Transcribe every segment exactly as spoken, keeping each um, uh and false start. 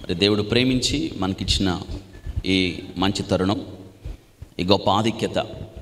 మరి దేవుడు ప్రేమించి మనకిచ్చిన ఈ మంచి తరుణం, ఈ గొప్ప ఆధిక్యత,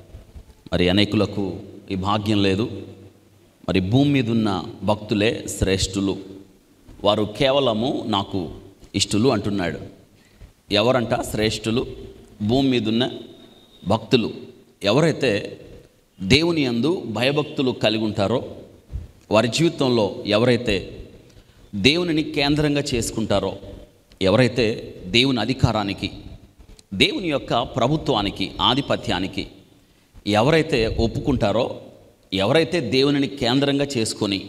మరి అనేకులకు ఈ భాగ్యం లేదు. మరి భూమి మీద ఉన్న భక్తులే శ్రేష్ఠులు, వారు కేవలము నాకు ఇష్టలు అంటున్నాడు. ఎవరంట శ్రేష్ఠులు? భూమి మీద ఉన్న భక్తులు. ఎవరైతే దేవుని యందు భయభక్తులు కలిగి ఉంటారో, వారి జీవితంలో ఎవరైతే దేవునిని కేంద్రంగా చేసుకుంటారో, ఎవరైతే దేవుని అధికారానికి, దేవుని యొక్క ప్రభుత్వానికి, ఆధిపత్యానికి ఎవరైతే ఒప్పుకుంటారో, ఎవరైతే దేవునిని కేంద్రంగా చేసుకొని,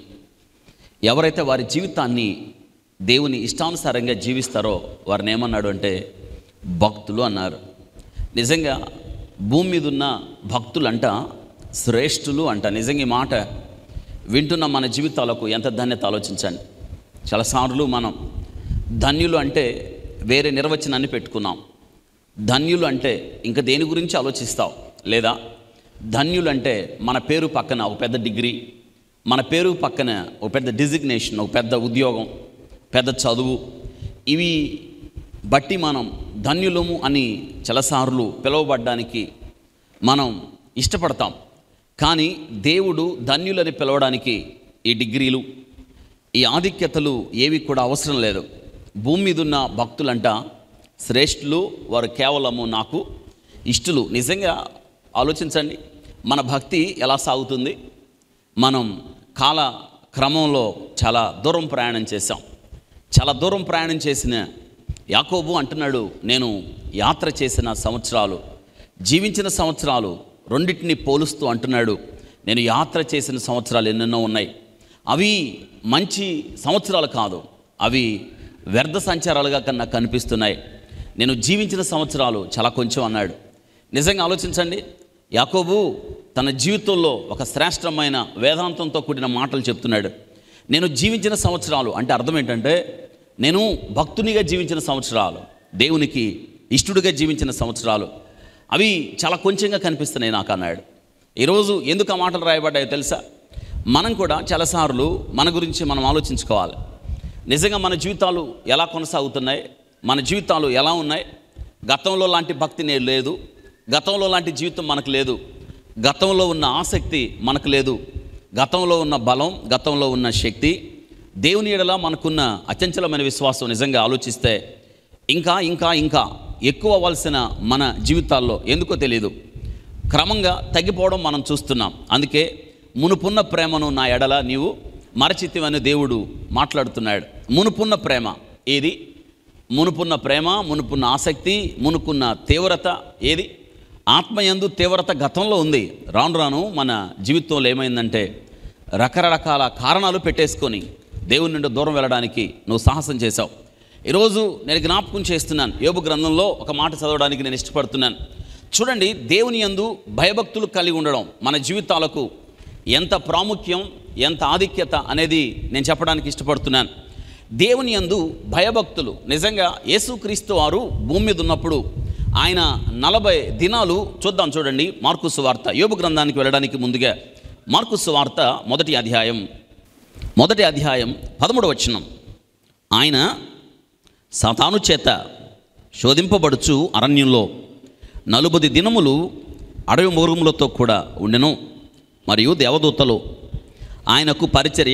ఎవరైతే వారి జీవితాన్ని దేవుని ఇష్టానుసారంగా జీవిస్తారో వారిని ఏమన్నాడు అంటే భక్తులు అన్నారు. నిజంగా భూమి మీద ఉన్న భక్తులంట శ్రేష్ఠులు అంట. నిజంగా ఈ మాట వింటున్న మన జీవితాలకు ఎంత ధన్యత ఆలోచించండి. చాలాసార్లు మనం ధన్యులు అంటే వేరే నిర్వచనాన్ని పెట్టుకున్నాం. ధన్యులు అంటే ఇంకా దేని గురించి ఆలోచిస్తావు, లేదా ధన్యులు అంటే మన పేరు పక్కన ఒక పెద్ద డిగ్రీ, మన పేరు పక్కన ఒక పెద్ద డిజిగ్నేషన్, ఒక పెద్ద ఉద్యోగం, పెద్ద చదువు, ఇవి బట్టి మనం ధన్యులము అని చాలాసార్లు పిలువబడ్డానికి మనం ఇష్టపడతాం. కానీ దేవుడు ధన్యులని పిలవడానికి ఈ డిగ్రీలు, ఈ ఆధిక్యతలు ఏవి కూడా అవసరం లేదు. భూమి మీద ఉన్న భక్తులంట శ్రేష్ఠులు, వారు కేవలము నాకు ఇష్టలు. నిజంగా ఆలోచించండి, మన భక్తి ఎలా సాగుతుంది? మనం కాల క్రమంలో చాలా దూరం ప్రయాణం చేశాం. చాలా దూరం ప్రయాణం చేసిన యాకోబు అంటున్నాడు, నేను యాత్ర చేసిన సంవత్సరాలు, జీవించిన సంవత్సరాలు రెండింటిని పోలుస్తూ అంటున్నాడు, నేను యాత్ర చేసిన సంవత్సరాలు ఎన్నెన్నో ఉన్నాయి. అవి మంచి సంవత్సరాలు కాదు, అవి వ్యర్థ సంచారాలుగా కన్నా కనిపిస్తున్నాయి. నేను జీవించిన సంవత్సరాలు చాలా కొంచెం అన్నాడు. నిజంగా ఆలోచించండి, యాకోబు తన జీవితంలో ఒక శ్రేష్టమైన వేదాంతంతో కూడిన మాటలు చెప్తున్నాడు. నేను జీవించిన సంవత్సరాలు అంటే అర్థం ఏంటంటే, నేను భక్తునిగా జీవించిన సంవత్సరాలు, దేవునికి ఇష్టడుగా జీవించిన సంవత్సరాలు, అవి చాలా కొంచెంగా కనిపిస్తున్నాయి నాకు అన్నాడు. ఈరోజు ఎందుకు ఆ మాటలు రాయబడ్డాయో తెలుసా? మనం కూడా చాలాసార్లు మన గురించి మనం ఆలోచించుకోవాలి. నిజంగా మన జీవితాలు ఎలా కొనసాగుతున్నాయి, మన జీవితాలు ఎలా ఉన్నాయి? గతంలో లాంటి భక్తి నేను లేదు, గతంలో లాంటి జీవితం మనకు లేదు, గతంలో ఉన్న ఆసక్తి మనకు లేదు, గతంలో ఉన్న బలం, గతంలో ఉన్న శక్తి, దేవుని ఎడల మనకున్న అచంచలమైన విశ్వాసం నిజంగా ఆలోచిస్తే ఇంకా ఇంకా ఇంకా ఎక్కువ అవ్వాల్సిన మన జీవితాల్లో ఎందుకో తెలియదు క్రమంగా తగ్గిపోవడం మనం చూస్తున్నాం. అందుకే మునుపున్న ప్రేమను నా ఎడల నీవు మరచితివని దేవుడు మాట్లాడుతున్నాడు. మునుపున్న ప్రేమ ఏది? మునుపున్న ప్రేమ, మునుపున్న ఆసక్తి, మునుపున్న తీవ్రత ఏది? ఆత్మయందు తీవ్రత గతంలో ఉంది. రాను రాను మన జీవితంలో ఏమైందంటే రకరకాల కారణాలు పెట్టేసుకొని దేవుని నుండి దూరం వెళ్ళడానికి నువ్వు సాహసం చేశావు. ఈరోజు నేను జ్ఞాపకం చేస్తున్నాను, యోబు గ్రంథంలో ఒక మాట చదవడానికి నేను ఇష్టపడుతున్నాను. చూడండి, దేవుని యందు భయభక్తులు కలిగి ఉండడం మన జీవితాలకు ఎంత ప్రాముఖ్యం, ఎంత ఆధిక్యత అనేది నేను చెప్పడానికి ఇష్టపడుతున్నాను. దేవుని యందు భయభక్తులు, నిజంగా యేసుక్రీస్తు వారు భూమి మీద ఉన్నప్పుడు ఆయన నలభై దినాలు చూద్దాం. చూడండి, మార్కు సువార్త, యోబు గ్రంథానికి వెళ్ళడానికి ముందుగా మార్కు సువార్త మొదటి అధ్యాయం మొదటి అధ్యాయం పదమూడవ వచనం. ఆయన సాతాను చేత శోధింపబడుచు అరణ్యంలో నలుబది దినములు అడవి మృగములతో కూడా ఉండెను, మరియు దేవదూతలు ఆయనకు పరిచర్య.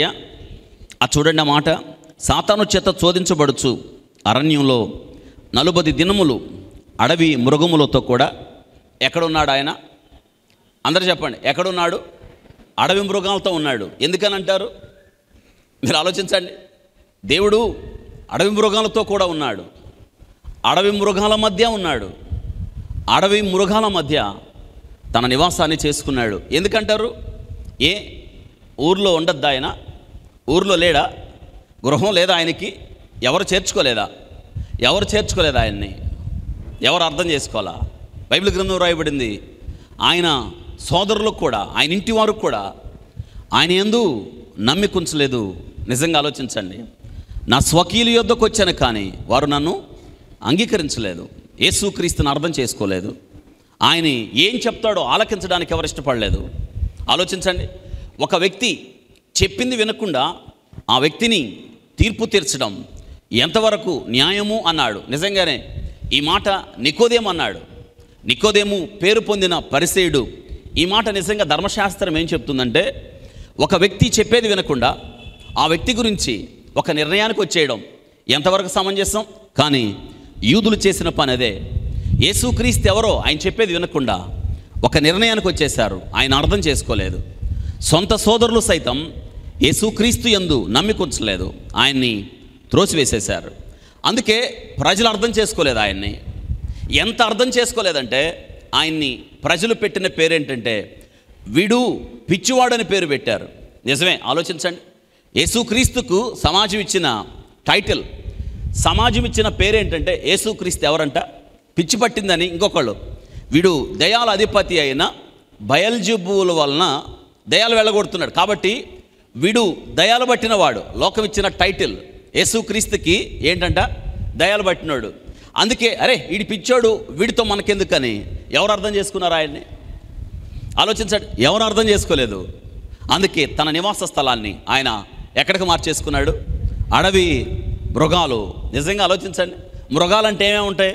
ఆ చూడండి ఆ మాట, సాతాను చేత శోధించబడుచు అరణ్యంలో నలుబది దినములు అడవి మృగములతో కూడా. ఎక్కడున్నాడు ఆయన? అందరూ చెప్పండి, ఎక్కడున్నాడు? అడవి మృగాలతో ఉన్నాడు. ఎందుకని అంటారు? మీరు ఆలోచించండి. దేవుడు అడవి మృగాలతో కూడా ఉన్నాడు, అడవి మృగాల మధ్య ఉన్నాడు, అడవి మృగాల మధ్య తన నివాసాన్ని చేసుకున్నాడు. ఎందుకంటారు? ఏ ఊర్లో ఉండద్దా ఆయన? ఊర్లో లేడా? గృహం లేదా ఆయనకి? ఎవరు చేర్చుకోలేదా? ఎవరు చేర్చుకోలేదా ఆయన్ని? ఎవరు అర్థం చేసుకోవాలా? బైబిల్ గ్రంథం రాయబడింది, ఆయన సోదరులకు కూడా, ఆయన ఇంటి వారికి కూడా ఆయన యందు నమ్మికుంచలేదు. నిజంగా ఆలోచించండి, నా స్వకీయుల యొద్దకు వచ్చాను కానీ వారు నన్ను అంగీకరించలేదు, యేసుక్రీస్తుని అర్థం చేసుకోలేదు, ఆయన ఏం చెప్తాడో ఆలకించడానికి ఎవరు ఇష్టపడలేదు. ఆలోచించండి, ఒక వ్యక్తి చెప్పింది వినకుండా ఆ వ్యక్తిని తీర్పు తీర్చడం, ఎంతవరకు న్యాయము అన్నాడు. నిజంగానే ఈ మాట నికోదేము అన్నాడు. నికోదేము పేరు పొందిన పరిసేయుడు. ఈ మాట నిజంగా ధర్మశాస్త్రం ఏం చెప్తుందంటే, ఒక వ్యక్తి చెప్పేది వినకుండా ఆ వ్యక్తి గురించి ఒక నిర్ణయానికి వచ్చేయడం ఎంతవరకు సమంజసం. కానీ యూదులు చేసిన పని అదే. యేసుక్రీస్తు ఎవరో ఆయన చెప్పేది వినకుండా ఒక నిర్ణయానికి వచ్చేశారు. ఆయన అర్థం చేసుకోలేదు. సొంత సోదరులు సైతం యేసుక్రీస్తు యందు నమ్మికుంచలేదు, ఆయన్ని త్రోసివేసేశారు. అందుకే ప్రజలు అర్థం చేసుకోలేదు ఆయన్ని. ఎంత అర్థం చేసుకోలేదంటే ఆయన్ని ప్రజలు పెట్టిన పేరేంటంటే వీడు పిచ్చివాడని పేరు పెట్టారు. నిజమే, ఆలోచించండి. యేసుక్రీస్తుకు సమాజం ఇచ్చిన టైటిల్, సమాజం ఇచ్చిన పేరేంటంటే యేసుక్రీస్తు ఎవరంట? పిచ్చి పట్టిందని ఇంకొకళ్ళు, వీడు దయాల అధిపతి అయిన బయల్జెబూల వలన దయాలు వెళ్ళగొడుతున్నాడు కాబట్టి వీడు దయాలు పట్టినవాడు. లోకం ఇచ్చిన టైటిల్ యేసుక్రీస్తుకి ఏంటంట? దయాలు పట్టినాడు. అందుకే అరే వీడి పిచ్చోడు, వీడితో మనకెందుకని ఎవరు అర్థం చేసుకున్నారు ఆయన్ని? ఆలోచించండి, ఎవరు అర్థం చేసుకోలేదు. అందుకే తన నివాస స్థలాన్ని ఆయన ఎక్కడికి మార్చేసుకున్నాడు? అడవి మృగాలు. నిజంగా ఆలోచించండి, మృగాలంటే ఏమేమి ఉంటాయి?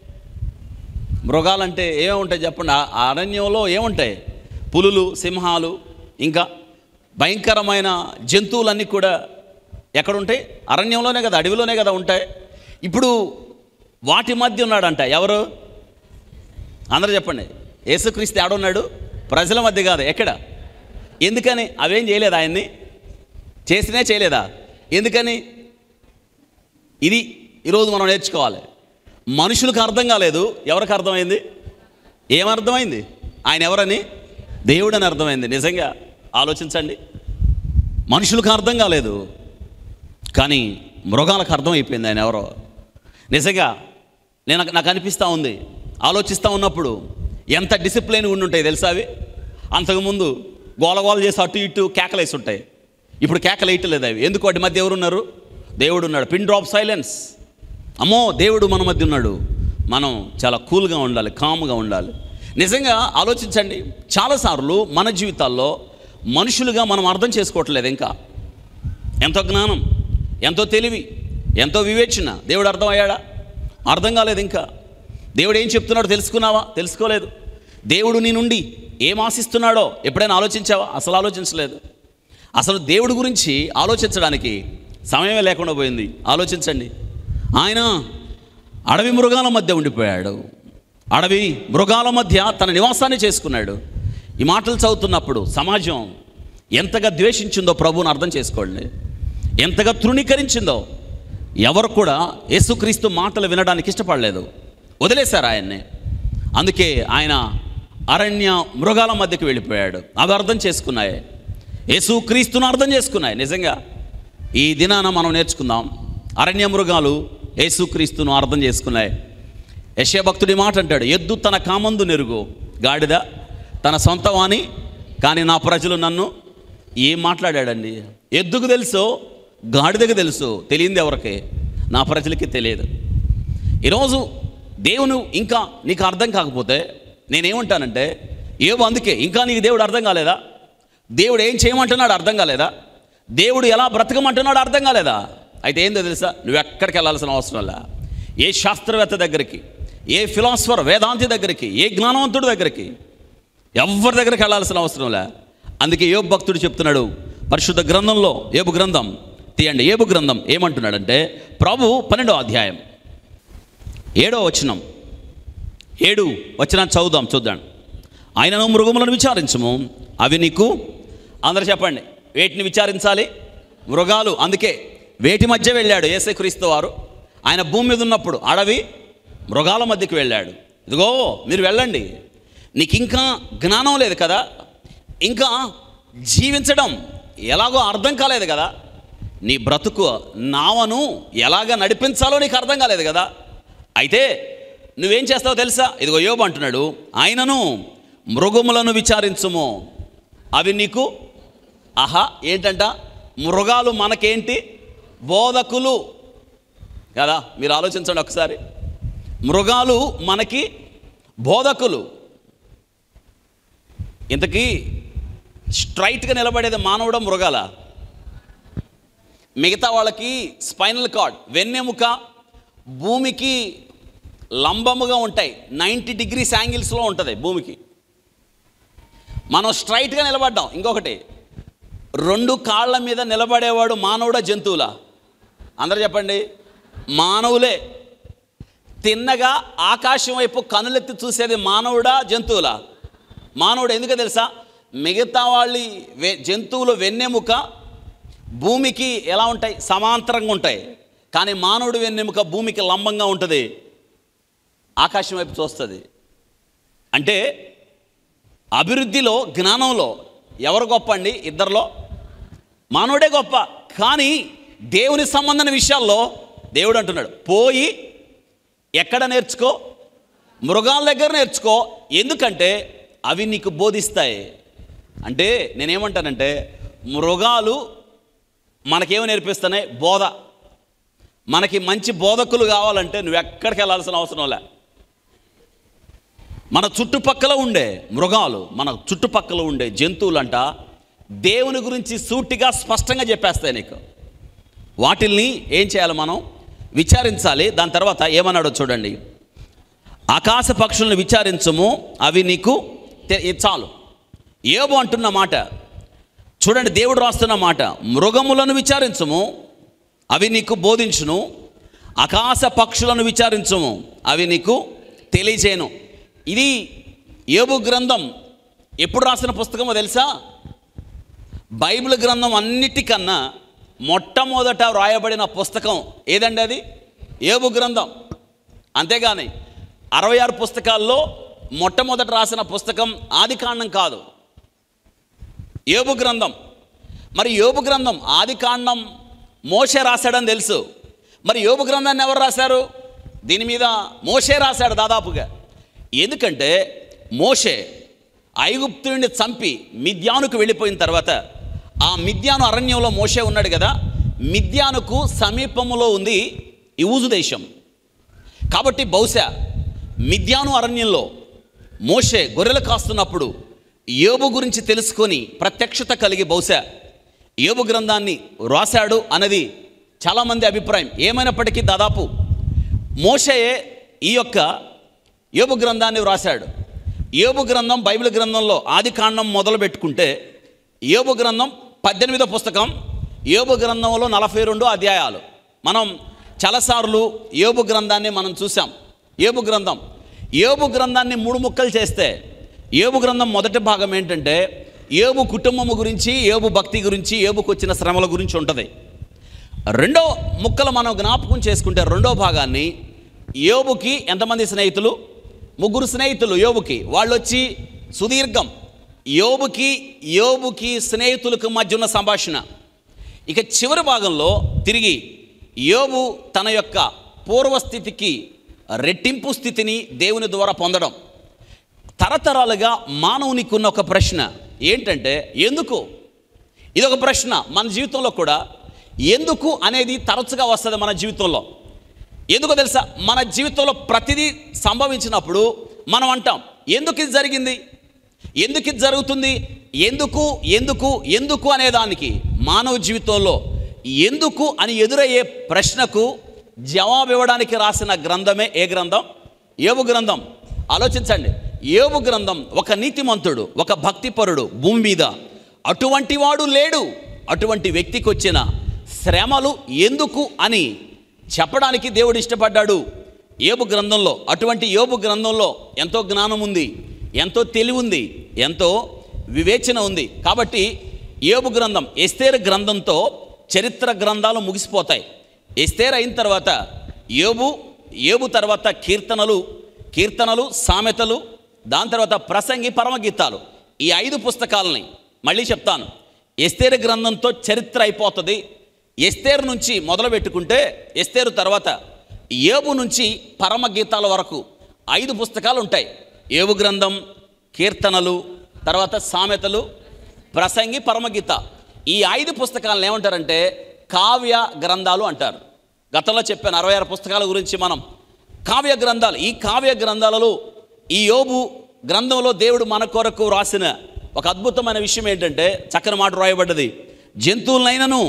మృగాలంటే ఏమేమి ఉంటాయి చెప్పండి. ఆ అరణ్యంలో ఏముంటాయి? పులులు, సింహాలు, ఇంకా భయంకరమైన జంతువులన్నీ కూడా ఎక్కడుంటాయి? అరణ్యంలోనే కదా, అడవిలోనే కదా ఉంటాయి. ఇప్పుడు వాటి మధ్య ఉన్నాడంట ఎవరు? అందరూ చెప్పండి. యేసుక్రీస్తు ఆడున్నాడు? ప్రజల మధ్య కాదు. ఎక్కడ? ఎందుకని? అవేం చేయలేదా ఆయన్ని? చేసినే చేయలేదా? ఎందుకని? ఇది ఈరోజు మనం నేర్చుకోవాలి. మనుషులకు అర్థం కాలేదు, ఎవరికి అర్థమైంది? ఏమర్థమైంది? ఆయన ఎవరని? దేవుడని అర్థమైంది. నిజంగా ఆలోచించండి, మనుషులకు అర్థం కాలేదు కానీ మృగాలకు అర్థమైపోయింది ఆయన ఎవరో. నిజంగా నేను నాకు అనిపిస్తూ ఉంది, ఆలోచిస్తూ ఉన్నప్పుడు ఎంత డిసిప్లిన్ ఉండి ఉంటాయి తెలుసా అవి. అంతకుముందు గోలగోల చేసి అటు ఇటు కేకలేసి ఉంటాయి. ఇప్పుడు కేకలు వేయట్లేదు అవి. ఎందుకు? వాటి మధ్య ఎవరున్నారు? దేవుడు ఉన్నాడు. Pin drop silence. అమ్మో, దేవుడు మన మధ్య ఉన్నాడు. మనం చాలా కూల్గా ఉండాలి, కామ్గా ఉండాలి. నిజంగా ఆలోచించండి, చాలాసార్లు మన జీవితాల్లో మనుషులుగా మనం అర్థం చేసుకోవట్లేదు. ఇంకా ఎంతో జ్ఞానం, ఎంతో తెలివి, ఎంతో వివేచన, దేవుడు అర్థమయ్యాడా? అర్థం కాలేదు. ఇంకా దేవుడు ఏం చెప్తున్నాడో తెలుసుకున్నావా? తెలుసుకోలేదు. దేవుడు నీ నుండి ఏం ఆశిస్తున్నాడో ఎప్పుడైనా ఆలోచించావా? అసలు ఆలోచించలేదు. అసలు దేవుడి గురించి ఆలోచించడానికి సమయమే లేకుండా పోయింది. ఆలోచించండి, ఆయన అడవి మృగాల మధ్య ఉండిపోయాడు. అడవి మృగాల మధ్య తన నివాసాన్ని చేసుకున్నాడు. ఈ మాటలు చదువుతున్నప్పుడు సమాజం ఎంతగా ద్వేషించిందో ప్రభువుని అర్థం చేసుకోండి. ఎంతగా తృణీకరించిందో. ఎవరు కూడా యేసుక్రీస్తు మాటలు వినడానికి ఇష్టపడలేదు, వదిలేశారు ఆయన్ని. అందుకే ఆయన అరణ్య మృగాల మధ్యకి వెళ్ళిపోయాడు. అవి అర్థం చేసుకున్నాయి, యేసుక్రీస్తును అర్థం చేసుకున్నాయి. నిజంగా ఈ దినాన మనం నేర్చుకుందాం, అరణ్య మృగాలు యేసుక్రీస్తును అర్థం చేసుకున్నాయి. యెషయా భక్తుడి మాట అంటాడు, ఎద్దు తన కామందు నెరుగు, గాడిద తన సొంత వాణి, కానీ నా ప్రజలు నన్ను. ఏం మాట్లాడాడండి? ఎద్దుకు తెలుసు, గాడిదకు తెలుసు, తెలియంది ఎవరికి? నా ప్రజలకి తెలియదు. ఈరోజు దేవుని ఇంకా నీకు అర్థం కాకపోతే నేనేమంటానంటే, ఏవో అందుకే ఇంకా నీకు దేవుడు అర్థం కాలేదా? దేవుడు ఏం చేయమంటున్నాడు అర్థం కాలేదా? దేవుడు ఎలా బ్రతకమంటున్నాడు అర్థం కాలేదా? అయితే ఏందో తెలుసా, నువ్వు ఎక్కడికి వెళ్ళాల్సిన అవసరం లే. ఏ శాస్త్రవేత్త దగ్గరికి, ఏ ఫిలాసఫర్ వేదాంతి దగ్గరికి, ఏ జ్ఞానవంతుడి దగ్గరికి, ఎవరి దగ్గరికి వెళ్ళాల్సిన అవసరం లే. అందుకే యోబు భక్తుడు చెప్తున్నాడు పరిశుద్ధ గ్రంథంలో, యోబు గ్రంథం తీయండి. యోబు గ్రంథం ఏమంటున్నాడంటే, ప్రభు పన్నెండో అధ్యాయం ఏడో వచనం, ఏడు వచనాన్ని చదువుదాం, చూద్దాం. ఆయనను మృగములను విచారించము, అవి నీకు. అందరూ చెప్పండి, వేటిని విచారించాలి? మృగాలు. అందుకే వేటి మధ్య వెళ్ళాడు యేసుక్రీస్తు వారు. ఆయన భూమి మీద ఉన్నప్పుడు అడవి మృగాల మధ్యకి వెళ్ళాడు. ఇదిగో మీరు వెళ్ళండి, నీకు ఇంకా జ్ఞానం లేదు కదా, ఇంకా జీవించడం ఎలాగో అర్థం కాలేదు కదా, నీ బ్రతుకు నావను ఎలాగ నడిపించాలో నీకు అర్థం కాలేదు కదా, అయితే నువ్వేం చేస్తావో తెలుసా? ఇదిగో యోబు అంటున్నాడు, ఆయనను మృగములను విచారించుము, అవి నీకు. ఆహా, ఏంటంట? మృగాలు మనకేంటి? బోధకులు కదా. మీరు ఆలోచించండి ఒకసారి, మృగాలు మనకి బోధకులు. ఇంతకీ స్ట్రైట్గా నిలబడేది మానవుడా మృగాల? మిగతా వాళ్ళకి స్పైనల్ కార్డ్, వెన్నెముక భూమికి లంబముగా ఉంటాయి, నైంటీ డిగ్రీస్ యాంగిల్స్లో ఉంటుంది భూమికి. మనం స్ట్రైట్గా నిలబడ్డాం. ఇంకొకటి, రెండు కాళ్ళ మీద నిలబడేవాడు మానవుడా జంతువులా? అందరూ చెప్పండి. మానవులే. తిన్నగా ఆకాశం వైపు కనులెత్తి చూసేది మానవుడా జంతువులా? మానవుడు. ఎందుకో తెలుసా? మిగతా వాళ్ళ వె జంతువులు వెన్నెముక భూమికి ఎలా ఉంటాయి? సమాంతరంగా ఉంటాయి. కానీ మానవుడు వెన్నెముక భూమికి లంబంగా ఉంటుంది, ఆకాశం వైపు చూస్తుంది. అంటే అభివృద్ధిలో, జ్ఞానంలో ఎవరు గొప్ప అండి? ఇద్దరిలో మానవుడే గొప్ప. కానీ దేవుని సంబంధమైన విషయాల్లో దేవుడు అంటున్నాడు, పోయి ఎక్కడ నేర్చుకో? మృగాల దగ్గర నేర్చుకో. ఎందుకంటే అవి నీకు బోధిస్తాయి. అంటే నేనేమంటానంటే, మృగాలు మనకేమో నేర్పిస్తున్నాయి? బోధ. మనకి మంచి బోధకులు కావాలంటే నువ్వు ఎక్కడికి వెళ్ళాల్సిన అవసరం లే. మన చుట్టుపక్కల ఉండే మృగాలు, మన చుట్టుపక్కల ఉండే జంతువులంట దేవుని గురించి సూటిగా స్పష్టంగా చెప్పేస్తాయి నీకు. వాటిల్ని ఏం చేయాలి? మనం విచారించాలి. దాని తర్వాత ఏమన్నాడో చూడండి. ఆకాశ పక్షులను విచారించము, అవి నీకు చాలు. యోబు అంటున్న మాట చూడండి, దేవుడు రాస్తున్న మాట, మృగములను విచారించము, అవి నీకు బోధించును, ఆకాశ పక్షులను విచారించము, అవి నీకు తెలియజేయను. ఇది యోబు గ్రంథం ఎప్పుడు రాసిన పుస్తకమో తెలుసా? బైబిల్ గ్రంథం అన్నిటికన్నా మొట్టమొదట వ్రాయబడిన పుస్తకం ఏదండి? అది యోబు గ్రంథం. అంతేగాని అరవై ఆరు పుస్తకాల్లో మొట్టమొదట రాసిన పుస్తకం ఆదికాండం కాదు, యోబు గ్రంథం. మరి యోబు గ్రంథం ఆదికాండం మోషే రాశాడని తెలుసు. మరి యోబు గ్రంథాన్ని ఎవరు రాశారు? దీని మీద మోషే రాశాడు దాదాపుగా. ఎందుకంటే మోషే ఐగుప్తుని చంపి మిద్యానుకు వెళ్ళిపోయిన తర్వాత, ఆ మిద్యాను అరణ్యంలో మోషే ఉన్నాడు కదా, మిద్యానుకు సమీపంలో ఉంది ఈ ఊజు దేశం. కాబట్టి బహుశా మిద్యాను అరణ్యంలో మోషే గొర్రెలు కాస్తున్నప్పుడు యోబు గురించి తెలుసుకొని ప్రత్యక్షత కలిగి బహుశా యోబు గ్రంథాన్ని రాశాడు అన్నది చాలామంది అభిప్రాయం. ఏమైనప్పటికీ దాదాపు మోషేయే ఈ యొక్క యోబు గ్రంథాన్ని వ్రాశాడు. యోబు గ్రంథం బైబిల్ గ్రంథంలో ఆది కాండం మొదలు పెట్టుకుంటే యోబు గ్రంథం పద్దెనిమిదో పుస్తకం. యోబు గ్రంథంలో నలభై రెండు అధ్యాయాలు. మనం చాలాసార్లు యోబు గ్రంథాన్ని మనం చూసాం. యోబు గ్రంథం యోబు గ్రంథాన్ని మూడు ముక్కలు చేస్తే యోబు గ్రంథం మొదటి భాగం ఏంటంటే యోబు కుటుంబము గురించి, యోబు భక్తి గురించి, యోబుకు వచ్చిన శ్రమల గురించి ఉంటుంది. రెండో ముక్కలు మనం జ్ఞాపకం చేసుకుంటే రెండో భాగాన్ని యోబుకి ఎంతమంది స్నేహితులు? ముగ్గురు స్నేహితులు యోబుకి. వాళ్ళు వచ్చి సుదీర్ఘం యోబుకి యోబుకి స్నేహితులకు మధ్య ఉన్న సంభాషణ. ఇక చివరి భాగంలో తిరిగి యోబు తన యొక్క పూర్వస్థితికి రెట్టింపు స్థితిని దేవుని ద్వారా పొందడం. తరతరాలుగా మానవునికి ఉన్న ఒక ప్రశ్న ఏంటంటే ఎందుకు? ఇదొక ప్రశ్న మన జీవితంలో కూడా. ఎందుకు అనేది తరచుగా వస్తుంది మన జీవితంలో. ఎందుకో తెలుసా? మన జీవితంలో ప్రతిదీ సంభవించినప్పుడు మనం అంటాం, ఎందుకు ఇది జరిగింది, ఎందుకు ఇది జరుగుతుంది, ఎందుకు ఎందుకు ఎందుకు అనేదానికి మానవ జీవితంలో ఎందుకు అని ఎదురయ్యే ప్రశ్నకు జవాబు ఇవ్వడానికి రాసిన గ్రంథమే ఏ గ్రంథం? యోబు గ్రంథం. ఆలోచించండి. యోబు గ్రంథం ఒక నీతిమంతుడు, ఒక భక్తిపరుడు భూమి మీద అటువంటి వాడు లేడు. అటువంటి వ్యక్తికి వచ్చిన శ్రమలు ఎందుకు అని చెప్పడానికి దేవుడు ఇష్టపడ్డాడు యోబు గ్రంథంలో. అటువంటి యోబు గ్రంథంలో ఎంతో జ్ఞానం ఉంది, ఎంతో తెలివి ఉంది, ఎంతో వివేచన ఉంది. కాబట్టి యోబు గ్రంథం ఎస్తేరు గ్రంథంతో చరిత్ర గ్రంథాలు ముగిసిపోతాయి. ఎస్తేరు అయిన తర్వాత యోబు, యోబు తర్వాత కీర్తనలు, కీర్తనలు సామెతలు, దాని తర్వాత ప్రసంగి, పరమగీతాలు. ఈ ఐదు పుస్తకాలని మళ్ళీ చెప్తాను. ఎస్తేరు గ్రంథంతో చరిత్ర అయిపోతుంది. ఎస్తేరు నుంచి మొదలు పెట్టుకుంటే ఎస్తేరు తర్వాత యోబు నుంచి పరమగీతాల వరకు ఐదు పుస్తకాలు ఉంటాయి. యోబు గ్రంథం, కీర్తనలు, తర్వాత సామెతలు, ప్రసంగి, పరమగీత. ఈ ఐదు పుస్తకాలను ఏమంటారంటే కావ్య గ్రంథాలు అంటారు. గతంలో చెప్పాను అరవై ఆరు పుస్తకాల గురించి మనం. కావ్య గ్రంథాలు. ఈ కావ్య గ్రంథాలలో ఈ యోబు గ్రంథంలో దేవుడు మన కొరకు రాసిన ఒక అద్భుతమైన విషయం ఏంటంటే, చక్కని మాట రాయబడ్డది, జంతువులనైనను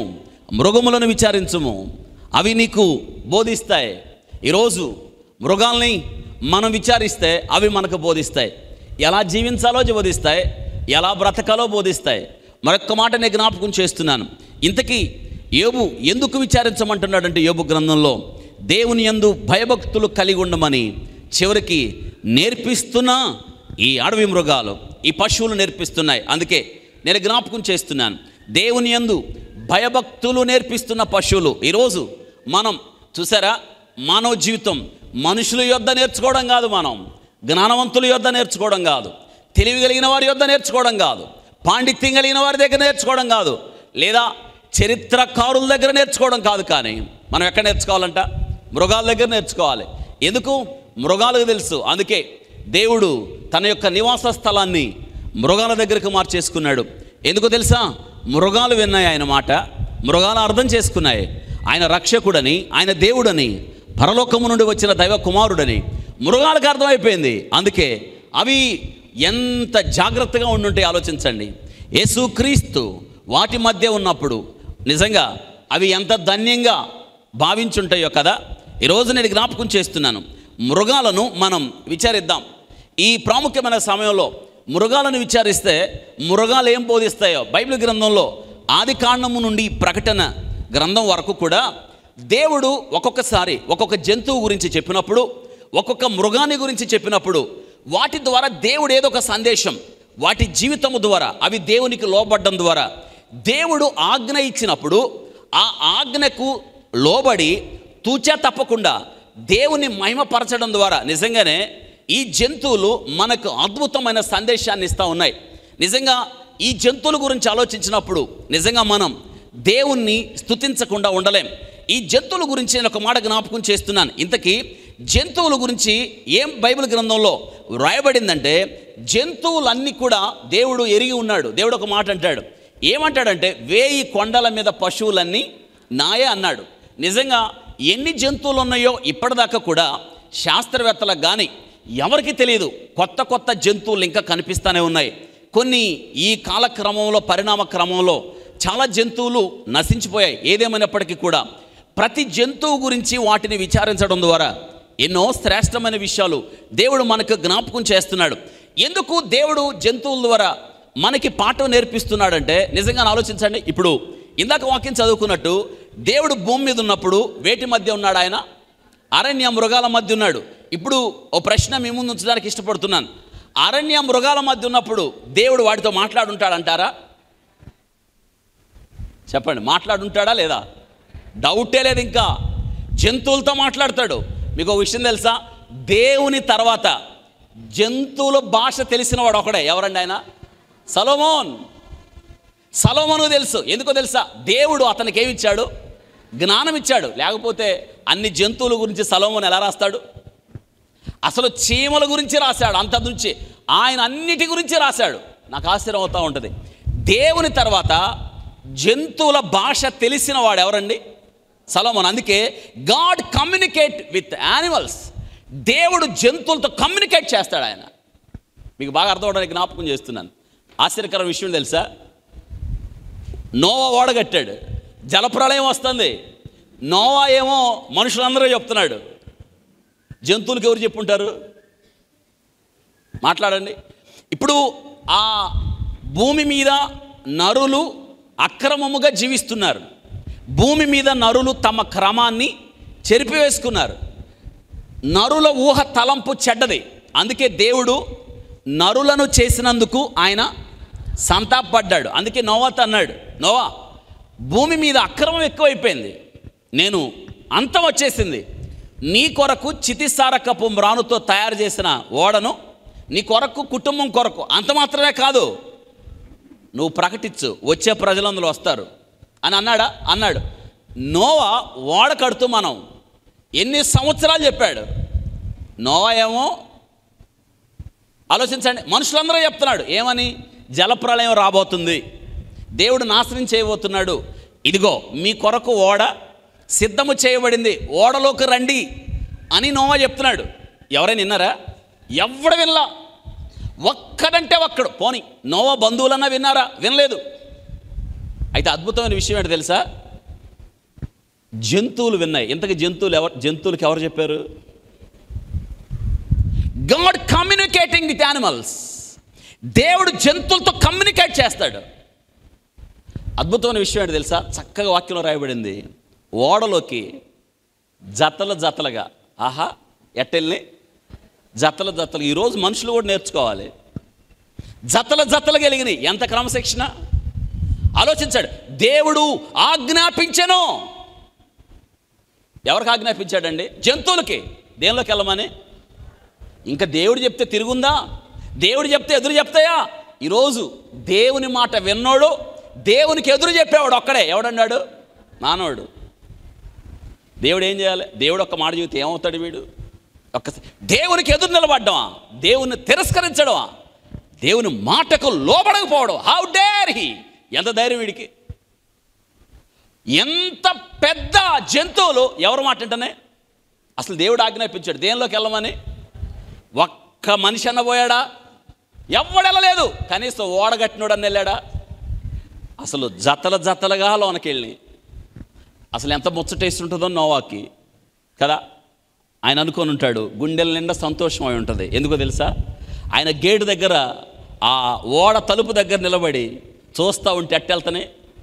మృగములను విచారించుము, అవి నీకు బోధిస్తాయి. ఈరోజు మృగాల్ని మనం విచారిస్తే అవి మనకు బోధిస్తాయి. ఎలా జీవించాలో బోధిస్తాయి, ఎలా బ్రతకాలో బోధిస్తాయి. మరొక్క మాట నేను జ్ఞాపకం చేస్తున్నాను. ఇంతకీ యోబు ఎందుకు విచారించమంటున్నాడంటే, యోబు గ్రంథంలో దేవుని యందు భయభక్తులు కలిగి ఉండమని చివరికి నేర్పిస్తున్న ఈ అడవి మృగాలు, ఈ పశువులు నేర్పిస్తున్నాయి. అందుకే నేను జ్ఞాపకం చేస్తున్నాను, దేవుని యందు భయభక్తులు నేర్పిస్తున్న పశువులు. ఈరోజు మనం చూసారా, మానవ జీవితం మనుషుల యొద్ద నేర్చుకోవడం కాదు, మనం జ్ఞానవంతుల యొద్ద నేర్చుకోవడం కాదు, తెలివి కలిగిన వారి యొద్ద నేర్చుకోవడం కాదు, పాండిత్యం కలిగిన వారి దగ్గర నేర్చుకోవడం కాదు, లేదా చరిత్రకారుల దగ్గర నేర్చుకోవడం కాదు. కానీ మనం ఎక్కడ నేర్చుకోవాలంట? మృగాల దగ్గర నేర్చుకోవాలి. ఎందుకు? మృగాలకు తెలుసు. అందుకే దేవుడు తన యొక్క నివాస స్థలాన్ని మృగాల దగ్గరకు మార్చేసుకున్నాడు. ఎందుకు తెలుసా? మృగాలు విన్నాయి ఆయన మాట, మృగాలు అర్థం చేసుకున్నాయి. ఆయన రక్షకుడని, ఆయన దేవుడని, పరలోకము నుండి వచ్చిన దైవ కుమారుడని మృగాలకు అర్థమైపోయింది. అందుకే అవి ఎంత జాగ్రత్తగా ఉండుంటే ఆలోచించండి. యేసుక్రీస్తు వాటి మధ్య ఉన్నప్పుడు నిజంగా అవి ఎంత ధన్యంగా భావించుంటాయో కదా. ఈరోజు నేను జ్ఞాపకం చేస్తున్నాను, మృగాలను మనం విచారిద్దాం. ఈ ప్రాముఖ్యమైన సమయంలో మృగాలను విచారిస్తే మృగాలు ఏం బోధిస్తాయో బైబిల్ గ్రంథంలో ఆది కాండము నుండి ప్రకటన గ్రంథం వరకు కూడా దేవుడు ఒక్కొక్కసారి ఒక్కొక్క జంతువు గురించి చెప్పినప్పుడు, ఒక్కొక్క మృగాన్ని గురించి చెప్పినప్పుడు వాటి ద్వారా దేవుడు ఏదో ఒక సందేశం, వాటి జీవితము ద్వారా, అవి దేవునికి లోబడ్డం ద్వారా దేవుడు ఆజ్ఞ ఇచ్చినప్పుడు ఆ ఆజ్ఞకు లోబడి తూచా తప్పకుండా దేవుని మహిమపరచడం ద్వారా నిజంగానే ఈ జంతువులు మనకు అద్భుతమైన సందేశాన్ని ఇస్తూ ఉన్నాయి. నిజంగా ఈ జంతువుల గురించి ఆలోచించినప్పుడు నిజంగా మనం దేవుణ్ణి స్తుతించకుండా ఉండలేం. ఈ జంతువుల గురించి నేను ఒక మాట జ్ఞాపకం చేస్తున్నాను. ఇంతకీ జంతువుల గురించి ఏం బైబిల్ గ్రంథంలో వ్రాయబడిందంటే, జంతువులన్నీ కూడా దేవుడు ఎరిగి ఉన్నాడు. దేవుడు ఒక మాట అంటాడు, ఏమంటాడంటే, వేయి కొండల మీద పశువులన్నీ నాయే అన్నాడు. నిజంగా ఎన్ని జంతువులు ఉన్నాయో ఇప్పటిదాకా కూడా శాస్త్రవేత్తలకు కానీ ఎవరికి తెలియదు. కొత్త కొత్త జంతువులు ఇంకా కనిపిస్తూనే ఉన్నాయి. కొన్ని ఈ కాలక్రమంలో, పరిణామ క్రమంలో చాలా జంతువులు నశించిపోయాయి. ఏదేమైనప్పటికీ కూడా ప్రతి జంతువు గురించి వాటిని విచారించడం ద్వారా ఎన్నో శ్రేష్టమైన విషయాలు దేవుడు మనకు జ్ఞాపకం చేస్తున్నాడు. ఎందుకు దేవుడు జంతువుల ద్వారా మనకి పాఠం నేర్పిస్తున్నాడంటే, నిజంగా ఆలోచించండి. ఇప్పుడు ఇందాక వాక్యం చదువుకున్నట్టు దేవుడు భూమి మీద ఉన్నప్పుడు వేటి మధ్య ఉన్నాడు? ఆయన అరణ్య మృగాల మధ్య ఉన్నాడు. ఇప్పుడు ఓ ప్రశ్న మీ ముందు ఉంచడానికి ఇష్టపడుతున్నాను. అరణ్య మృగాల మధ్య ఉన్నప్పుడు దేవుడు వాటితో మాట్లాడుంటాడంటారా? చెప్పండి, మాట్లాడుంటాడా లేదా? డౌటే లేదు. ఇంకా జంతువులతో మాట్లాడతాడు. మీకు ఒక విషయం తెలుసా? దేవుని తర్వాత జంతువుల భాష తెలిసిన వాడు ఒకడే. ఎవరండి ఆయన? సొలొమోన్. సొలొమోనుకు తెలుసు. ఎందుకో తెలుసా? దేవుడు అతనికి ఏమి ఇచ్చాడు? జ్ఞానం ఇచ్చాడు. లేకపోతే అన్ని జంతువుల గురించి సొలొమోన్ ఎలా రాస్తాడు? అసలు చీమల గురించి రాశాడు. అంత నుంచి ఆయన అన్నిటి గురించి రాశాడు. నాకు ఆశ్చర్యం అవుతూ ఉంటుంది. దేవుని తర్వాత జంతువుల భాష తెలిసిన వాడు ఎవరండి? సొలొమోన్. అందుకే గాడ్ కమ్యూనికేట్ విత్ యానిమల్స్. దేవుడు జంతువులతో కమ్యూనికేట్ చేస్తాడు ఆయన. మీకు బాగా అర్థం అవడానికి జ్ఞాపకం చేస్తున్నాను. ఆశ్చర్యకర విషయం తెలుసా? నోవా ఓడగట్టాడు, జలప్రళయం వస్తుంది. నోవా ఏమో మనుషులందరూ చెప్తున్నాడు, జంతువులకు ఎవరు చెప్పుంటారు? మాట్లాడండి. ఇప్పుడు ఆ భూమి మీద నరులు అక్రమముగా జీవిస్తున్నారు. భూమి మీద నరులు తమ క్రమాన్ని చెరిపివేసుకున్నారు. నరుల ఊహ తలంపు చెడ్డది. అందుకే దేవుడు నరులను చేసినందుకు ఆయన సంతాపడ్డాడు. అందుకే నోవాతో అన్నాడు, నోవా, భూమి మీద అక్రమం ఎక్కువైపోయింది, నేను అంతం వచ్చేసింది, నీ కొరకు చితిసారకపు మ్రానుతో తయారు చేసిన ఓడను నీ కొరకు, కుటుంబం కొరకు, అంత మాత్రమే కాదు, నువ్వు ప్రకటించు, వచ్చే ప్రజలందరూ వస్తారు అని అన్నాడా? అన్నాడు. నోవా ఓడ కడుతూ మనం ఎన్ని సంవత్సరాలు చెప్పాడు. నోవా ఏమో ఆలోచించండి, మనుషులందరూ చెప్తున్నాడు ఏమని? జలప్రళయం రాబోతుంది, దేవుడు నాశనం చేయబోతున్నాడు, ఇదిగో మీ కొరకు ఓడ సిద్ధము చేయబడింది, ఓడలోకి రండి అని నోవా చెప్తున్నాడు. ఎవరైనా విన్నారా? ఎవడు వినలా. ఒక్కడంటే ఒక్కడు. పోనీ నోవా బంధువులన్నా విన్నారా? వినలేదు. అయితే అద్భుతమైన విషయం ఏంటో తెలుసా? జంతువులు విన్నాయి. ఇంతకు జంతువులు ఎవరు జంతువులకి ఎవరు చెప్పారు? God communicating with animals. దేవుడు జంతువులతో కమ్యూనికేట్ చేస్తాడు. అద్భుతమైన విషయం ఏంటి తెలుసా? చక్కగా వాక్యంలో రాయబడింది, ఓడలోకి జతల జతలుగా, ఆహా ఎట్టెల్ని జతల జతలు. ఈరోజు మనుషులు కూడా నేర్చుకోవాలి. జతల జతలు కలిగినాయి. ఎంత క్రమశిక్షణ ఆలోచించాడు. దేవుడు ఆజ్ఞాపించెను. ఎవరికి ఆజ్ఞాపించాడండి? జంతువులకి. దేనిలోకి వెళ్ళమని? ఇంకా దేవుడు చెప్తే తిరుగుందా? దేవుడు చెప్తే ఎదురు చెప్తాయా? ఈరోజు దేవుని మాట విన్నోడు, దేవునికి ఎదురు చెప్పేవాడు ఒక్కడే. ఎవడన్నాడు? మానవుడు. దేవుడు ఏం చేయాలి? దేవుడు ఒక్క మాట చెబితే ఏమవుతాడు వీడు? ఒక్క దేవునికి ఎదురు నిలబడ్డమా? దేవుని తిరస్కరించడమా? దేవుని మాటకు లోబడకపోవడం. How dare he! ఎంత ధైర్యం వీడికి! ఎంత పెద్ద జంతువులు ఎవరు మాట అంటేనే అసలు దేవుడు ఆజ్ఞాపించాడు దేనిలోకి వెళ్ళమని. ఒక్క మనిషి అన్న పోయాడా? ఎవడు వెళ్ళలేదు. కనీసం ఓడగట్టినోడని వెళ్ళాడా? అసలు జతల జతలుగా లోనకి వెళ్ళి అసలు ఎంత ముచ్చటేసి ఉంటుందో నోవాకి కదా. ఆయన అనుకొని ఉంటాడు, గుండెల నిండా సంతోషం అయి ఉంటుంది. ఎందుకో తెలుసా? ఆయన గేటు దగ్గర ఆ ఓడ తలుపు దగ్గర నిలబడి చూస్తూ ఉంటే ఎట్టెళ్తానే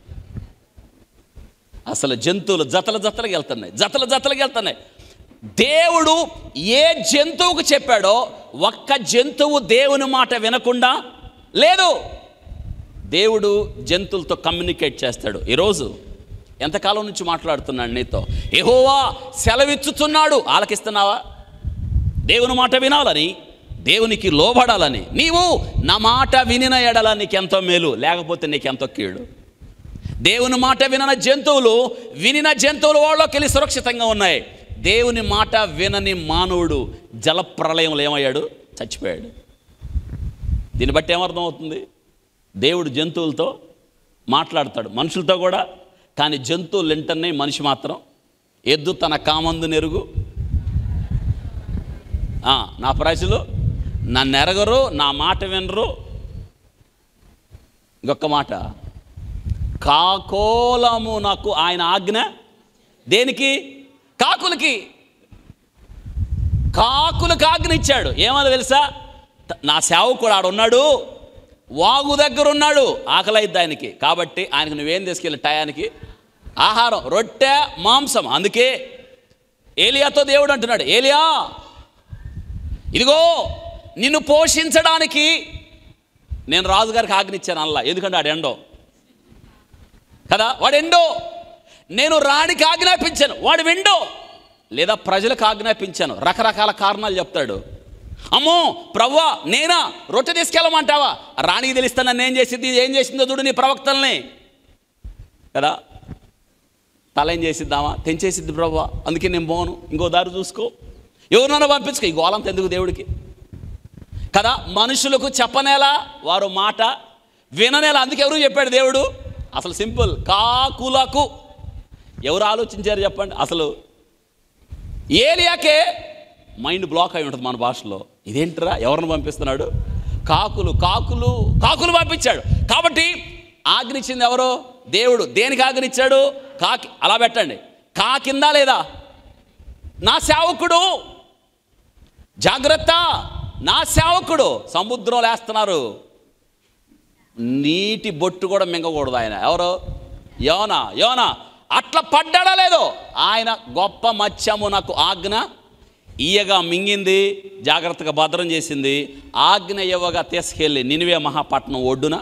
అసలు జంతువులు జతల జతలుగా వెళ్తున్నాయి, జతల జతలుగా వెళ్తున్నాయి. దేవుడు ఏ జంతువుకు చెప్పాడో ఒక్క జంతువు దేవుని మాట వినకుండా లేదు. దేవుడు జంతువులతో కమ్యూనికేట్ చేస్తాడు. ఈరోజు ఎంతకాలం నుంచి మాట్లాడుతున్నాడు నీతో? యెహోవా సెలవిచ్చుచున్నాడు, ఆలకిస్తున్నావా? దేవుని మాట వినాలని, దేవునికి లోబడాలని. నీవు నా మాట వినిన ఎడల నీకెంతో మేలు, లేకపోతే నీకెంతో కీడు. దేవుని మాట వినని జంతువులు వినిన జంతువులు వాళ్ళకి వెళ్ళి సురక్షితంగా ఉన్నాయి. దేవుని మాట వినని మానవుడు జలప్రలయంలో ఏమయ్యాడు? చచ్చిపోయాడు. దీన్ని బట్టి ఏమర్థం అవుతుంది? దేవుడు జంతువులతో మాట్లాడతాడు, మనుషులతో కూడా. కానీ జంతువులు వింటున్నాయి, మనిషి మాత్రం. ఎద్దు తన కామందు నెరుగు, నా ప్రజలు నన్ను ఎరగరు, నా మాట వినరు. ఇంకొక మాట, కాకోలము నాకు ఆయన ఆజ్ఞ. దేనికి? కాకులకి. కాకులకు ఆజ్ఞ ఇచ్చాడు. ఏమని తెలుసా? నా సేవకుడు ఆడున్నాడు, వాగు దగ్గర ఉన్నాడు, ఆకలి అయిద్ది ఆయనకి. కాబట్టి ఆయనకు నువ్వేం తీసుకెళ్ళి టయానికి ఆహారం, రొట్టె, మాంసం. అందుకే ఏలియాతో దేవుడు అంటున్నాడు, ఏలియా ఇదిగో నిన్ను పోషించడానికి నేను రాజుగారికి ఆజ్ఞ ఇచ్చాను అల్లా. ఎందుకంటే ఆడు ఎండో కదా, వాడు ఎండో. నేను రాణికి ఆజ్ఞాపించాను, వాడు వెండో. లేదా ప్రజలకు ఆజ్ఞాపించాను. రకరకాల కారణాలు చెప్తాడు. అమ్మో ప్రవ్వా నేనా రొట్టె తీసుకెళ్ళమంటావా? రాణికి తెలిస్తా నన్ను ఏం చేసింది, ఏం చేసిందో చూడు నీ ప్రవక్తల్ని కదా. తల ఏం చేసిద్దామా? తెంచేసిద్ది ప్రవ్వా, అందుకే నేను పోను, ఇంకో దారి చూసుకో, ఎవరినైనా పంపించుకో. ఈ గోలంత ఎందుకు దేవుడికి కదా. మనుషులకు చెప్పనేలా, వారు మాట విననేలా. అందుకే ఎవరు చెప్పాడు దేవుడు? అసలు సింపుల్, కాకులకు. ఎవరు ఆలోచించారు చెప్పండి? అసలు ఏలియాకే మైండ్ బ్లాక్ అయి ఉంటుంది మన భాషలో. ఇదేంటరా, ఎవరిని పంపిస్తున్నాడు? కాకులు కాకులు కాకులు పంపించాడు. కాబట్టి ఆజ్ఞించింది ఎవరు? దేవుడు. దేనికి ఆజ్ఞించాడు? కాకి. అలా పెట్టండి, కాకిందా లేదా? నా సేవకుడు, జాగ్రత్త, నా సేవకుడు. సముద్రం లేస్తున్నారు, నీటి బొట్టు కూడా మింగకూడదు ఆయన. ఎవరు? యోనా. యోనా అట్లా పడ్డాడా లేదో? ఆయన గొప్ప మత్స్యము నాకు ఆజ్ఞ ఇయ్యగా మింగింది, జాగ్రత్తగా భద్రం చేసింది. ఆజ్ఞ ఇవ్వగా తీసుకెళ్ళి నినివే మహాపట్నం ఒడ్డున.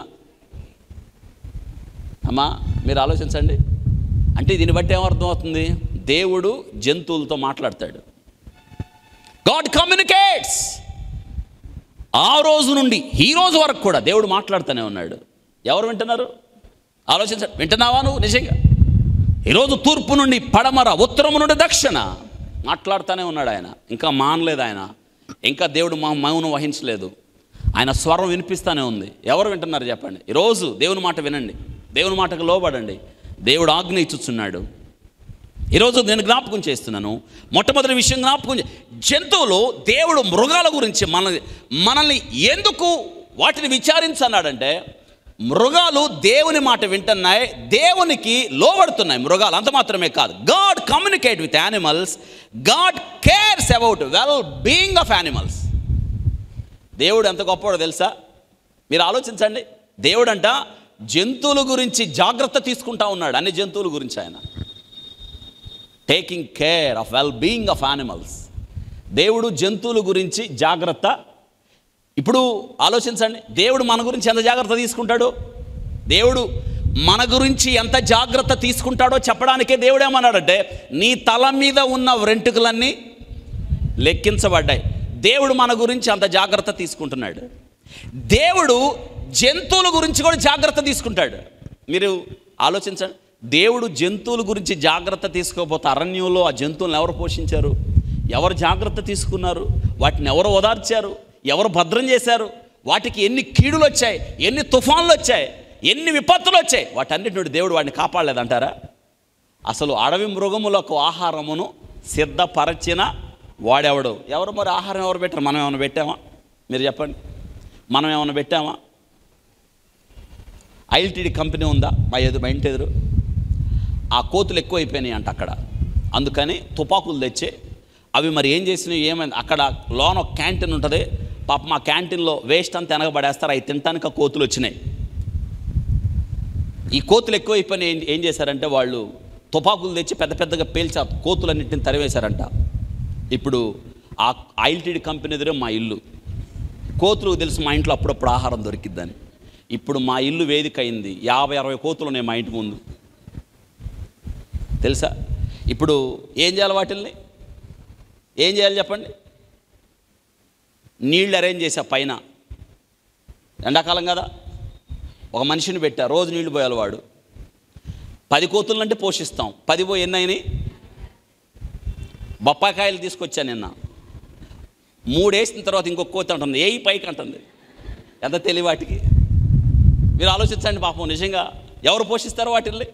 అమ్మా మీరు ఆలోచించండి. అంటే దీన్ని బట్టి ఏమర్థం అవుతుంది? దేవుడు జంతువులతో మాట్లాడతాడు. God communicates. ఆ రోజు నుండి ఈ రోజు వరకు కూడా దేవుడు మాట్లాడుతూనే ఉన్నాడు. ఎవరు వింటున్నారు? ఆలోచించండి. వింటున్నావా నువ్వు? నిజంగా ఈరోజు తూర్పు నుండి పడమర, ఉత్తరము నుండి దక్షిణ మాట్లాడుతూనే ఉన్నాడు ఆయన. ఇంకా మానలేదు ఆయన, ఇంకా దేవుడు మా మౌనం వహించలేదు. ఆయన స్వరం వినిపిస్తూనే ఉంది. ఎవరు వింటున్నారు చెప్పండి? ఈరోజు దేవుని మాట వినండి, దేవుని మాటకు లోబడండి. దేవుడు ఆజ్ఞ ఇచ్చుచున్నాడు. ఈరోజు నేను జ్ఞాపకం చేస్తున్నాను. మొట్టమొదటి విషయం జ్ఞాపకం చే జంతువులు, దేవుడు మృగాల గురించి మనల్ని మనల్ని ఎందుకు వాటిని విచారించన్నాడంటే, మృగాలు దేవుని మాట వింటున్నాయి, దేవునికి లోబడుతున్నాయి మృగాలు. అంత మాత్రమే కాదు, God communicate with animals, God cares about well being of animals. దేవుడు ఎంత గొప్పవాడో తెలుసా? మీరు ఆలోచించండి. దేవుడు అంట జంతువుల గురించి జాగ్రత్త తీసుకుంటా ఉన్నాడు, అన్ని జంతువుల గురించి ఆయన taking care of well being of animals. దేవుడు జంతువుల గురించి జాగ్రత్త. ఇప్పుడు ఆలోచించండి, దేవుడు మన గురించి ఎంత జాగ్రత్త తీసుకుంటాడో, దేవుడు మన గురించి ఎంత జాగ్రత్త తీసుకుంటాడో చెప్పడానికే దేవుడు ఏమన్నాడంటే, నీ తల మీద ఉన్న వెంట్రుకలన్నీ లెక్కించబడ్డాయి. దేవుడు మన గురించి అంత జాగ్రత్త తీసుకుంటున్నాడు. దేవుడు జంతువుల గురించి కూడా జాగ్రత్త తీసుకుంటాడు. మీరు ఆలోచించండి, దేవుడు జంతువుల గురించి జాగ్రత్త తీసుకోకపోతే అరణ్యంలో ఆ జంతువులను ఎవరు పోషించారు? ఎవరు జాగ్రత్త తీసుకున్నారు? వాటిని ఎవరు ఓదార్చారు? ఎవరు భద్రం చేశారు? వాటికి ఎన్ని కీడులు వచ్చాయి, ఎన్ని తుఫాన్లు వచ్చాయి, ఎన్ని విపత్తులు వచ్చాయి, వాటన్నిటి నుండి దేవుడు వాటిని కాపాడలేదంటారా? అసలు అడవి మృగములకు ఆహారమును సిద్ధపరచిన వాడెవడు? ఎవరు మరి ఆహారం ఎవరు పెట్టారు? మనం ఏమైనా పెట్టామా? మీరు చెప్పండి, మనం ఏమైనా పెట్టామా? ఐఎల్టీడీ కంపెనీ ఉందా మా ఎదురు, మా ఇంటి ఎదురు? ఆ కోతులు ఎక్కువ అయిపోయినాయి అంట అక్కడ, అందుకని తుపాకులు తెచ్చి అవి మరి ఏం చేసినాయి, ఏమైంది, అక్కడ లోన ఒక క్యాంటీన్ ఉంటుంది, పాప మా క్యాంటీన్లో వేస్ట్ అంతా వెనకబడేస్తారు, అవి తినటానికి ఆ కోతులు వచ్చినాయి. ఈ కోతులు ఎక్కువ అయిపోయినాయి. ఏం ఏం చేశారంటే వాళ్ళు తుపాకులు తెచ్చి పెద్ద పెద్దగా పేల్చి ఆ కోతులన్నింటిని తరివేశారంట. ఇప్పుడు ఆ ఐఎల్టీడీ కంపెనీ ఎదురే మా ఇల్లు. కోతులకు తెలుసు మా ఇంట్లో అప్పుడప్పుడు ఆహారం దొరికిద్దని. ఇప్పుడు మా ఇల్లు వేదిక అయింది, యాభై అరవై కోతులు ఉన్నాయి మా ఇంటి ముందు, తెలుసా? ఇప్పుడు ఏం చేయాలి? వాటిల్ని ఏం చేయాలి చెప్పండి? నీళ్ళు అరేంజ్ చేసా పైన, ఎండాకాలం కదా, ఒక మనిషిని పెట్టా, రోజు నీళ్లు పోయాలి వాడు. పది కోతులంటే పోషిస్తాం, పది పోయి ఎన్ని అయినాయి? బొప్పాయికాయలు తీసుకొచ్చాను నిన్న, మూడు వేసిన తర్వాత ఇంకొక కోత అంటుంది, ఏ పైకి అంటుంది. ఎంత తెలివి వాటికి! మీరు ఆలోచించండి. పాపం నిజంగా ఎవరు పోషిస్తారు వాటిల్ని?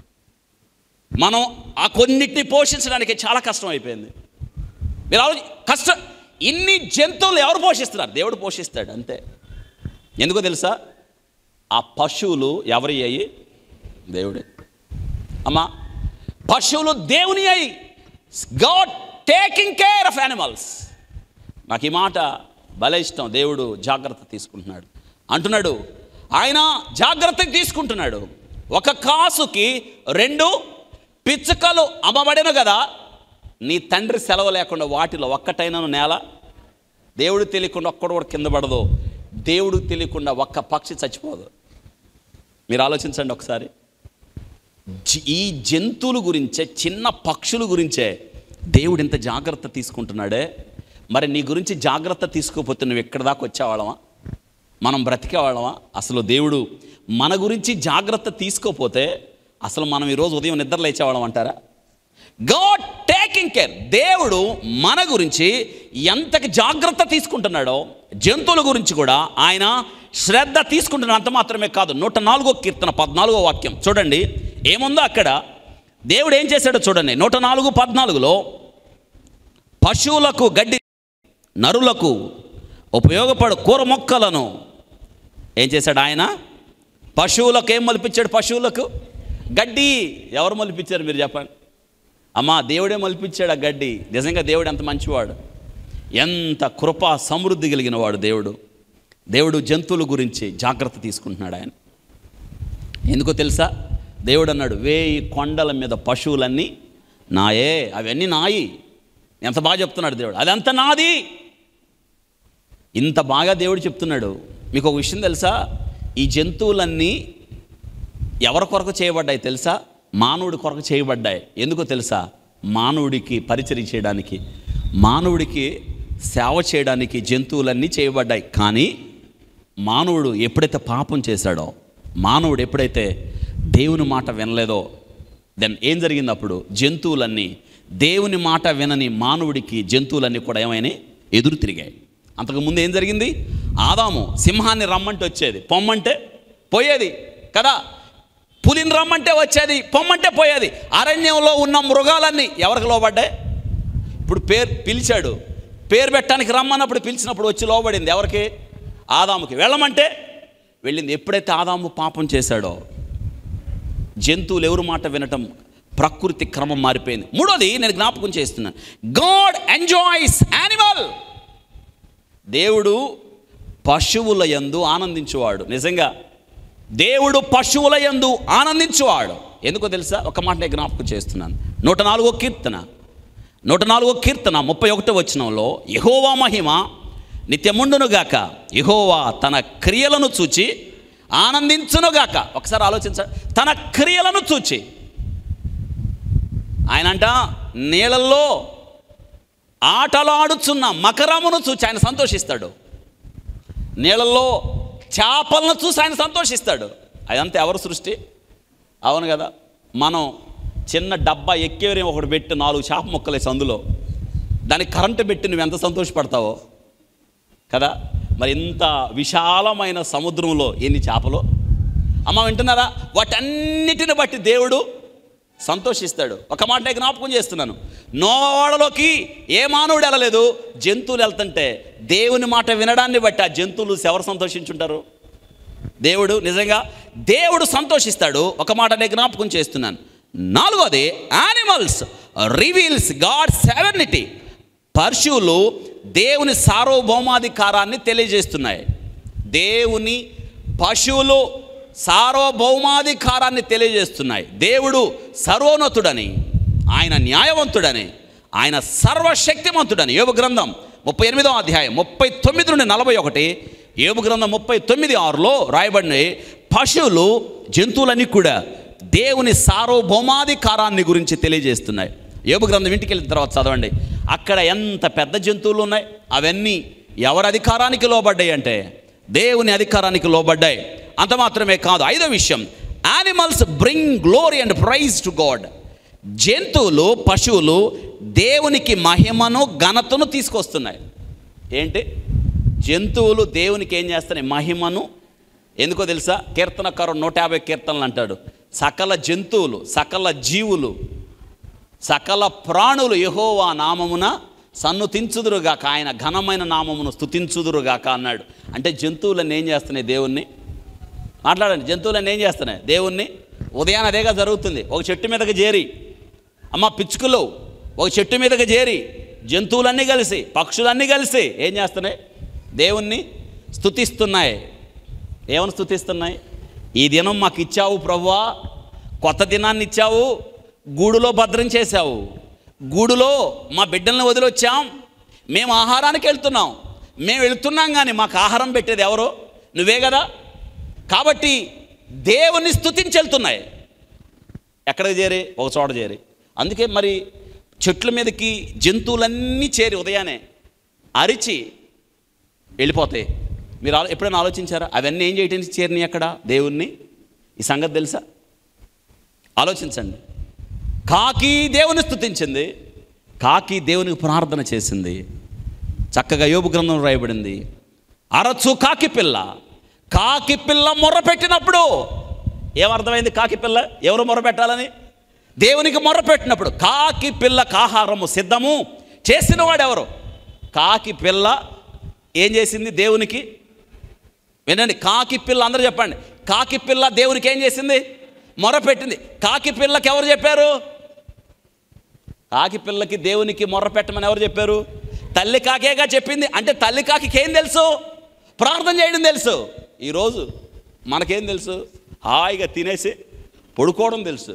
మనం ఆ కొన్నిటిని పోషించడానికి చాలా కష్టం అయిపోయింది. మీరు ఆలోచి కష్టం. ఇన్ని జంతువులు ఎవరు పోషిస్తున్నారు? దేవుడు పోషిస్తాడు అంతే. ఎందుకో తెలుసా? ఆ పశువులు ఎవరి అయ్యి? దేవుడే. అమ్మా, పశువులు దేవుని అయ్యి. God taking care of animals. నాకు ఈ మాట భలే ఇష్టం. దేవుడు జాగ్రత్త తీసుకుంటున్నాడు అంటున్నాడు. ఆయన జాగ్రత్త తీసుకుంటున్నాడు. ఒక కాసుకి రెండు పిచ్చుకలు అమ్మబడిన కదా, నీ తండ్రి సెలవు లేకుండా వాటిలో ఒక్కటైనను నేల దేవుడు తెలియకుండా ఒక్కడు కూడా కింద పడదు, దేవుడు తెలియకుండా ఒక్క పక్షి చచ్చిపోదు. మీరు ఆలోచించండి ఒకసారి. ఈ జంతువుల గురించే, చిన్న పక్షుల గురించే దేవుడు ఇంత జాగ్రత్త తీసుకుంటున్నాడే. మరి నీ గురించి జాగ్రత్త తీసుకోకపోతే నువ్వు ఎక్కడి దాకా వచ్చేవాళ్ళమా? మనం బ్రతికేవాళ్ళమా? అసలు దేవుడు మన గురించి జాగ్రత్త తీసుకోపోతే అసలు మనం ఈరోజు ఉదయం నిద్ర లేచేవాళ్ళం అంటారా? God taking care. దేవుడు మన గురించి ఎంతకి జాగ్రత్త తీసుకుంటున్నాడో జంతువుల గురించి కూడా ఆయన శ్రద్ధ తీసుకుంటున్నాడు. అంత మాత్రమే కాదు, నూట నాలుగో కీర్తన పద్నాలుగో వాక్యం చూడండి ఏముందో అక్కడ. దేవుడు ఏం చేశాడో చూడండి. నూట నాలుగు పద్నాలుగులో పశువులకు గడ్డి, నరులకు ఉపయోగపడు కూర మొక్కలను ఏం చేశాడు ఆయన? పశువులకు ఏం మొలిపించాడు? పశువులకు గడ్డి. ఎవరు మొలిపించారు మీరు చెప్పండి? అమ్మా, దేవుడే మొలిపించాడు ఆ గడ్డి. నిజంగా దేవుడు ఎంత మంచివాడు, ఎంత కృపా సమృద్ధి కలిగిన వాడు దేవుడు. దేవుడు జంతువుల గురించి జాగ్రత్త తీసుకుంటున్నాడు ఆయన. ఎందుకో తెలుసా? దేవుడు అన్నాడు, వేయి కొండల మీద పశువులన్నీ నాయే, అవన్నీ నాయి. ఎంత బాగా చెప్తున్నాడు దేవుడు, అదంతా నాది. ఇంత బాగా దేవుడు చెప్తున్నాడు. మీకు ఒక విషయం తెలుసా? ఈ జంతువులన్నీ ఎవరి కొరకు చేయబడ్డాయి తెలుసా? మానవుడి కొరకు చేయబడ్డాయి. ఎందుకో తెలుసా? మానవుడికి పరిచర్య చేయడానికి, మానవుడికి సేవ చేయడానికి జంతువులన్నీ చేయబడ్డాయి. కానీ మానవుడు ఎప్పుడైతే పాపం చేశాడో, మానవుడు ఎప్పుడైతే దేవుని మాట వినలేదో, దెన్ ఏం జరిగింది? అప్పుడు జంతువులన్నీ, దేవుని మాట వినని మానవుడికి జంతువులన్నీ కూడా ఏమైనా ఎదురు తిరిగాయి. అంతకుముందు ఏం జరిగింది? ఆదాము సింహాన్ని రమ్మంటే వచ్చేది, పొమ్మంటే పోయేది కదా. పులిని రమ్మంటే వచ్చేది, పొమ్మంటే పోయేది. అరణ్యంలో ఉన్న మృగాలన్నీ ఎవరికి లోబడ్డాయి? ఇప్పుడు పేరు పిలిచాడు, పేరు పెట్టడానికి రమ్మన్నప్పుడు పిలిచినప్పుడు వచ్చి లోబడింది ఎవరికి? ఆదాముకి. వెళ్ళమంటే వెళ్ళింది. ఎప్పుడైతే ఆదాము పాపం చేశాడో జంతువులు ఎవరు మాట వినటం, ప్రకృతి క్రమం మారిపోయింది. మూడోది నేను జ్ఞాపకం చేస్తున్నాను, గాడ్ ఎంజాయ్స్ యానిమల్. దేవుడు పశువుల యందు ఆనందించువాడు. నిజంగా దేవుడు పశువుల యందు ఆనందించువాడు. ఎందుకో తెలుసా? ఒక మాట నేను జ్ఞాపకం చేస్తున్నాను. నూట నాలుగో కీర్తన నూట నాలుగో కీర్తన ముప్పై ఒకటో వచనంలో, యెహోవా మహిమ నిత్యముండునుగాక, యెహోవా తన క్రియలను చూచి ఆనందించునుగాక. ఒకసారి ఆలోచించండి, తన క్రియలను చూచి. ఆయన అంట నీళ్ళల్లో ఆటలాడుచున్న మకరమును చూచి ఆయన సంతోషిస్తాడు. నీళ్ళల్లో చేపలను చూసి ఆయన సంతోషిస్తాడు. అదంతా ఎవరు సృష్టి? అవును కదా. మనం చిన్న డబ్బా ఎక్కేవరే ఒకటి పెట్టి నాలుగు చేప ముక్కలేసి అందులో దానికి కరెంటు పెట్టి నువ్వు ఎంత సంతోషపడతావో కదా. మరి ఇంత విశాలమైన సముద్రంలో ఎన్ని చేపలు అమ్మ, వింటున్నారా? వాటన్నిటిని బట్టి దేవుడు సంతోషిస్తాడు. ఒక మాట నేను జ్ఞాపకం చేస్తున్నాను, నోవాడలోకి ఏ మానవుడు వెళ్ళలేదు, జంతువులు వెళ్తుంటే దేవుని మాట వినడాన్ని బట్టి ఆ జంతువులు ఎవరు సంతోషించుంటారు? దేవుడు. నిజంగా దేవుడు సంతోషిస్తాడు. ఒక మాట నేను జ్ఞాపకం చేస్తున్నాను. నాలుగోది, యానిమల్స్ రివీల్స్ గాడ్ సావర్నిటీ. పశువులు దేవుని సార్వభౌమాధికారాన్ని తెలియజేస్తున్నాయి. దేవుని పశువులు సార్వభౌమాధికారాన్ని తెలియజేస్తున్నాయి. దేవుడు సర్వోన్నతుడని, ఆయన న్యాయవంతుడని, ఆయన సర్వశక్తిమంతుడని. యోబు గ్రంథం ముప్పై ఎనిమిదో అధ్యాయం ముప్పై తొమ్మిది నుండి నలభై ఒకటి యోబు గ్రంథం ముప్పై తొమ్మిది ఆరులో రాయబడిన పశువులు జంతువులన్నీ కూడా దేవుని సార్వభౌమాధికారాన్ని గురించి తెలియజేస్తున్నాయి. యోబు గ్రంథం ఇంటికి వెళ్ళిన తర్వాత చదవండి, అక్కడ ఎంత పెద్ద జంతువులు ఉన్నాయి. అవన్నీ ఎవరి అధికారానికి లోబడ్డాయి అంటే దేవుని అధికారానికి లోబడ్డాయి. అంత మాత్రమే కాదు, ఐదో విషయం, animals bring glory and praise to God. జంతువులు పశువులు దేవునికి మహిమను ఘనతను తీసుకొస్తున్నాయి. ఏంటి? జంతువులు దేవునికి ఏం చేస్తున్నాయి? మహిమను. ఎందుకో తెలుసా? కీర్తనకారుడు నూట యాభై కీర్తనలు అంటాడు, సకల జంతువులు, సకల జీవులు, సకల ప్రాణులు యెహోవా నామమున సన్నుతించుదురుగాక, ఆయన ఘనమైన నామమును స్తుతించుదురుగాక అన్నాడు. అంటే జంతువులన్నీ ఏం చేస్తున్నాయి? దేవుణ్ణి. మాట్లాడండి, జంతువులన్నీ ఏం చేస్తున్నాయి? దేవుణ్ణి. ఉదయాన్నే అదేగా జరుగుతుంది. ఒక చెట్టు మీదకి చేరి, అమ్మ పిచ్చుకలు ఒక చెట్టు మీదకి చేరి జంతువులన్నీ కలిసి, పక్షులన్నీ కలిసి ఏం చేస్తున్నాయి? దేవుణ్ణి స్తుతిస్తున్నాయి. ఏమని స్తుతిస్తున్నాయి? ఈ దినం మాకు ఇచ్చావు ప్రభువా, కొత్త దినాన్ని ఇచ్చావు, గూడులో భద్రం చేశావు, గూడులో మా బిడ్డల్ని వదిలొచ్చాం, మేము ఆహారానికి వెళ్తున్నాం, మేము వెళ్తున్నాం కానీ మాకు ఆహారం పెట్టేది ఎవరు? నువ్వే కదా. కాబట్టి దేవుని స్తుతించి వెళ్తున్నాయి. ఎక్కడికి చేరి? ఒక చోట చేరి. అందుకే మరి చెట్ల మీదకి జంతువులన్నీ చేరి ఉదయాన్నే అరిచి వెళ్ళిపోతాయి. మీరు ఎప్పుడైనా ఆలోచించారా? అవన్నీ ఏం చేయడానికి చేరినాయి అక్కడ? దేవుణ్ణి. ఈ సంగతి తెలుసా? ఆలోచించండి. కాకి దేవుని స్తుతించింది, కాకి దేవునికి ప్రార్థన చేసింది. చక్కగా యోబు గ్రంథం రాయబడింది, అరచు కాకి పిల్ల, కాకి పిల్ల మొర్ర పెట్టినప్పుడు ఏమర్థమైంది? కాకి పిల్ల ఎవరు మొర్ర పెట్టాలని? దేవునికి మొర్ర పెట్టినప్పుడు కాకి పిల్లకు ఆహారము సిద్ధము చేసిన వాడు ఎవరు? కాకి పిల్ల ఏం చేసింది? దేవునికి. వినండి, కాకి పిల్ల, అందరూ చెప్పండి, కాకి పిల్ల దేవునికి ఏం చేసింది? మొర్ర పెట్టింది. కాకి పిల్లకి ఎవరు చెప్పారు? కాకి పిల్లకి దేవునికి మొర్ర పెట్టమని ఎవరు చెప్పారు? తల్లి కాకేగా చెప్పింది. అంటే తల్లి కాకి ఏం తెలుసు? ప్రార్థన చేయడం తెలుసు. ఈరోజు మనకేం తెలుసు? హాయిగా తినేసి పడుకోవడం తెలుసు.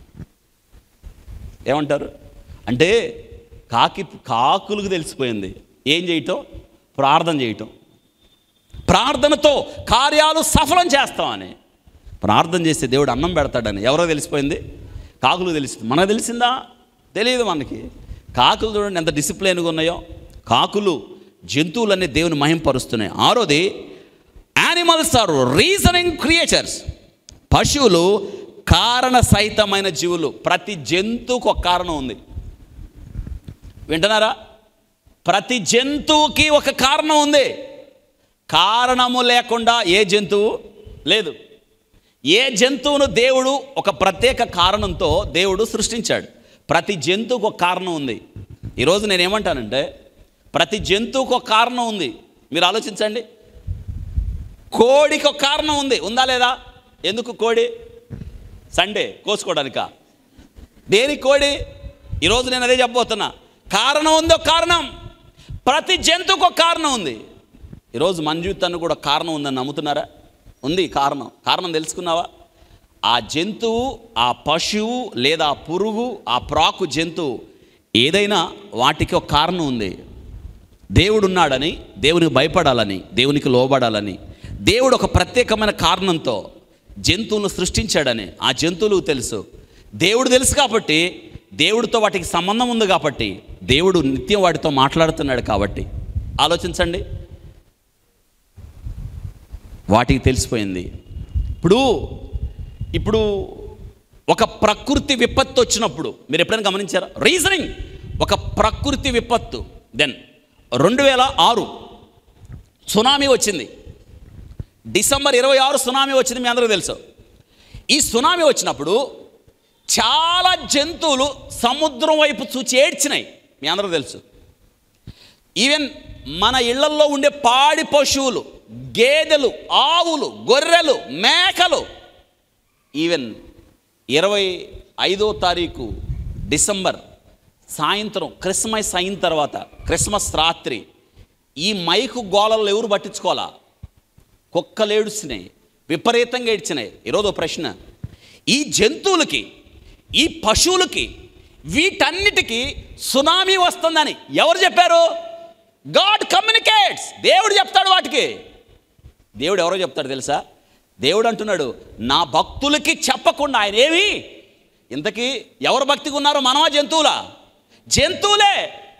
ఏమంటారు? అంటే కాకి కాకులకు తెలిసిపోయింది ఏం చేయటం? ప్రార్థన చేయటం. ప్రార్థనతో కార్యాలు సఫలం చేస్తామని. ప్రార్థన చేస్తే దేవుడు అన్నం పెడతాడని ఎవరో తెలిసిపోయింది? కాకులు తెలిసింది. మనకు తెలిసిందా? తెలియదు మనకి. కాకులు చూడండి ఎంత డిసిప్లైన్గా ఉన్నాయో. కాకులు జంతువులన్నీ దేవుని మహింపరుస్తున్నాయి. ఆరోది, యానిమల్స్ ఆర్ రీజనింగ్ క్రియేచర్స్. పశువులు కారణ సహితమైన జీవులు. ప్రతి జంతువుకు ఒక కారణం ఉంది. వింటున్నారా? ప్రతి జంతువుకి ఒక కారణం ఉంది. కారణము లేకుండా ఏ జంతువు లేదు. ఏ జంతువును దేవుడు ఒక ప్రత్యేక కారణంతో దేవుడు సృష్టించాడు. ప్రతి జంతువుకు ఒక కారణం ఉంది. ఈరోజు నేనేమంటానంటే ప్రతి జంతువుకు ఒక కారణం ఉంది. మీరు ఆలోచించండి. కోడికి ఒక కారణం ఉంది, ఉందా లేదా? ఎందుకు కోడి? సండే కోసుకోవడానికా? దేనికి కోడి? ఈరోజు నేను అదే చెప్పబోతున్నా. కారణం ఉంది, ఒక కారణం. ప్రతి జంతువుకు ఒక కారణం ఉంది. ఈరోజు మన జీవితాన్ని కూడా కారణం ఉందని నమ్ముతున్నారా? ఉంది కారణం. కారణం తెలుసుకున్నావా? ఆ జంతువు, ఆ పశువు లేదా ఆ పురుగు, ఆ ప్రాకు జంతువు ఏదైనా వాటికి ఒక కారణం ఉంది. దేవుడు ఉన్నాడని, దేవునికి భయపడాలని, దేవునికి లోబడాలని, దేవుడు ఒక ప్రత్యేకమైన కారణంతో జంతువులను సృష్టించాడని ఆ జంతువులకు తెలుసు. దేవుడు తెలుసు కాబట్టి, దేవుడితో వాటికి సంబంధం ఉంది కాబట్టి, దేవుడు నిత్యం వాటితో మాట్లాడుతున్నాడు కాబట్టి. ఆలోచించండి, వాటికి తెలిసిపోయింది. ఇప్పుడు ఇప్పుడు ఒక ప్రకృతి విపత్తు వచ్చినప్పుడు మీరు ఎప్పుడైనా గమనించారా? రీజనింగ్, ఒక ప్రకృతి విపత్తు. దెన్ రెండు వేల ఆరు సునామీ వచ్చింది. డిసెంబర్ ఇరవై ఆరు సునామీ వచ్చింది, మీ అందరికీ తెలుసు. ఈ సునామీ వచ్చినప్పుడు చాలా జంతువులు సముద్రం వైపు చూచి ఏడ్చినాయి, మీ అందరికీ తెలుసు. ఈవెన్ మన ఇళ్లల్లో ఉండే పాడి పశువులు, గేదెలు, ఆవులు, గొర్రెలు, మేకలు, ఈవెన్ ఇరవై ఐదో తారీఖు డిసెంబర్ సాయంత్రం, క్రిస్మస్ అయిన తర్వాత, క్రిస్మస్ రాత్రి ఈ మైకు గోళల్లో ఎవరు పట్టించుకోవాలా? కుక్కలు ఏడుస్తున్నాయి, విపరీతంగా ఏడ్చినాయి. ఈరోజు ప్రశ్న, ఈ జంతువులకి, ఈ పశువులకి, వీటన్నిటికీ సునామీ వస్తుందని ఎవరు చెప్పారు? God communicates. దేవుడు చెప్తాడు వాటికి. దేవుడు ఎవరో చెప్తాడు తెలుసా? దేవుడు అంటున్నాడు, నా భక్తులకి చెప్పకుండా ఆయన ఏమి. ఇంతకీ ఎవరు భక్తిగా ఉన్నారో? మనమా జంతువులా? జంతువులే.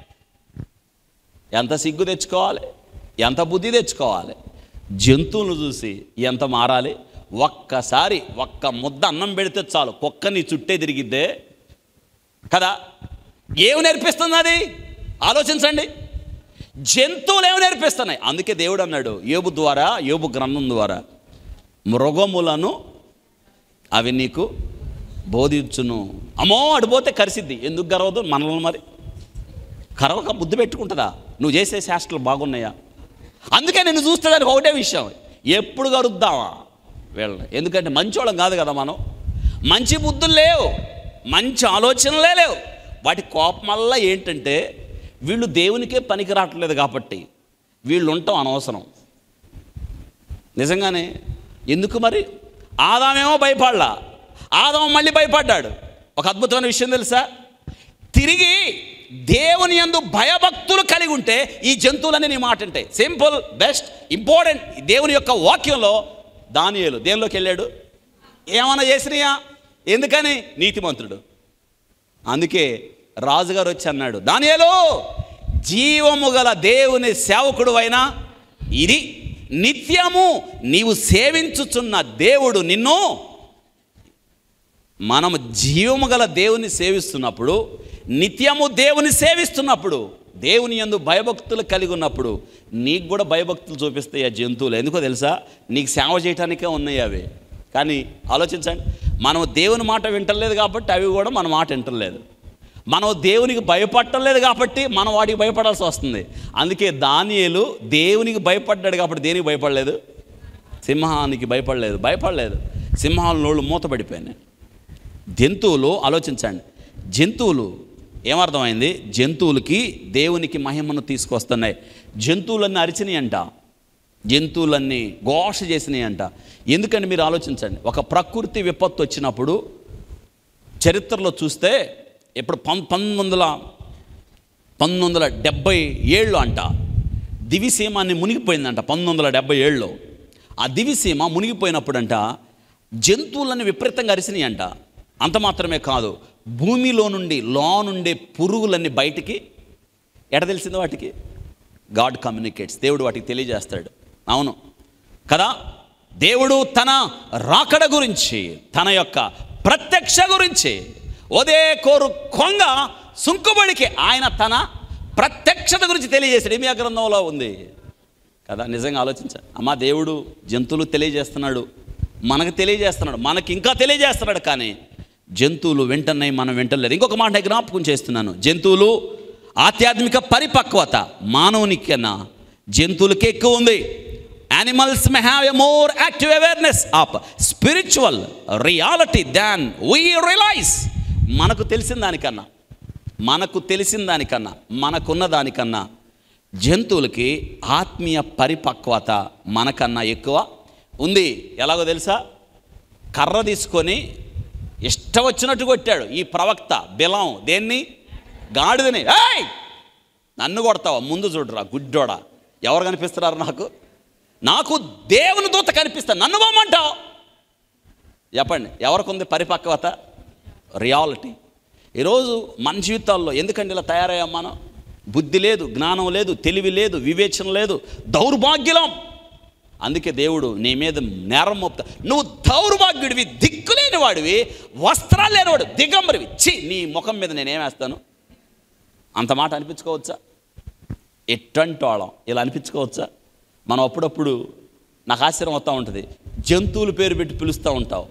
ఎంత సిగ్గు తెచ్చుకోవాలి, ఎంత బుద్ధి తెచ్చుకోవాలి. జంతువులను చూసి ఎంత మారాలి. ఒక్కసారి ఒక్క ముద్ద అన్నం పెడితే చాలు, కుక్క నీ చుట్టే తిరిగిద్దే కదా. ఏమి నేర్పిస్తుంది అది? ఆలోచించండి. జంతువులు ఏమి నేర్పిస్తున్నాయి? అందుకే దేవుడు అన్నాడు యోబు ద్వారా, యోబు గ్రంథం ద్వారా, మృగములను అవి నీకు బోధించును. అమ్మో అడిపోతే కరిసిద్ది. ఎందుకు గర్వదు? మనల్ని మరి కరవక బుద్ధి పెట్టుకుంటుందా? నువ్వు చేసే శాస్త్రాలు బాగున్నాయా? అందుకే నేను చూస్తుందానికి ఒకటే విషయం, ఎప్పుడు కరుద్దామా వీళ్ళని? ఎందుకంటే మంచోళ్ళం కాదు కదా మనం. మంచి బుద్ధులు లేవు, మంచి ఆలోచనలే లేవు. వాటి కోపం వల్ల ఏంటంటే వీళ్ళు దేవునికే పనికి రావట్లేదు కాబట్టి వీళ్ళు ఉండటం అనవసరం. నిజంగానే. ఎందుకు మరి? ఆదామేమో భయపడలా, ఆదాము మళ్ళీ భయపడ్డాడు. ఒక అద్భుతమైన విషయం తెలుసా? తిరిగి దేవుని యందు భయభక్తులు కలిగి ఉంటే ఈ జంతువులన్నీ నీ మాట అంటే. Simple, best, important. దేవుని యొక్క వాక్యంలో దానియేలు దేనిలోకి వెళ్ళాడు? ఏమన్నా చేసినాయా? ఎందుకని? నీతిమంతుడు. అందుకే రాజుగారు వచ్చి అన్నాడు, దానియేలు, జీవము గల దేవుని సేవకుడు అయినా ఇది నిత్యము నీవు సేవించుచున్న దేవుడు నిన్ను. మనము జీవము గల దేవుని సేవిస్తున్నప్పుడు, నిత్యము దేవుని సేవిస్తున్నప్పుడు, దేవుని యందు భయభక్తులు కలిగి ఉన్నప్పుడు నీకు కూడా భయభక్తులు చూపిస్తాయి ఆ జంతువులు. ఎందుకో తెలుసా? నీకు సేవ చేయటానికే ఉన్నాయి అవి. కానీ ఆలోచించండి, మనం దేవుని మాట వింటలేదు కాబట్టి అవి కూడా మన మాట వింటలేదు. మనం దేవునికి భయపడలేదు కాబట్టి మనం వాటికి భయపడాల్సి వస్తుంది. అందుకే దానియేలు దేవునికి భయపడ్డాడు కాబట్టి దేనికి భయపడలేదు? సింహానికి భయపడలేదు. భయపడలేదు సింహాల నోళ్ళు మూతపడిపోయినాయి. జంతువులు, ఆలోచించండి, జంతువులు ఏమర్థమైంది? జంతువులకి దేవునికి మహిమను తీసుకొస్తున్నాయి. జంతువులన్నీ అరిచినాయి అంట, జంతువులన్నీ ఘోష చేసినాయి అంట. ఎందుకంటే మీరు ఆలోచించండి, ఒక ప్రకృతి విపత్తు వచ్చినప్పుడు చరిత్రలో చూస్తే, ఇప్పుడు పం పంతొమ్మిది వందల పంతొమ్మిది వందల డెబ్బై ఏళ్ళు అంట దివిసీమాన్ని మునిగిపోయిందంట. పంతొమ్మిది వందల డెబ్బై ఏడులో ఆ దివిసీమ మునిగిపోయినప్పుడంట జంతువులన్నీ విపరీతంగా అరిసినాయి అంట. అంత మాత్రమే కాదు, భూమిలో నుండి లో నుండి పురుగులన్నీ బయటికి ఎట తెలిసింది వాటికి? God communicates. దేవుడు వాటికి తెలియజేస్తాడు. అవును కదా. దేవుడు తన రాకడ గురించి, తన యొక్క ప్రత్యక్ష గురించి, ఒదే కోరు కొంగ సుంకుబడికి ఆయన తన ప్రత్యక్షత గురించి తెలియజేశాడు. ఏమి గ్రంథంలో ఉంది కదా. నిజంగా ఆలోచించాలి. అమ్మా, దేవుడు జంతువులు తెలియజేస్తున్నాడు, మనకు తెలియజేస్తున్నాడు, మనకి ఇంకా తెలియజేస్తున్నాడు. కానీ జంతువులు వింటున్నాయి, మనం వింటలేదు. ఇంకొక మాట జ్ఞాపకం చేస్తున్నాను, జంతువులు ఆధ్యాత్మిక పరిపక్వత మానవునికన్నా జంతువులకే ఎక్కువ ఉంది. Animals may have a more active awareness of spiritual reality than we realize. మనకు తెలిసిన దానికన్నా మనకు తెలిసిన దానికన్నా మనకున్న దానికన్నా జంతువులకి ఆత్మీయ పరిపక్వత మనకన్నా ఎక్కువ ఉంది. ఎలాగో తెలుసా? కర్ర తీసుకొని ఇష్టం వచ్చినట్టు కొట్టాడు ఈ ప్రవక్త బిలాం. దేన్ని? గాడిదని. ఏయ్ నన్ను కొడతావా? ముందు చూడరా గుడ్డోడా. ఎవరు కనిపిస్తున్నారు నాకు? నాకు దేవుని దూత కనిపిస్తా, నన్ను పోమంటావు? చెప్పండి, ఎవరికి ఉంది పరిపక్వత, రియాలిటీ? ఈరోజు మన జీవితాల్లో ఎందుకంటే ఇలా తయారయ్యాం మనం? బుద్ధి లేదు, జ్ఞానం లేదు, తెలివి లేదు, వివేచన లేదు, దౌర్భాగ్యం. అందుకే దేవుడు నీ మీద నేరం మోపుతా. నువ్వు దౌర్భాగ్యుడివి, దిక్కులేని వాడివి, వస్త్రాలు లేనివాడు, దిగంబరివి, చి నీ ముఖం మీద నేనేమేస్తాను. అంత మాట అనిపించుకోవచ్చా? ఎట్టంటి వాళ్ళం ఇలా అనిపించుకోవచ్చా? మనం అప్పుడప్పుడు నాకు ఆశ్చర్యం అవుతూ ఉంటుంది, జంతువుల పేరు పెట్టి పిలుస్తూ ఉంటావు.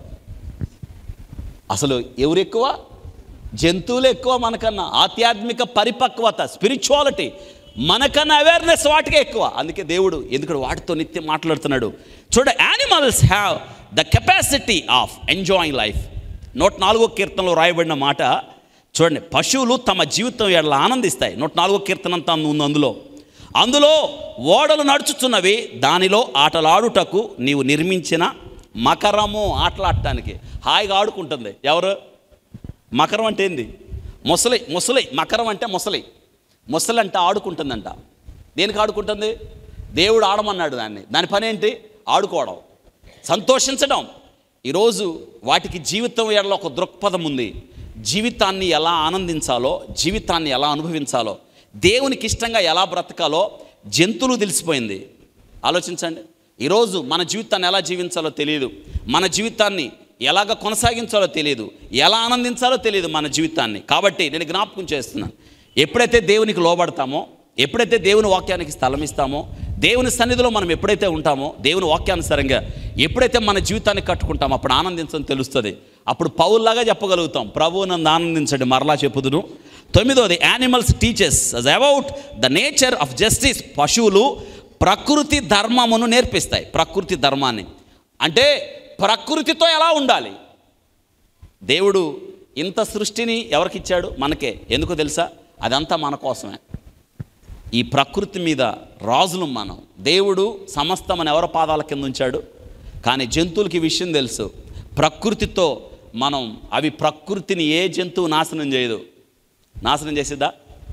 అసలు ఎవరు ఎక్కువ? జంతువులు ఎక్కువ మనకన్నా. ఆధ్యాత్మిక పరిపక్వత, స్పిరిచువాలిటీ మనకన్నా అవేర్నెస్ వాటికే ఎక్కువ. అందుకే దేవుడు ఎందుకంటే వాటితో నిత్యం మాట్లాడుతున్నాడు. చూడ, animals have the capacity of enjoying life. నూట నాలుగో కీర్తనలో రాయబడిన మాట చూడండి, పశువులు తమ జీవితం ఎట్లా ఆనందిస్తాయి. నూట నాలుగో కీర్తన అంతా ఉంది అందులో. అందులో ఓడలు నడుచుతున్నవి, దానిలో ఆటలాడుటకు నీవు నిర్మించిన మకరము. ఆటలాడటానికి హాయిగా ఆడుకుంటుంది. ఎవరు? మకరం అంటే ఏంది? ముసలి. ముసలి మకరం అంటే ముసలి. ముసలి అంటే ఆడుకుంటుందంట. దేనికి ఆడుకుంటుంది? దేవుడు ఆడమన్నాడు దాన్ని. దాని పని ఏంటి? ఆడుకోవడం, సంతోషించడం. ఈరోజు వాటికి జీవితం ఎడల ఒక దృక్పథం ఉంది. జీవితాన్ని ఎలా ఆనందించాలో, జీవితాన్ని ఎలా అనుభవించాలో, దేవునికి ఇష్టంగా ఎలా బ్రతకాలో జంతువులు తెలిసిపోయింది. ఆలోచించండి, ఈరోజు మన జీవితాన్ని ఎలా జీవించాలో తెలియదు, మన జీవితాన్ని ఎలాగ కొనసాగించాలో తెలియదు, ఎలా ఆనందించాలో తెలియదు మన జీవితాన్ని. కాబట్టి నేను జ్ఞాపకం చేస్తున్నాను, ఎప్పుడైతే దేవునికి లోబడతామో, ఎప్పుడైతే దేవుని వాక్యానికి స్థలం ఇస్తామో, దేవుని సన్నిధిలో మనం ఎప్పుడైతే ఉంటామో, దేవుని వాక్యానుసారంగా ఎప్పుడైతే మన జీవితాన్ని కట్టుకుంటామో అప్పుడు ఆనందించడం తెలుస్తుంది. అప్పుడు పౌల్లాగా చెప్పగలుగుతాం, ప్రభువు నన్ను ఆనందించండి. మరలా చెప్పుదును. తొమ్మిదోది, animals teachers about the nature of justice. పశువులు ప్రకృతి ధర్మమును నేర్పిస్తాయి. ప్రకృతి ధర్మాన్ని అంటే ప్రకృతితో ఎలా ఉండాలి. దేవుడు ఇంత సృష్టిని ఎవరికి ఇచ్చాడు? మనకే. ఎందుకో తెలుసా? అదంతా మన కోసమే. ఈ ప్రకృతి మీద రాజులు మనం. దేవుడు సమస్తమని ఎవరి పాదాల కింద ఉంచాడు. కానీ జంతువులకి విషయం తెలుసు, ప్రకృతితో మనం, అవి ప్రకృతిని ఏ జంతువు నాశనం చేయదు. నాశనం చేసేదా?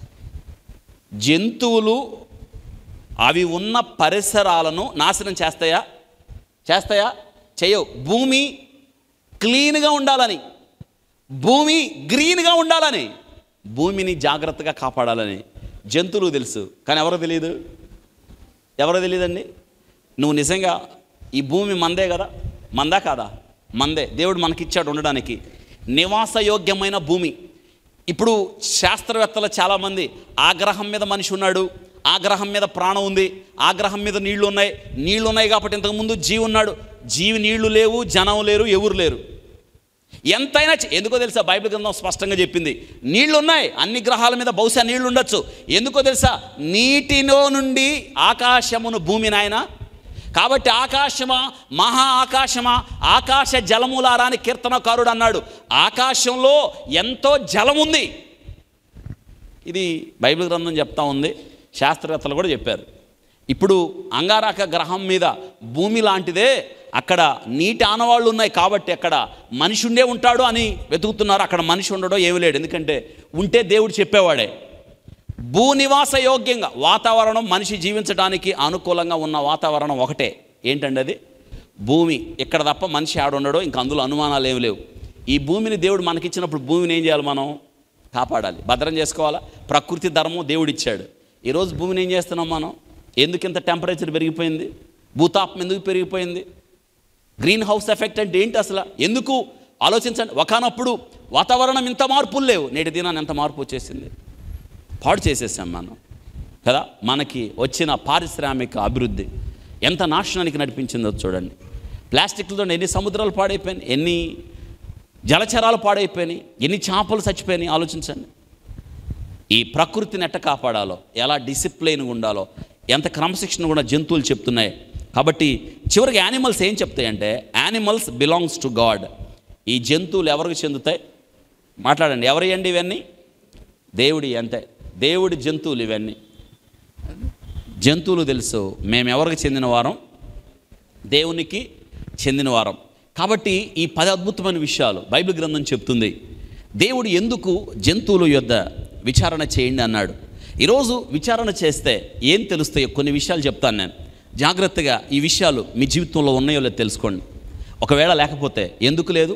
జంతువులు అవి ఉన్న పరిసరాలను నాశనం చేస్తాయా? చేస్తాయా? చేయవు. భూమి క్లీన్గా ఉండాలని, భూమి గ్రీన్గా ఉండాలని, భూమిని జాగ్రత్తగా కాపాడాలని జంతువులు తెలుసు. కానీ ఎవరో తెలియదు. ఎవరో తెలియదండి. నువ్వు నిజంగా ఈ భూమి మందే కదా? మందా కాదా? మందే. దేవుడు మనకిచ్చాడు ఉండడానికి నివాసయోగ్యమైన భూమి. ఇప్పుడు శాస్త్రవేత్తలు చాలామంది ఆ గ్రహం మీద మనిషి ఉన్నాడు, ఆ గ్రహం మీద ప్రాణం ఉంది, ఆ గ్రహం మీద నీళ్లు ఉన్నాయి, నీళ్లు ఉన్నాయి కాబట్టి ఇంతకుముందు జీవి ఉన్నాడు. జీవి నీళ్లు లేవు, జనం లేరు, ఎవరు లేరు. ఎంతైనా ఎందుకో తెలుసా? బైబిల్ గ్రంథం స్పష్టంగా చెప్పింది, నీళ్లు ఉన్నాయి అన్ని గ్రహాల మీద, బహుశా నీళ్లు ఉండొచ్చు. ఎందుకో తెలుసా? నీటిలో నుండి ఆకాశమును భూమి నాయన. కాబట్టి ఆకాశమా, మహా ఆకాశమా, ఆకాశ జలములారా అని కీర్తనకారుడు అన్నాడు. ఆకాశంలో ఎంతో జలం ఉంది. ఇది బైబిల్ గ్రంథం చెప్తా ఉంది, శాస్త్రవేత్తలు కూడా చెప్పారు. ఇప్పుడు అంగారక గ్రహం మీద భూమి లాంటిదే, అక్కడ నీటి ఆనవాళ్ళు ఉన్నాయి కాబట్టి అక్కడ మనిషి ఉండే ఉంటాడు అని వెతుకుతున్నారు. అక్కడ మనిషి ఉండడో ఏమి లేడు, ఎందుకంటే ఉంటే దేవుడు చెప్పేవాడే. భూనివాస యోగ్యంగా వాతావరణం, మనిషి జీవించడానికి అనుకూలంగా ఉన్న వాతావరణం ఒకటే. ఏంటండి అది? భూమి. ఇక్కడ తప్ప మనిషి ఆడ ఉండడో, ఇంక అందులో అనుమానాలు ఏమి లేవు. ఈ భూమిని దేవుడు మనకిచ్చినప్పుడు భూమిని ఏం చేయాలి? మనం కాపాడాలి, భద్రం చేసుకోవాలా. ప్రకృతి ధర్మం దేవుడు ఇచ్చాడు. ఈరోజు భూమిని ఏం చేస్తున్నాం మనం? ఎందుకు ఇంత టెంపరేచర్ పెరిగిపోయింది? భూతాపం ఎందుకు పెరిగిపోయింది? గ్రీన్ హౌస్ ఎఫెక్ట్ అంటే ఏంటి అసలు? ఎందుకు ఆలోచించండి. ఒకనప్పుడు వాతావరణం ఇంత మార్పులు లేవు, నేటి దినాన్ని ఎంత మార్పు వచ్చేసింది. పాడు చేసేసాం మనం కదా. మనకి వచ్చిన పారిశ్రామిక అభివృద్ధి ఎంత నాశనానికి నడిపించిందో చూడండి. ప్లాస్టిక్లతో ఎన్ని సముద్రాలు పాడైపోయినాయి, ఎన్ని జలచరాలు పాడైపోయినాయి, ఎన్ని చేపలు చచ్చిపోయినాయి. ఆలోచించండి. ఈ ప్రకృతిని ఎట్ట కాపాడాలో, ఎలా డిసిప్లైన్గా ఉండాలో, ఎంత క్రమశిక్షణ కూడా జంతువులు చెప్తున్నాయి. కాబట్టి చివరికి యానిమల్స్ ఏం చెప్తాయంటే, యానిమల్స్ బిలాంగ్స్ టు గాడ్. ఈ జంతువులు ఎవరికి చెందుతాయి? మాట్లాడండి, ఎవరి అండి ఇవన్నీ? దేవుడి. అంతే, దేవుడి జంతువులు ఇవన్నీ. జంతువులు తెలుసు మేము ఎవరికి చెందిన వారం, దేవునికి చెందిన వారం. కాబట్టి ఈ పది అద్భుతమైన విషయాలు బైబిల్ గ్రంథం చెప్తుంది. దేవుడు ఎందుకు జంతువుల యొద్ద విచారణ చేయండి అన్నాడు. ఈరోజు విచారణ చేస్తే ఏం తెలుస్తాయో కొన్ని విషయాలు చెప్తాను నేను. జాగ్రత్తగా ఈ విషయాలు మీ జీవితంలో ఉన్నాయో లేదో తెలుసుకోండి. ఒకవేళ లేకపోతే ఎందుకు లేదు?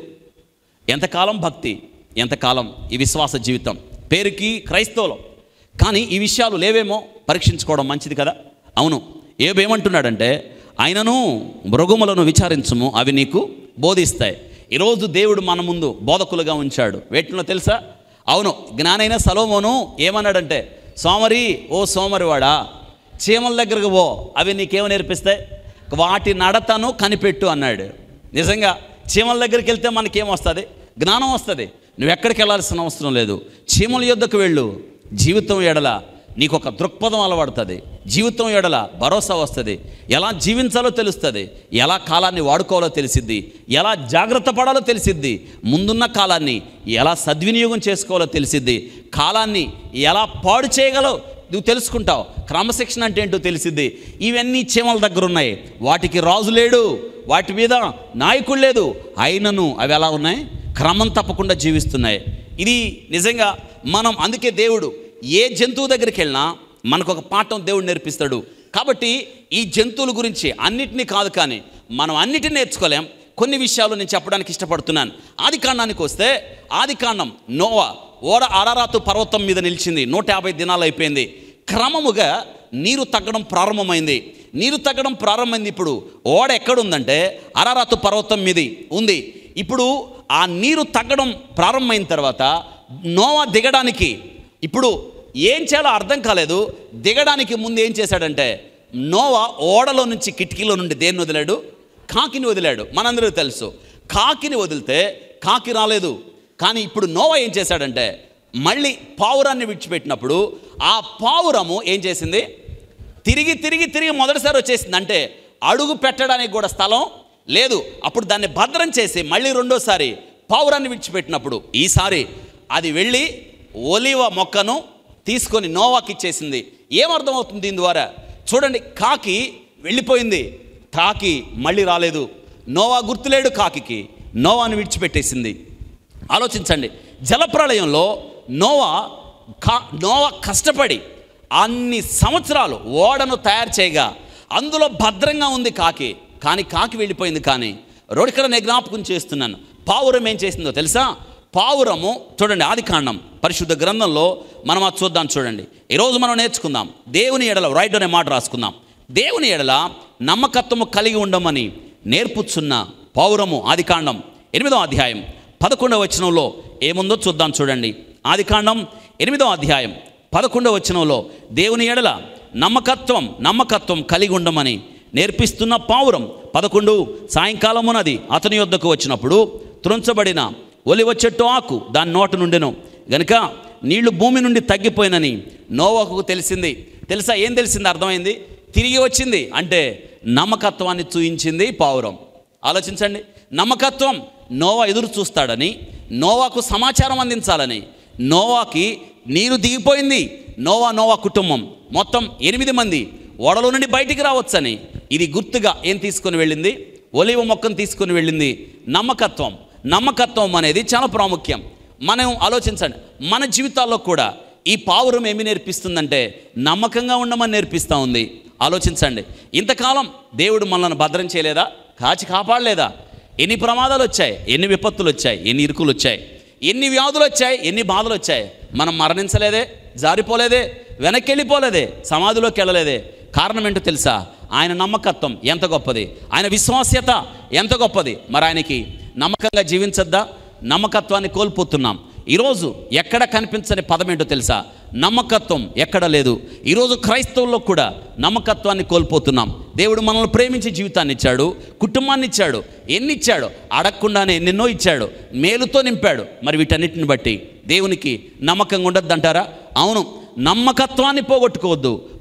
ఎంతకాలం భక్తి, ఎంతకాలం ఈ విశ్వాస జీవితం, పేరుకి క్రైస్తవులం, కానీ ఈ విషయాలు లేవేమో పరీక్షించుకోవడం మంచిది కదా. అవును, ఏమేమంటున్నాడంటే, ఆయనను మృగములను విచారించుము, అవి నీకు బోధిస్తాయి. ఈరోజు దేవుడు మన ముందు బోధకులుగా ఉంచాడు. వేటిలో తెలుసా? అవును, జ్ఞానైన సొలొమోను ఏమన్నాడంటే, సోమరి ఓ సోమరివాడా, చీమల దగ్గరకు పో, అవి నీకేమో నేర్పిస్తాయి, వాటి నడతను కనిపెట్టు అన్నాడు. నిజంగా చీమల దగ్గరికి వెళ్తే మనకేమొస్తుంది? జ్ఞానం వస్తుంది. నువ్వు ఎక్కడికి వెళ్ళాల్సిన అవసరం లేదు. చీమల యొద్దకు వెళ్ళు. జీవితం ఎడల నీకు ఒక దృక్పథం అలవడుతుంది. జీవితం ఎడల భరోసా వస్తుంది. ఎలా జీవించాలో తెలుస్తుంది. ఎలా కాలాన్ని వాడుకోవాలో తెలిసిద్ది. ఎలా జాగ్రత్త పడాలో తెలిసిద్ది. ముందున్న కాలాన్ని ఎలా సద్వినియోగం చేసుకోవాలో తెలిసిద్ది. కాలాన్ని ఎలా పాడు చేయగలవు నువ్వు తెలుసుకుంటావు. క్రమశిక్షణ అంటే ఏంటో తెలిసిద్ది. ఇవన్నీ చీమల దగ్గర ఉన్నాయి. వాటికి రాజు లేడు, వాటి మీద నాయకుడు లేదు, అయినను అవి ఎలా ఉన్నాయి? క్రమం తప్పకుండా జీవిస్తున్నాయి. ఇది నిజంగా మనం, అందుకే దేవుడు ఏ జంతువు దగ్గరికి వెళ్ళినా మనకు ఒక పాఠం దేవుడు నేర్పిస్తాడు. కాబట్టి ఈ జంతువుల గురించి అన్నిటినీ కాదు, కానీ మనం అన్నిటిని నేర్చుకోలేం. కొన్ని విషయాలు నేను చెప్పడానికి ఇష్టపడుతున్నాను. ఆది కాండానికి వస్తే, ఆది కాండం నోవా ఓడ అరారాతు పర్వతం మీద నిలిచింది. నూట యాభై దినాలు అయిపోయింది. క్రమముగా నీరు తగ్గడం ప్రారంభమైంది. నీరు తగ్గడం ప్రారంభమైంది. ఇప్పుడు ఓడ ఎక్కడుందంటే అరారాతు పర్వతం మీది ఉంది. ఇప్పుడు ఆ నీరు తగ్గడం ప్రారంభమైన తర్వాత నోవా దిగడానికి, ఇప్పుడు ఏం చేయాలో అర్థం కాలేదు. దిగడానికి ముందు ఏం చేశాడంటే, నోవా ఓడలో నుంచి కిటికీలో నుండి దేన్ని వదిలాడు? కాకిని వదిలాడు. మనందరికీ తెలుసు, కాకిని వదిలితే కాకి రాలేదు. కానీ ఇప్పుడు నోవా ఏం చేశాడంటే, మళ్ళీ పావురాన్ని విడిచిపెట్టినప్పుడు ఆ పావురము ఏం చేసింది? తిరిగి తిరిగి తిరిగి మొదటిసారి వచ్చేసింది. అంటే అడుగు పెట్టడానికి కూడా స్థలం లేదు. అప్పుడు దాన్ని భద్రం చేసి మళ్ళీ రెండోసారి పావురాన్ని విడిచిపెట్టినప్పుడు ఈసారి అది వెళ్ళి ఒలివ మొక్కను తీసుకొని నోవాకి ఇచ్చేసింది. ఏమర్థమవుతుంది దీని ద్వారా? చూడండి, కాకి వెళ్ళిపోయింది, కాకి మళ్ళీ రాలేదు. నోవా గుర్తులేడు కాకికి, నోవాను విడిచిపెట్టేసింది. ఆలోచించండి, జలప్రళయంలో నోవా కా నోవా కష్టపడి అన్ని సంవత్సరాలు ఓడను తయారు చేయగా అందులో భద్రంగా ఉంది కాకి. కానీ కాకి వెళ్ళిపోయింది. కానీ రోడ్డు నేను జ్ఞాపకం చేస్తున్నాను, పావురం ఏం చేసిందో తెలుసా? పావురము చూడండి, ఆది కాండం పరిశుద్ధ గ్రంథంలో మనం అది చూద్దాం. చూడండి, ఈరోజు మనం నేర్చుకుందాం. దేవుని ఎడల రైట్ అనే మాట రాసుకుందాం. దేవుని ఎడల నమ్మకత్వము కలిగి ఉండమని నేర్పుచున్న పావురము. ఆది కాండం ఎనిమిదో అధ్యాయం పదకొండవ వచనంలో ఏముందో చూద్దాం. చూడండి, ఆది కాండం ఎనిమిదో అధ్యాయం పదకొండవ వచనంలో దేవుని ఎడల నమ్మకత్వం నమ్మకత్వం కలిగి ఉండమని నేర్పిస్తున్న పావురం పదకొండు సాయంకాలమునది అతని యొద్దకు వచ్చినప్పుడు త్రుంచబడిన ఒలివ చెట్టు ఆకు దాని నోట నుండెను గనుక నీళ్లు భూమి నుండి తగ్గిపోయినని నోవాకు తెలిసింది. తెలుసా ఏం తెలిసింది? అర్థమైంది, తిరిగి వచ్చింది. అంటే నమ్మకత్వాన్ని చూయించింది పావురం. ఆలోచించండి, నమ్మకత్వం నోవా ఎదురు చూస్తాడని, నోవాకు సమాచారం అందించాలని. నోవాకి నీరు దిగిపోయింది. నోవా నోవా కుటుంబం మొత్తం ఎనిమిది మంది ఓడలో నుండి బయటికి రావచ్చని ఇది గుర్తుగా ఏం తీసుకొని వెళ్ళింది? ఒలివ మొక్కను తీసుకొని వెళ్ళింది. నమ్మకత్వం నమ్మకత్వం అనేది చాలా ప్రాముఖ్యం. మనం ఆలోచించండి, మన జీవితాల్లో కూడా ఈ పావురం ఏమి నేర్పిస్తుందంటే నమ్మకంగా ఉండమని నేర్పిస్తూ ఉంది. ఆలోచించండి, ఇంతకాలం దేవుడు మనల్ని భద్రం చేయలేదా? కాచి కాపాడలేదా? ఎన్ని ప్రమాదాలు వచ్చాయి, ఎన్ని విపత్తులు వచ్చాయి, ఎన్ని ఇరుకులు వచ్చాయి, ఎన్ని వ్యాధులు వచ్చాయి, ఎన్ని బాధలు వచ్చాయి. మనం మరణించలేదే, జారిపోలేదే, వెనక్కి వెళ్ళిపోలేదే, సమాధిలోకి వెళ్ళలేదే. కారణం ఏంటో తెలుసా? ఆయన నమ్మకత్వం ఎంత గొప్పది, ఆయన విశ్వాస్యత ఎంత గొప్పది. మరి ఆయనకి నమ్మకంగా జీవించద్దా? నమ్మకత్వాన్ని కోల్పోతున్నాం. ఈరోజు ఎక్కడ కనిపించని పదం ఏంటో తెలుసా? నమ్మకత్వం ఎక్కడ లేదు. ఈరోజు క్రైస్తవుల్లో కూడా నమ్మకత్వాన్ని కోల్పోతున్నాం. దేవుడు మనల్ని ప్రేమించి జీవితాన్ని ఇచ్చాడు, కుటుంబాన్ని ఇచ్చాడు, ఎన్ని ఇచ్చాడు, అడగకుండానే ఎన్నెన్నో ఇచ్చాడు, మేలుతో నింపాడు. మరి వీటన్నిటిని బట్టి దేవునికి నమ్మకంగా ఉండద్దు అంటారా? అవును, నమ్మకత్వాన్ని పోగొట్టుకోవద్దు.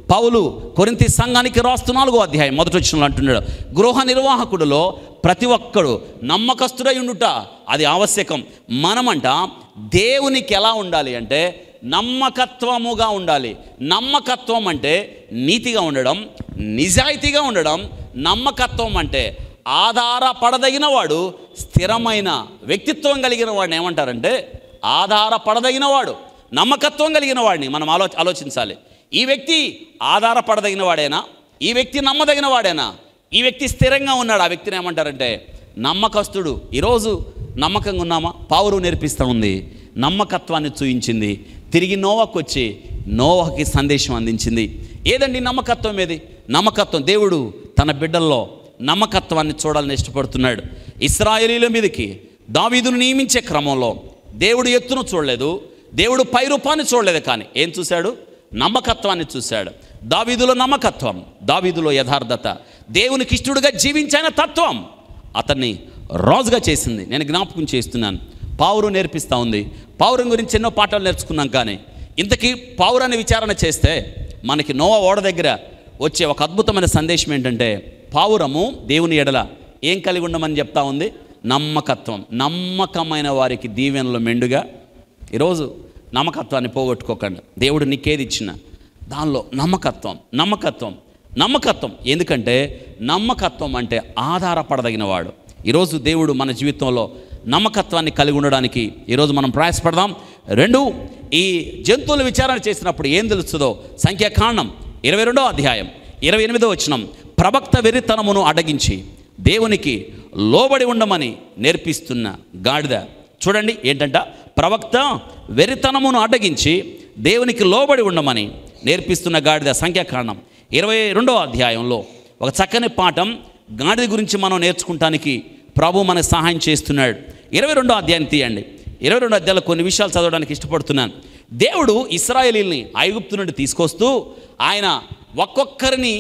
పౌలు కొరింథీ సంఘానికి రాస్తూ నాలుగో అధ్యాయం మొదటి వచనంలో అంటున్నాడు, గృహ నిర్వాహకుడిలో ప్రతి ఒక్కడు నమ్మకస్తుడై ఉండుట అది ఆవశ్యకం. మనమంట దేవునికి ఎలా ఉండాలి అంటే నమ్మకత్వముగా ఉండాలి. నమ్మకత్వం అంటే నీతిగా ఉండడం, నిజాయితీగా ఉండడం. నమ్మకత్వం అంటే ఆధారపడదగిన వాడు, స్థిరమైన వ్యక్తిత్వం కలిగిన వాడిని ఏమంటారంటే ఆధారపడదగిన వాడు. నమ్మకత్వం కలిగిన వాడిని మనం ఆలో ఆలోచించాలి ఈ వ్యక్తి ఆధారపడదగిన వాడేనా, ఈ వ్యక్తి నమ్మదగిన వాడేనా, ఈ వ్యక్తి స్థిరంగా ఉన్నాడు, ఆ వ్యక్తిని ఏమంటారంటే నమ్మకస్తుడు. ఈరోజు నమ్మకంగా ఉన్నామా? పౌలు నేర్పిస్తూ ఉంది, నమ్మకత్వాన్ని చూయించింది. తిరిగి నోవాకు వచ్చి నోవాకి సందేశం అందించింది. ఏదండి నమ్మకత్వం? ఏది నమ్మకత్వం? దేవుడు తన బిడ్డల్లో నమ్మకత్వాన్ని చూడాలని ఇష్టపడుతున్నాడు. ఇశ్రాయేలీల మీదకి దావీదును నియమించే క్రమంలో దేవుడు ఎత్తును చూడలేదు, దేవుడు పై రూపాన్ని చూడలేదు, కానీ ఏం చూశాడు? నమ్మకత్వాన్ని చూశాడు. దావీదులో నమ్మకత్వం, దావీదులో యథార్థత, దేవునికి ఇష్టడుగా జీవించిన తత్వం అతన్ని రాజుగా చేసింది. నేను జ్ఞాపకం చేస్తున్నాను, పౌరు నేర్పిస్తూ ఉంది. పౌరం గురించి ఎన్నో పాఠాలు నేర్చుకున్నాం, కానీ ఇంతకీ పౌరాన్ని విచారణ చేస్తే మనకి నోవా ఓడ దగ్గర వచ్చే ఒక అద్భుతమైన సందేశం ఏంటంటే పావురము దేవుని ఎడల ఏం కలిగి ఉండమని చెప్తా ఉంది? నమ్మకత్వం. నమ్మకమైన వారికి దీవెనలు మెండుగా. ఈరోజు నమ్మకత్వాన్ని పోగొట్టుకోకండి. దేవుడు నీకేది ఇచ్చినా దానిలో నమ్మకత్వం, నమ్మకత్వం, నమ్మకత్వం. ఎందుకంటే నమ్మకత్వం అంటే ఆధారపడదగిన వాడు. ఈరోజు దేవుడు మన జీవితంలో నమ్మకత్వాన్ని కలిగి ఉండడానికి ఈరోజు మనం ప్రయాసపడదాం. రెండు, ఈ జంతువుల విచారణ చేసినప్పుడు ఏం తెలుస్తుందో సంఖ్యాకాండం ఇరవై రెండో అధ్యాయం ఇరవై ఎనిమిదో వచనం, ప్రవక్త వెర్రితనమును అడ్డగించి దేవునికి లోబడి ఉండమని నేర్పిస్తున్న గాడిద. చూడండి ఏంటంట, ప్రవక్త వెర్రితనమును అడ్డగించి దేవునికి లోబడి ఉండమని నేర్పిస్తున్న గాడిద. సంఖ్యాకాండం ఇరవై రెండో అధ్యాయంలో ఒక చక్కని పాఠం గాడిద గురించి మనం నేర్చుకుంటానికి ప్రభు మనకు సహాయం చేస్తున్నాడు. ఇరవై రెండో అధ్యాయం తీయండి. ఇరవై రెండో అధ్యాయంలో కొన్ని విషయాలు చదవడానికి ఇష్టపడుతున్నాను. దేవుడు ఇశ్రాయేలీల్ని ఐగుప్తు నుండి తీసుకొస్తూ ఆయన ఒక్కొక్కరిని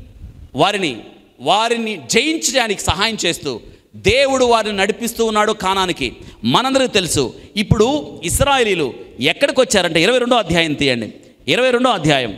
వారిని వారిని జయించడానికి సహాయం చేస్తూ దేవుడు వారిని నడిపిస్తూ ఉన్నాడు కానానికి. మనందరికీ తెలుసు. ఇప్పుడు ఇశ్రాయేలీలు ఎక్కడికి వచ్చారంటే ఇరవై రెండో అధ్యాయం తీయండి. ఇరవై రెండో అధ్యాయం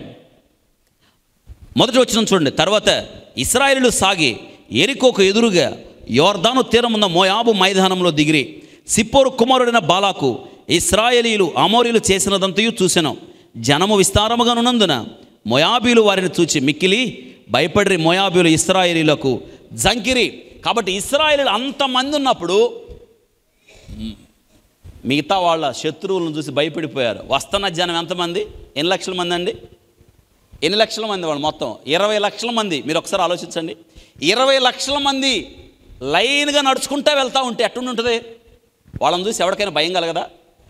మొదటి వచనం చూడండి. తర్వాత ఇశ్రాయేలీలు సాగి యెరికోకు ఎదురుగా యోర్దాను తీరమున్న మోయాబు మైదానంలో దిగిరి. సిప్పోరు కుమారుడైన బాలాకు ఇశ్రాయేలీలు అమోరీలు చేసినదంతయు చూసెను. జనము విస్తారముగా ఉన్నందున మోయాబీలు వారిని చూచి మిక్కిలి భయపడిరి. మోయాబీలు ఇశ్రాయేలీలకు జంకిరి. కాబట్టి ఇశ్రాయేలీలు అంతమంది ఉన్నప్పుడు మిగతా వాళ్ళ శత్రువులను చూసి భయపడిపోయారు. వస్తున్న జనం ఎంతమంది? ఎన్ని లక్షల మంది అండి? ఎన్ని లక్షల మంది వాళ్ళు? మొత్తం ఇరవై లక్షల మంది. మీరు ఒకసారి ఆలోచించండి. ఇరవై లక్షల మంది లైన్గా నడుచుకుంటూ వెళ్తూ ఉంటే ఎట్టుంటుంది? వాళ్ళని చూసి ఎవరికైనా భయం కలగదా?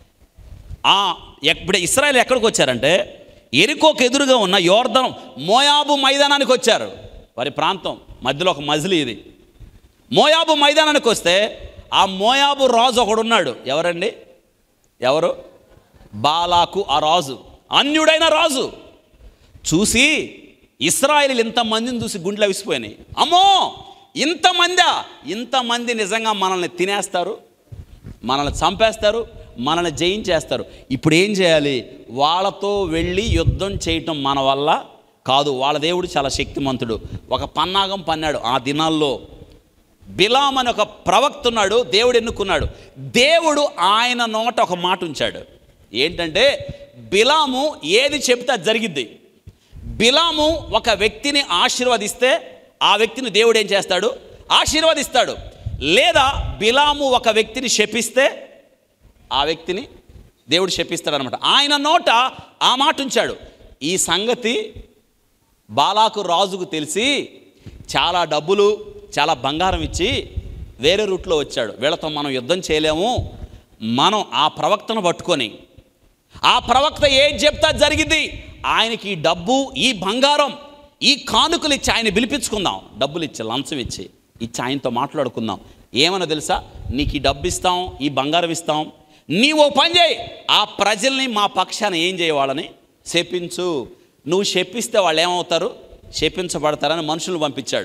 ఇప్పుడు ఇశ్రాయేలు ఎక్కడికి వచ్చారంటే యెరికోకు ఎదురుగా ఉన్న యోర్దాను మోయాబు మైదానానికి వచ్చారు. వారి ప్రాంతం మధ్యలో ఒక మజిలీ ఇది. మోయాబు మైదానానికి వస్తే ఆ మోయాబు రాజు ఒకడున్నాడు. ఎవరండి? ఎవరు? బాలాకు. ఆ రాజు అన్యుడైన రాజు చూసి ఇశ్రాయేలీలు ఇంతమందిని చూసి గుండెలు అవిసిపోయినాయి. అమ్మో, ఇంతమందా? ఇంతమంది నిజంగా మనల్ని తినేస్తారు, మనల్ని చంపేస్తారు, మనల్ని జయించేస్తారు. ఇప్పుడు ఏం చేయాలి? వాళ్ళతో వెళ్ళి యుద్ధం చేయటం మన వల్ల కాదు. వాళ్ళ దేవుడు చాలా శక్తిమంతుడు. ఒక పన్నాగం పన్నాడు. ఆ దినాల్లో బిలాం అని ఒక ప్రవక్త ఉన్నాడు. దేవుడు ఎన్నుకున్నాడు. దేవుడు ఆయన నోట ఒక మాట ఉంచాడు. ఏంటంటే బిలాము ఏది చెప్తే అది జరిగిద్ది. బిలాము ఒక వ్యక్తిని ఆశీర్వదిస్తే ఆ వ్యక్తిని దేవుడు ఏం చేస్తాడు? ఆశీర్వదిస్తాడు. లేదా బిలాము ఒక వ్యక్తిని శపిస్తే ఆ వ్యక్తిని దేవుడు శపిస్తాడు అనమాట. ఆయన నోట ఆ మాట ఉంచాడు. ఈ సంగతి బాలాకు రాజుకు తెలిసి చాలా డబ్బులు, చాలా బంగారం ఇచ్చి వేరే రూట్లో వచ్చాడు. వీళ్ళతో మనం యుద్ధం చేయలేము, మనం ఆ ప్రవక్తను పట్టుకొని ఆ ప్రవక్త ఏం చెప్తా జరిగింది, ఆయనకి ఈ డబ్బు, ఈ బంగారం, ఈ కానుకలు ఇచ్చి ఆయన పిలిపించుకుందాం. డబ్బులు ఇచ్చి, లంచం ఇచ్చి ఇచ్చి ఆయనతో మాట్లాడుకుందాం. ఏమన్నా తెలుసా? నీకు ఈ డబ్బు ఇస్తాం, ఈ బంగారం ఇస్తాం, నీవు పని చేయి, ఆ ప్రజల్ని మా పక్షాన ఏం చేయవాళ్ళని శపించు. నువ్వు శపిస్తే వాళ్ళు ఏమవుతారు? శపించబడతారని మనుషులు పంపించాడు.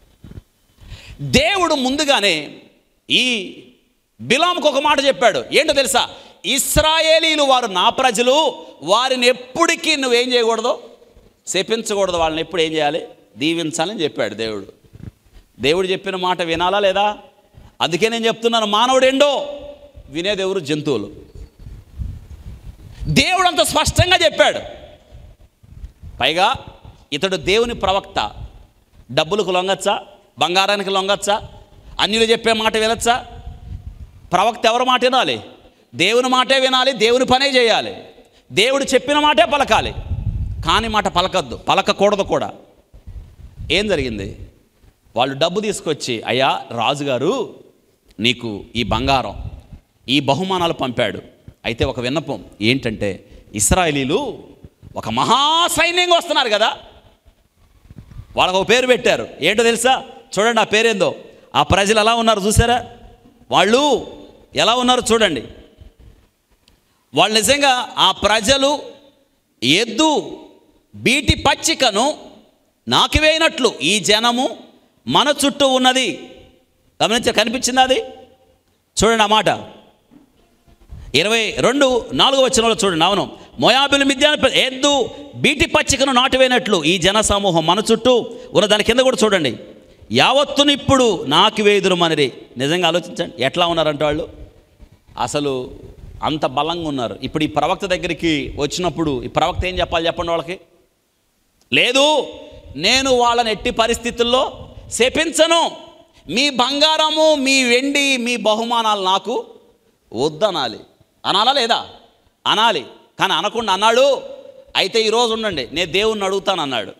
దేవుడు ముందుగానే ఈ బిలాముకు ఒక మాట చెప్పాడు. ఏంటో తెలుసా? ఇశ్రాయేలీలు వారు నా ప్రజలు, వారిని ఎప్పటికీ నువ్వేం చేయకూడదు? శపించకూడదు, వాళ్ళని ఎప్పుడు ఏం చేయాలి? దీవించాలని చెప్పాడు దేవుడు. దేవుడు చెప్పిన మాట వినాలా లేదా? అందుకే నేను చెప్తున్నాను, మానవుడు ఏండో వినేది ఎవరు? జంతువులు. దేవుడు అంత స్పష్టంగా చెప్పాడు. పైగా ఇతడు దేవుని ప్రవక్త. డబ్బులకు లొంగచ్చా? బంగారానికి లొంగచ్చా? అన్యులు చెప్పే మాట వినొచ్చా? ప్రవక్త ఎవరి మాట వినాలి? దేవుని మాటే వినాలి, దేవుని పనే చేయాలి, దేవుడు చెప్పిన మాటే పలకాలి. కాని మాట పలకద్దు, పలకకూడదు కూడా. ఏం జరిగింది? వాళ్ళు డబ్బు తీసుకొచ్చి, అయ్యా రాజుగారు నీకు ఈ బంగారం, ఈ బహుమానాలు పంపాడు. అయితే ఒక విన్నపం ఏంటంటే, ఇశ్రాయేలీలు ఒక మహాసైన్యంగా వస్తున్నారు కదా, వాళ్ళకు ఒక పేరు పెట్టారు. ఏంటో తెలుసా? చూడండి ఆ పేరేందో. ఆ ప్రజలు ఎలా ఉన్నారు చూసారా? వాళ్ళు ఎలా ఉన్నారు చూడండి. వాళ్ళు నిజంగా ఆ ప్రజలు ఎద్దు బీటి పచ్చికను నాకివేయినట్లు ఈ జనము మన చుట్టూ ఉన్నది. గమనించ కనిపించింది అది? చూడండి ఆ మాట ఇరవై రెండు నాలుగో వచనంలో చూడండి. అవును, మోయాబులు మిద్యాను ఎద్దు బీటి పచ్చికను నాటివేయినట్లు ఈ జన సమూహం మన చుట్టూ ఉన్న దాని కింద కూడా చూడండి. యావత్తును ఇప్పుడు నాకు వేదురు మనరి. నిజంగా ఆలోచించండి, ఎట్లా ఉన్నారంటే వాళ్ళు అసలు అంత బలంగా ఉన్నారు. ఇప్పుడు ఈ ప్రవక్త దగ్గరికి వచ్చినప్పుడు ఈ ప్రవక్త ఏం చెప్పాలి చెప్పండి వాళ్ళకి? లేదు, నేను వాళ్ళని ఎట్టి పరిస్థితుల్లో శపించను, మీ బంగారము మీ వెండి మీ బహుమానాలు నాకు వద్దనాలి. అనాలా లేదా? అనాలి. కానీ అనకుండా అన్నాడు, అయితే ఈరోజు ఉండండి, నేను దేవుణ్ణి అడుగుతాను అన్నాడు.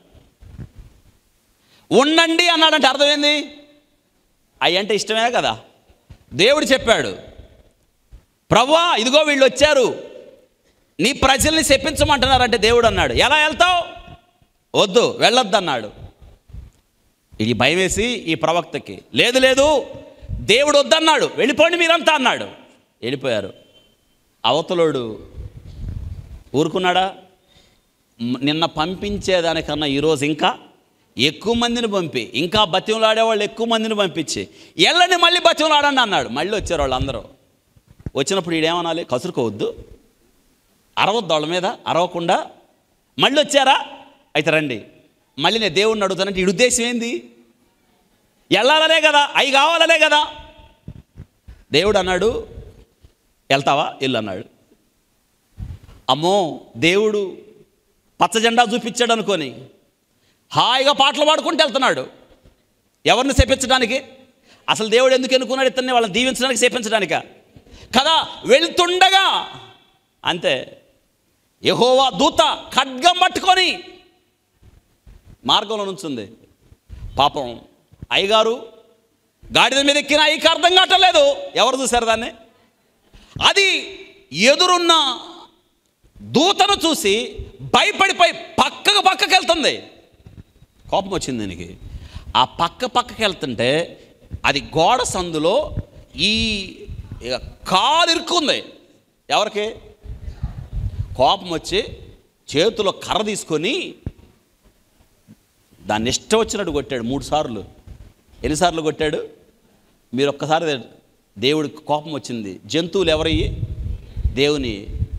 ఉండండి అన్నాడంటే అర్థం ఏంది? అవి అంటే ఇష్టమే కదా. దేవుడు చెప్పాడు, ప్రభువా ఇదిగో వీళ్ళు వచ్చారు, నీ ప్రజల్ని శపించమంటున్నారంటే దేవుడు అన్నాడు, ఎలా వెళ్తావు? వద్దు, వెళ్ళొద్దు అన్నాడు. ఇది భయం వేసి ఈ ప్రవక్తకి, లేదు లేదు దేవుడు వద్దన్నాడు, వెళ్ళిపోండి మీరంతా అన్నాడు. వెళ్ళిపోయారు. అవతలోడు ఊరుకున్నాడా? నిన్న పంపించేదానికన్నా ఈరోజు ఇంకా ఎక్కువ మందిని పంపి, ఇంకా బతిమలాడేవాళ్ళు ఎక్కువ మందిని పంపించి ఎల్లని మళ్ళీ బతిమలాడండి అన్నాడు. మళ్ళీ వచ్చారు వాళ్ళందరూ. వచ్చినప్పుడు ఈడేమనాలి? కసురుకోవద్దు, అరవద్దు వాళ్ళ మీద, అరవకుండా మళ్ళీ వచ్చారా? అయితే రండి, మళ్ళీ నేను దేవుణ్ణి అడుగుతానంటే ఈ ఉద్దేశం ఏంది? వెళ్ళాలనే కదా, అవి కావాలనే కదా. దేవుడు అన్నాడు, వెళ్తావా? వెళ్ళు అన్నాడు. అమ్మో, దేవుడు పచ్చ జెండా చూపించాడు అనుకొని హాయిగా పాటలు పాడుకుంటూ వెళ్తున్నాడు. ఎవరిని శపించడానికి? అసలు దేవుడు ఎందుకు ఎన్నుకున్నాడు ఇతన్ని? వాళ్ళని దీవించడానికి, శపించడానిక కదా. వెళ్తుండగా అంతే, యెహోవా దూత ఖడ్గం పట్టుకొని మార్గంలో నుంచుంది. పాపం అయ్యగారు గాడిద మీద ఎక్కిన అయ్యకి అర్థం కావట్లేదు. ఎవరు చూశారు దాన్ని? అది ఎదురున్న దూతను చూసి భయపడిపోయి పక్కకు పక్కకి వెళ్తుంది. కోపం వచ్చింది దీనికి. ఆ పక్క పక్కకి వెళ్తుంటే అది గోడ సందులో ఈ కాలు ఇరుక్కుంది. ఎవరికి? కోపం వచ్చి చేతిలో కర్ర తీసుకొని దాన్ని ఇష్టం వచ్చినట్టు కొట్టాడు మూడు సార్లు. ఎన్నిసార్లు కొట్టాడు? మీరు ఒక్కసారి, దేవుడికి కోపం వచ్చింది. జంతువులు ఎవరయ్యి? దేవుని.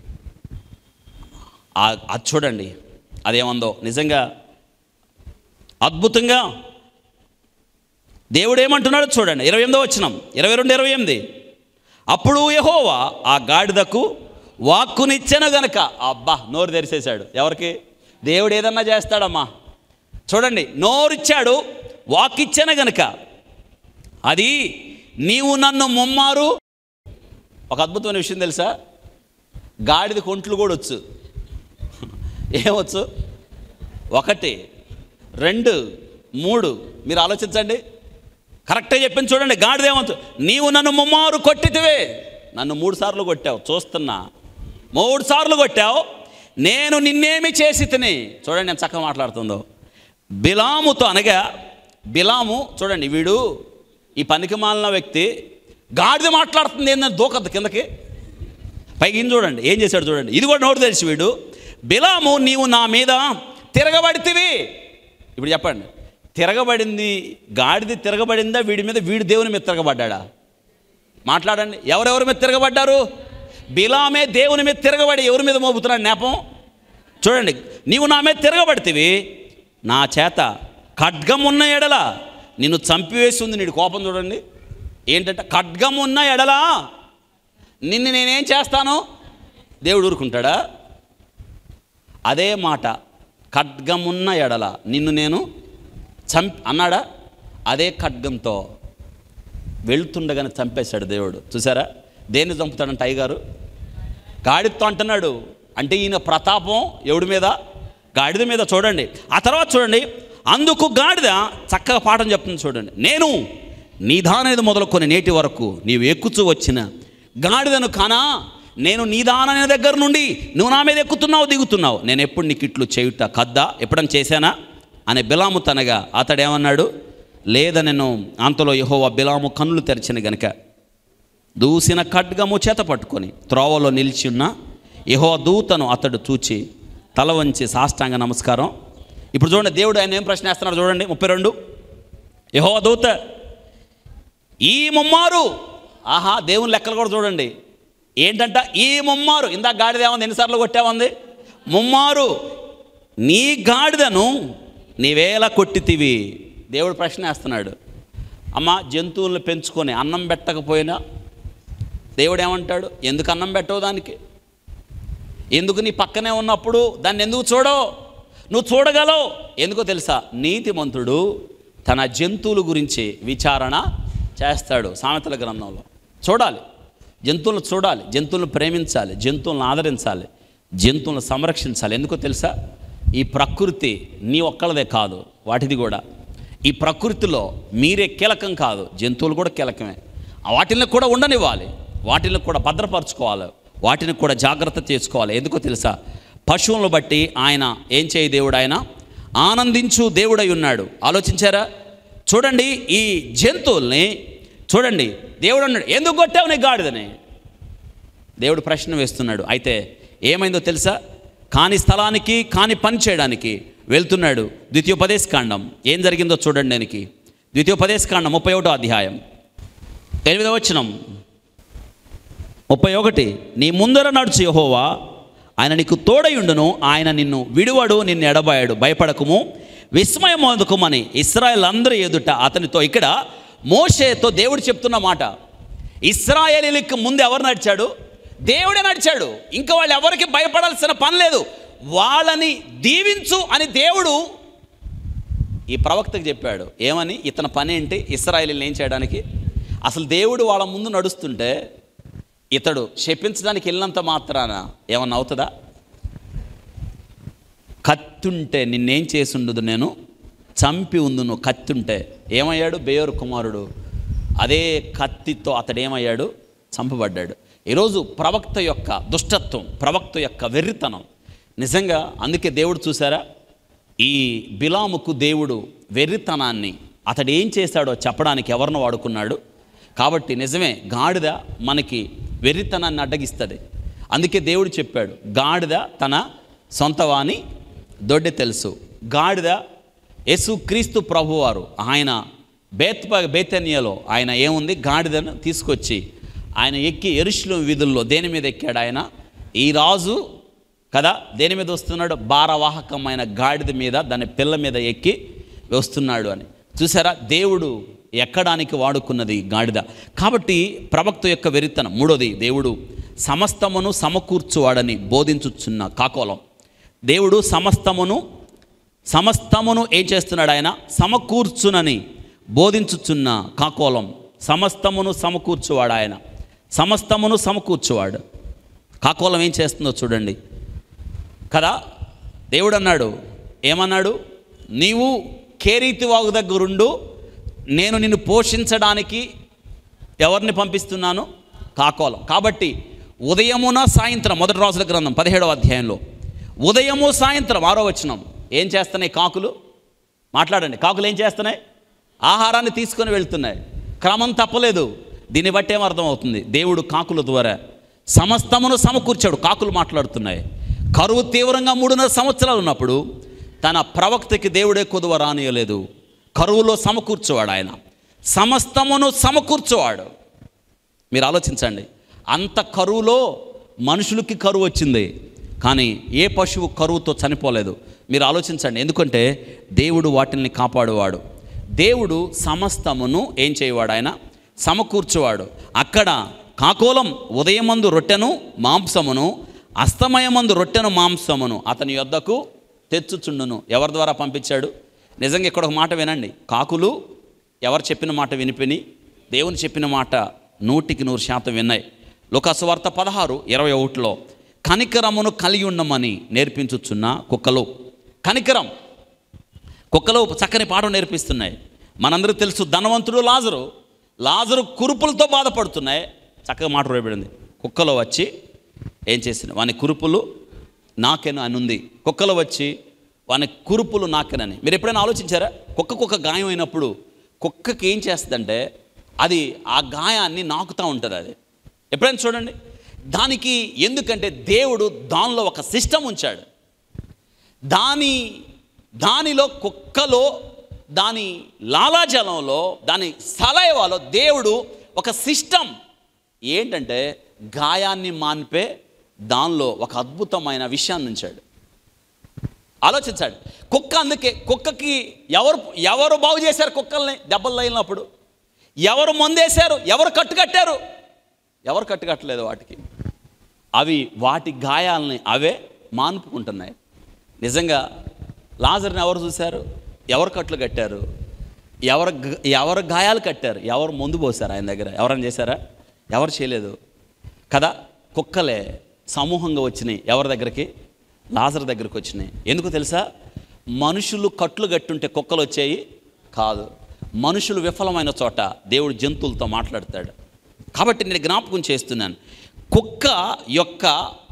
అది చూడండి అదేమందో, నిజంగా అద్భుతంగా దేవుడు ఏమంటున్నాడు చూడండి. ఇరవై ఎనిమిదో వచనం, ఇరవై రెండు ఇరవై ఎనిమిది. అప్పుడు యెహోవా ఆ గాడిదకు వాక్కునిచ్చెను గనక, అబ్బా నోరు తెరిసేశాడు. ఎవరికి? దేవుడు ఏదన్నా చేస్తాడమ్మా. చూడండి, నోరిచ్చాడు, వాక్కిచ్చెను గనక అది నీవు నన్ను ముమ్మారు. ఒక అద్భుతమైన విషయం తెలుసా? గాడిద కొంట్లు కూడా వచ్చు. ఏమొచ్చు? ఒకటి, రెండు, మూడు. మీరు ఆలోచించండి, కరెక్ట్గా చెప్పింది చూడండి. గాడిద ఏమొచ్చు? నీవు నన్ను ముమ్మారు కొట్టితివే. నన్ను మూడు సార్లు కొట్టావు, చూస్తున్నా, మూడు సార్లు కొట్టావు, నేను నిన్నేమి చేసి తిని. చూడండి నేను చక్కగా మాట్లాడుతుందో. బిలాముతో అనగా, బిలాము చూడండి, వీడు ఈ పనికి మాలిన వ్యక్తి గాడిద మాట్లాడుతుంది ఏంటంటే దూకద్దు కిందకి. పైకి చూడండి ఏం చేశాడు చూడండి. ఇది కూడా నోటు తెలిసి వీడు, బిలాము నీవు నా మీద తిరగబడితివి. ఇప్పుడు చెప్పండి, తిరగబడింది గాడిద తిరగబడిందా వీడి మీద? వీడు దేవుని మీద తిరగబడ్డా? మాట్లాడండి, ఎవరెవరి మీద తిరగబడ్డారు? బిలామే దేవుని మీద తిరగబడి ఎవరి మీద మోపుతున్నాడు నేపం? చూడండి, నీవు నా మీద తిరగబడితివి, నా చేత ఖడ్గం ఉన్న ఎడల నిన్ను చంపివేసి ఉంది. నీడు కోపం చూడండి ఏంటంటే, ఖడ్గం ఉన్న ఎడల నిన్ను నేనేం చేస్తాను? దేవుడు ఊరుకుంటాడా? అదే మాట, ఖడ్గమున్న ఎడల నిన్ను నేను చంపి అన్నాడా? అదే ఖడ్గంతో వెళ్తుండగానే చంపేశాడు దేవుడు. చూసారా, దేన్ని చంపుతాడంట అయ్యగారు? గాడిదతో అంటున్నాడు. అంటే ఈయన ప్రతాపం ఎవడి మీద? గాడిద మీద. చూడండి ఆ తర్వాత చూడండి, అందుకు గాడిద చక్కగా పాఠం చెప్తుంది చూడండి. నేను నీదానది మొదలుకొని నేటి వరకు నీవు ఎక్కుచూ వచ్చిన గాడిదను కానా? నేను నీదానైన దగ్గర నుండి నువ్వు నా మీద ఎక్కుతున్నావు దిగుతున్నావు. నేను ఎప్పుడు నీకు ఇట్లు చేయుట కద్దా? ఎప్పుడని చేశానా అనే బిలాము తనగా అతడేమన్నాడు? లేదా నేను అంతలో యెహోవా బిలాము కన్నులు తెరిచిన గనుక దూసిన ఖడ్గము చేత పట్టుకొని త్రోవలో నిలిచి ఉన్న యెహోవా దూతను అతడు చూచి తల వంచి సాష్టాంగ నమస్కారం. ఇప్పుడు చూడండి, దేవుడు ఆయన ఏం ప్రశ్న వేస్తున్నాడు చూడండి. ముప్పై రెండు యెహోవా దూత ఈ ముమ్మారు, ఆహా దేవుని లెక్కలు కూడా చూడండి ఏంటంట, ఈ ముమ్మారు. ఇందాక గాడిద ఏమంది? ఎన్నిసార్లు కొట్టామంది? ముమ్మారు నీ గాడిదను నీవేలా కొట్టితివి? దేవుడు ప్రశ్న వేస్తున్నాడు. అమ్మ, జంతువులను పెంచుకొని అన్నం పెట్టకపోయినా దేవుడు ఏమంటాడు? ఎందుకు అన్నం పెట్టవు దానికి? ఎందుకు నీ పక్కనే ఉన్నప్పుడు దాన్ని ఎందుకు చూడవు? నువ్వు చూడగలవు. ఎందుకో తెలుసా? నీతిమంతుడు తన జంతువుల గురించి విచారణ చేస్తాడు. సామెతల గ్రంథంలో చూడాలి, జంతువులను చూడాలి, జంతువులను ప్రేమించాలి, జంతువులను ఆదరించాలి, జంతువులను సంరక్షించాలి. ఎందుకో తెలుసా? ఈ ప్రకృతి నీ ఒక్కళ్ళదే కాదు, వాటిది కూడా. ఈ ప్రకృతిలో మీరే కీలకం కాదు, జంతువులు కూడా కీలకమే. వాటిని కూడా ఉండనివ్వాలి, వాటిని కూడా భద్రపరచుకోవాలి, వాటిని కూడా జాగ్రత్త చేసుకోవాలి. ఎందుకో తెలుసా? పశువులను బట్టి ఆయన ఏం చేయ దేవుడు? ఆయన ఆనందించు దేవుడై ఉన్నాడు. ఆలోచించారా? చూడండి, ఈ జంతువుల్ని చూడండి. దేవుడు అన్నాడు, ఎందుకు కొట్టావు నీ గాడిదని? దేవుడు ప్రశ్న వేస్తున్నాడు. అయితే ఏమైందో తెలుసా? కాని స్థలానికి కాని పని చేయడానికి వెళ్తున్నాడు. ద్వితీయోపదేశకాండం ఏం జరిగిందో చూడండి. దానికి ద్వితీయోపదేశకాండం ముప్పై ఒకటో అధ్యాయం ఎనిమిదవ వచనం. ముప్పై ఒకటి నీ ముందర నడుచు యెహోవా ఆయన నీకు తోడయుండును, ఆయన నిన్ను విడువడు, నిన్ను ఎడబాయడు, భయపడకుము, విస్మయం అందుకుమని ఇశ్రాయేల్ అందరి ఎదుట అతనితో. ఇక్కడ మోషేతో దేవుడు చెప్తున్న మాట. ఇశ్రాయేలీలకు ముందు ఎవరు నడిచాడు? దేవుడే నడిచాడు. ఇంకా వాళ్ళు ఎవరికి భయపడాల్సిన పని లేదు. వాళ్ళని దీవించు అని దేవుడు ఈ ప్రవక్తకు చెప్పాడు. ఏమని? ఇతని పని ఏంటి? ఇశ్రాయేలీని ఏం చేయడానికి. అసలు దేవుడు వాళ్ళ ముందు నడుస్తుంటే ఇతడు శపించడానికి వెళ్ళినంత మాత్రాన ఏమన్నా అవుతుందా? కత్తుంటే నిన్నేం చేసి ఉండదు, నేను చంపి ఉందును. కత్తుంటే ఏమయ్యాడు? బేయోరు కుమారుడు. అదే కత్తితో అతడు ఏమయ్యాడు? చంపబడ్డాడు. ఈరోజు ప్రవక్త యొక్క దుష్టత్వం, ప్రవక్త యొక్క వెర్రితనం నిజంగా. అందుకే దేవుడు చూసారా, ఈ బిలాముకు దేవుడు వెర్రితనాన్ని అతడు ఏం చేశాడో చెప్పడానికి ఎవరిని వాడుకున్నాడు. కాబట్టి నిజమే, గాడిద మనకి వెర్రితనాన్ని అడ్డగిస్తుంది. అందుకే దేవుడు చెప్పాడు, గాడిద తన సొంతవాని దొడ్డి తెలుసు. గాడిద యేసు క్రీస్తు ప్రభువారు ఆయన బేత్ బేతన్యలో ఆయన ఏముంది? గాడిదను తీసుకొచ్చి ఆయన ఎక్కి యెరూషలేము వీధుల్లో దేని మీద ఎక్కాడు? ఆయన ఈ రాజు కదా, దేని మీద వస్తున్నాడు? భారవాహకమైన గాడిద మీద, దాని పిల్ల మీద ఎక్కి వస్తున్నాడు అని. చూసారా, దేవుడు ఎక్కడానికి వాడుకున్నది గాడిద. కాబట్టి ప్రవక్త యొక్క వెరితనం. మూడోది, దేవుడు సమస్తమును సమకూర్చువాడని బోధించుచున్న కాకోలం. దేవుడు సమస్తమును సమస్తమును ఏం చేస్తున్నాడు? ఆయన సమకూర్చునని బోధించుచున్న కాకోలం. సమస్తమును సమకూర్చువాడు ఆయన. సమస్తమును సమకూర్చువాడు. కాకోలం ఏం చేస్తుందో చూడండి కదా. దేవుడు అన్నాడు, ఏమన్నాడు? నీవు కేరీతి వాగు దగ్గరుండు, నేను నిన్ను పోషించడానికి ఎవరిని పంపిస్తున్నాను? కాకోలం. కాబట్టి ఉదయమున సాయంత్రం, మొదటి రాజుల గ్రంథం పదిహేడవ అధ్యాయంలో ఉదయము సాయంత్రం ఆరో వచనం ఏం చేస్తున్నాయి కాకులు? మాట్లాడండి. కాకులు ఏం చేస్తున్నాయి? ఆహారాన్ని తీసుకొని వెళ్తున్నాయి. క్రమం తప్పలేదు. దీన్ని బట్టి ఏమర్థమవుతుంది? దేవుడు కాకుల ద్వారా సమస్తమును సమకూర్చాడు. కాకులు మాట్లాడుతున్నాయి. కరువు తీవ్రంగా మూడున్నర సంవత్సరాలు ఉన్నప్పుడు తన ప్రవక్తకి దేవుడే కొదువ రానియలేదు. కరువులో సమకూర్చేవాడు ఆయన. సమస్తమును సమకూర్చేవాడు. మీరు ఆలోచించండి, అంత కరువులో మనుషులకి కరువు వచ్చింది, కానీ ఏ పశువు కరువుతో చనిపోలేదు. మీరు ఆలోచించండి, ఎందుకంటే దేవుడు వాటిని కాపాడువాడు. దేవుడు సమస్తమును ఏం చేయవాడు? ఆయన సమకూర్చువాడు. అక్కడ కాకోలం ఉదయమందు రొట్టెను మాంసమును, అస్తమయమందు రొట్టెను మాంసమును అతని యొద్దకు తెచ్చుచుండును. ఎవరి ద్వారా పంపించాడు? నిజంగా ఇక్కడ ఒక మాట వినండి. కాకులు ఎవరు చెప్పిన మాట వినిపిని, దేవుని చెప్పిన మాట నూటికి నూరు శాతం విన్నాయి. లూకా సువార్త పదహారు ఇరవై ఒకటిలో కనికరమును కలిగి ఉండమని నేర్పించుచున్న కుక్కలు. కనికరం, కుక్కలు చక్కని పాఠం నేర్పిస్తున్నాయి. మనందరికీ తెలుసు, ధనవంతుడు లాజరు లాజరు కురుపులతో బాధపడుతున్నాయి. చక్కగా మాట రాయబడింది. కుక్కలో వచ్చి ఏం చేసింది? వాని కురుపులు నాకెను అని ఉంది. కుక్కలో వచ్చి వాని కురుపులు నాకెనని. మీరు ఎప్పుడైనా ఆలోచించారా? కుక్కకు ఒక గాయం అయినప్పుడు కుక్కకి ఏం చేస్తుందంటే అది ఆ గాయాన్ని నాకుతూ ఉంటుంది. అది ఎప్పుడైనా చూడండి. దానికి ఎందుకంటే దేవుడు దానిలో ఒక సిస్టమ్ ఉంచాడు. దాని దానిలో కుక్కలో, దాని లాలాజలంలో, దాని సలైవాలో దేవుడు ఒక సిస్టమ్ ఏంటంటే గాయాన్ని మాన్పే దానిలో ఒక అద్భుతమైన విషయాన్ని ఉంచాడు. ఆలోచించాడు. కుక్క, అందుకే కుక్కకి ఎవరు ఎవరు బాగు చేశారు? కుక్కల్ని దెబ్బలు తగిలినప్పుడు ఎవరు మందేశారు? ఎవరు కట్టుకట్టారు? ఎవరు కట్టుకట్టలేదు వాటికి. అవి వాటి గాయాలని అవే మాన్పుకుంటున్నాయి. నిజంగా లాజర్ని ఎవరు చూశారు? ఎవరు కట్లు కట్టారు? ఎవరు ఎవరు గాయాలు కట్టారు? ఎవరు మందు పోసారు ఆయన దగ్గర? ఎవరైనా చేశారా? ఎవరు చేయలేదు కదా. కుక్కలే సమూహంగా వచ్చినాయి ఎవరి దగ్గరికి? లాజర్ దగ్గరికి వచ్చినాయి. ఎందుకు తెలుసా? మనుషులు కట్లు కట్టుంటే కుక్కలు వచ్చాయి కాదు. మనుషులు విఫలమైన చోట దేవుడు జంతువులతో మాట్లాడతాడు. కాబట్టి నేను జ్ఞాపకం చేస్తున్నాను, కుక్క యొక్క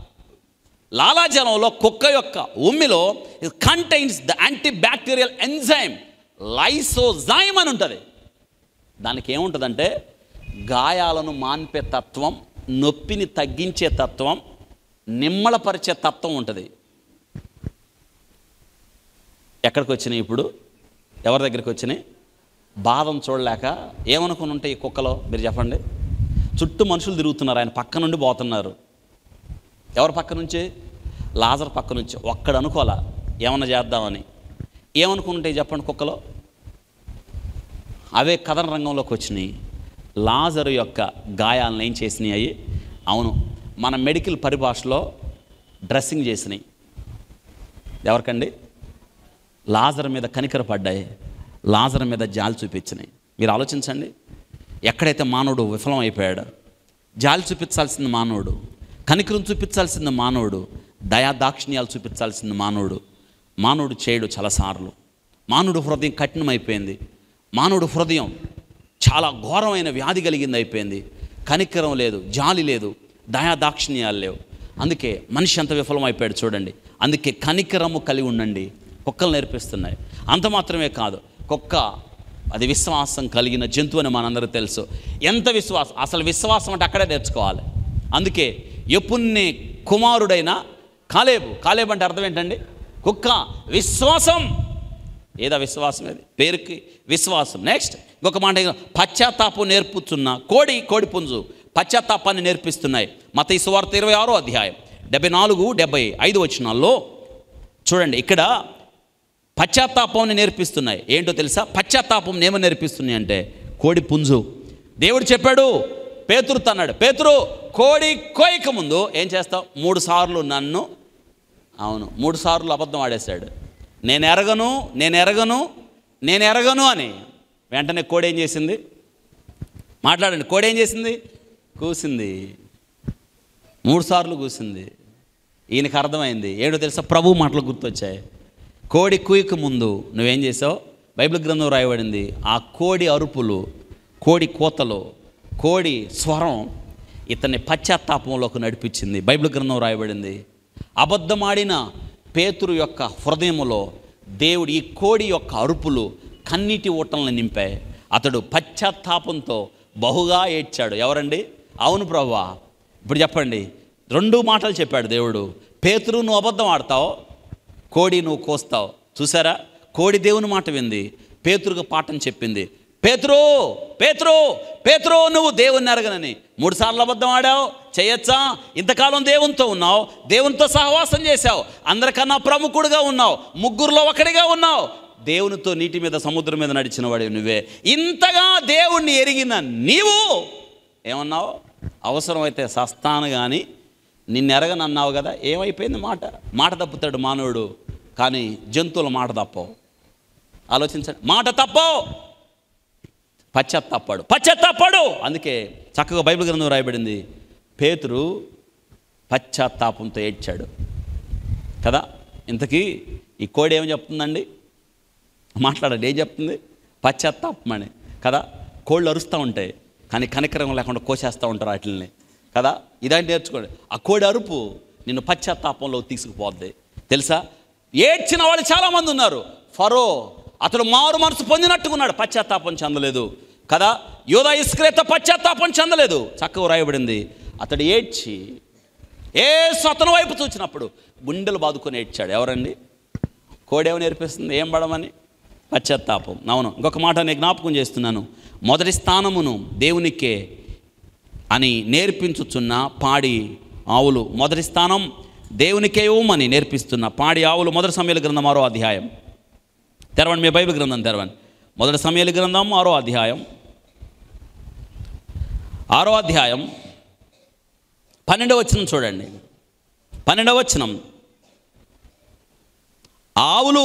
లాలాజలంలో, కుక్క యొక్క ఉమ్మిలో contains the anti bacterial enzyme lysozyme అని ఉంటుంది. దానికి ఏముంటుందంటే గాయాలను మాన్పే తత్వం, నొప్పిని తగ్గించే తత్వం, నిమ్మళపరిచే తత్వం ఉంటుంది. ఎక్కడికి వచ్చినాయి ఇప్పుడు? ఎవరి దగ్గరికి వచ్చినాయి? బాధం చూడలేక ఏమనుకుని ఉంటాయి ఈ కుక్కలో? మీరు చెప్పండి. చుట్టూ మనుషులు తిరుగుతున్నారు, ఆయన పక్క నుండి పోతున్నారు. ఎవరి పక్క నుంచి? లాజర్ పక్క నుంచి. ఒక్కడు అనుకోవాలా ఏమన్నా చేద్దామని. ఏమనుకుంటాయి చెప్పండి కుక్కలో? అవే కథన రంగంలోకి వచ్చినాయి. లాజరు యొక్క గాయాలను ఏం చేసినాయి? అవును, మన మెడికల్ పరిభాషలో డ్రెస్సింగ్ చేసినాయి. ఎవరికండి? లాజర్ మీద కనికర పడ్డాయి, లాజర్ మీద జాలి చూపించినాయి. మీరు ఆలోచించండి, ఎక్కడైతే మానవుడు విఫలం అయిపోయాడు, జాలి చూపించాల్సింది మానవుడు, కనికరం చూపించాల్సింది మానవుడు, దయాదాక్షిణ్యాలు చూపించాల్సింది మానవుడు. మానవుడు చేయడు చాలాసార్లు. మానవుడు హృదయం కఠినమైపోయింది. మానవుడు హృదయం చాలా ఘోరమైన వ్యాధి కలిగింది అయిపోయింది. కనికరం లేదు, జాలి లేదు, దయాదాక్షిణ్యాలు లేవు. అందుకే మనిషి అంత విఫలం అయిపోయాడు చూడండి. అందుకే కనికరము కలిగి ఉండండి కుక్కలు నేర్పిస్తున్నాయి. అంత మాత్రమే కాదు, కుక్క అది విశ్వాసం కలిగిన జంతువు అని మనందరికీ తెలుసు. ఎంత విశ్వాసం! అసలు విశ్వాసం అంటే అక్కడే నేర్చుకోవాలి. అందుకే యెఫున్నె కుమారుడైన కాలేబు, కాలేబు అంటే అర్థం ఏంటండి? కుక్క విశ్వాసం. ఏదా విశ్వాసం? అది పేరుకి విశ్వాసం. నెక్స్ట్ ఇంకొక మాట, పశ్చాత్తాపం నేర్పుతున్న కోడి కోడి పుంజు పశ్చాత్తాపాన్ని నేర్పిస్తున్నాయి. మత్తయి సువార్త ఇరవై ఆరో అధ్యాయం డెబ్బై నాలుగు డెబ్బై ఐదు వచనాల్లో చూడండి. ఇక్కడ పశ్చాత్తాపాన్ని నేర్పిస్తున్నాయి. ఏంటో తెలుసా? పశ్చాత్తాపం ఏమో నేర్పిస్తున్నాయి అంటే కోడి పుంజు. దేవుడు చెప్పాడు, పేతురుతో అన్నాడు, పేతురు కోడి కోయక ముందు ఏం చేస్తావు? మూడు సార్లు నన్ను, అవును మూడు సార్లు అబద్ధం ఆడేశాడు. నేను ఎరగను, నేను ఎరగను, నేను ఎరగను అని. వెంటనే కోడి ఏం చేసింది? మాట్లాడండి. కోడి ఏం చేసింది? కూసింది. మూడు సార్లు కూసింది. ఈయనకి అర్థమైంది. ఏంటో తెలుసా? ప్రభు మాటలు గుర్తొచ్చాయి. కోడి కూయక ముందు నువ్వేం చేసావు? బైబిల్ గ్రంథం రాయబడింది, ఆ కోడి అరుపులు, కోడి కోతలు, కోడి స్వరం ఇతన్ని పశ్చాత్తాపంలోకి నడిపించింది. బైబిల్ గ్రంథం రాయబడింది. అబద్ధమాడిన పేతురు యొక్క హృదయములో దేవుడు ఈ కోడి యొక్క అరుపులు కన్నీటి ఊటలను నింపాయి. అతడు పశ్చాత్తాపంతో బహుగా ఏడ్చాడు. ఎవరండి? అవును ప్రభువా. ఇప్పుడు చెప్పండి, రెండు మాటలు చెప్పాడు దేవుడు. పేతురు నువ్వు అబద్ధం ఆడతావు, కోడి నువ్వు కోస్తావు. చూసారా? కోడి దేవుని మాట వింది, పేతురుకు పాఠం చెప్పింది. పేతురు పేతురు పేతురు నువ్వు దేవుణ్ణి ఎరగనని మూడు సార్లు అబద్ధం ఆడావు, చేయొచ్చా? ఇంతకాలం దేవునితో ఉన్నావు, దేవునితో సహవాసం చేశావు, అందరికన్నా ప్రముఖుడుగా ఉన్నావు, ముగ్గురులో ఒకడిగా ఉన్నావు, దేవునితో నీటి మీద సముద్రం మీద నడిచిన వాడివి నువ్వే. ఇంతగా దేవుణ్ణి ఎరిగిన నీవు ఏమన్నావు? అవసరమైతే సస్తాను కానీ నిన్ను ఎరగనన్నావు కదా. ఏమైపోయింది? మాట మాట తప్పుతాడు మానవుడు, కానీ జంతువుల మాట తప్పవు. ఆలోచించండి, మాట తప్పవు, పశ్చాత్తాపడు పశ్చాత్తాపడు. అందుకే చక్కగా బైబిల్ గ్రంథం రాయబడింది, పేతురు పశ్చాత్తాపంతో ఏడ్చాడు కదా. ఇంతకీ ఈ కోడి ఏమి చెప్తుందండి? మాట్లాడండి, ఏం చెప్తుంది? పశ్చాత్తాపం అని కదా. కోళ్ళు అరుస్తూ ఉంటాయి, కానీ కనికరం లేకుండా కోసేస్తూ ఉంటారు వాటిని కదా. ఇదాన్ని నేర్చుకోండి. ఆ కోడి అరుపు నిన్ను పశ్చాత్తాపంలో తీసుకుపోద్ది. తెలుసా, ఏడ్చిన వాళ్ళు చాలామంది ఉన్నారు. ఫరో అతడు మారు మనసు పొందినట్టుకున్నాడు, పశ్చాత్తాపం చెందలేదు కదా. యూదా ఇస్కరియోతు పశ్చాత్తాపం చెందలేదు. చక్కగా రాయబడింది, అతడు ఏడ్చి యేసు అతని వైపు చూచినప్పుడు గుండెలు బాదుకొని ఏడ్చాడు. ఎవరండి? కోడేమో నేర్పిస్తుంది ఏం పడమని? పశ్చాత్తాపం. అవును, ఇంకొక మాట నేను జ్ఞాపకం చేస్తున్నాను. మొదటి స్థానమును దేవునికే అని నేర్పించుచున్న పాడి ఆవులు, మొదటి స్థానం దేవునికే ఇవ్వమని నేర్పిస్తున్న పాడి ఆవులు. మొదటి సమూయేలు గ్రంథం ఆరో అధ్యాయం తెరవండి, మీ బైబిల్ గ్రంథం తెరవండి. మొదటి సమూయేలు గ్రంథం ఆరో అధ్యాయం ఆరో అధ్యాయం పన్నెండవ వచనం చూడండి. పన్నెండవ వచనం, ఆవులు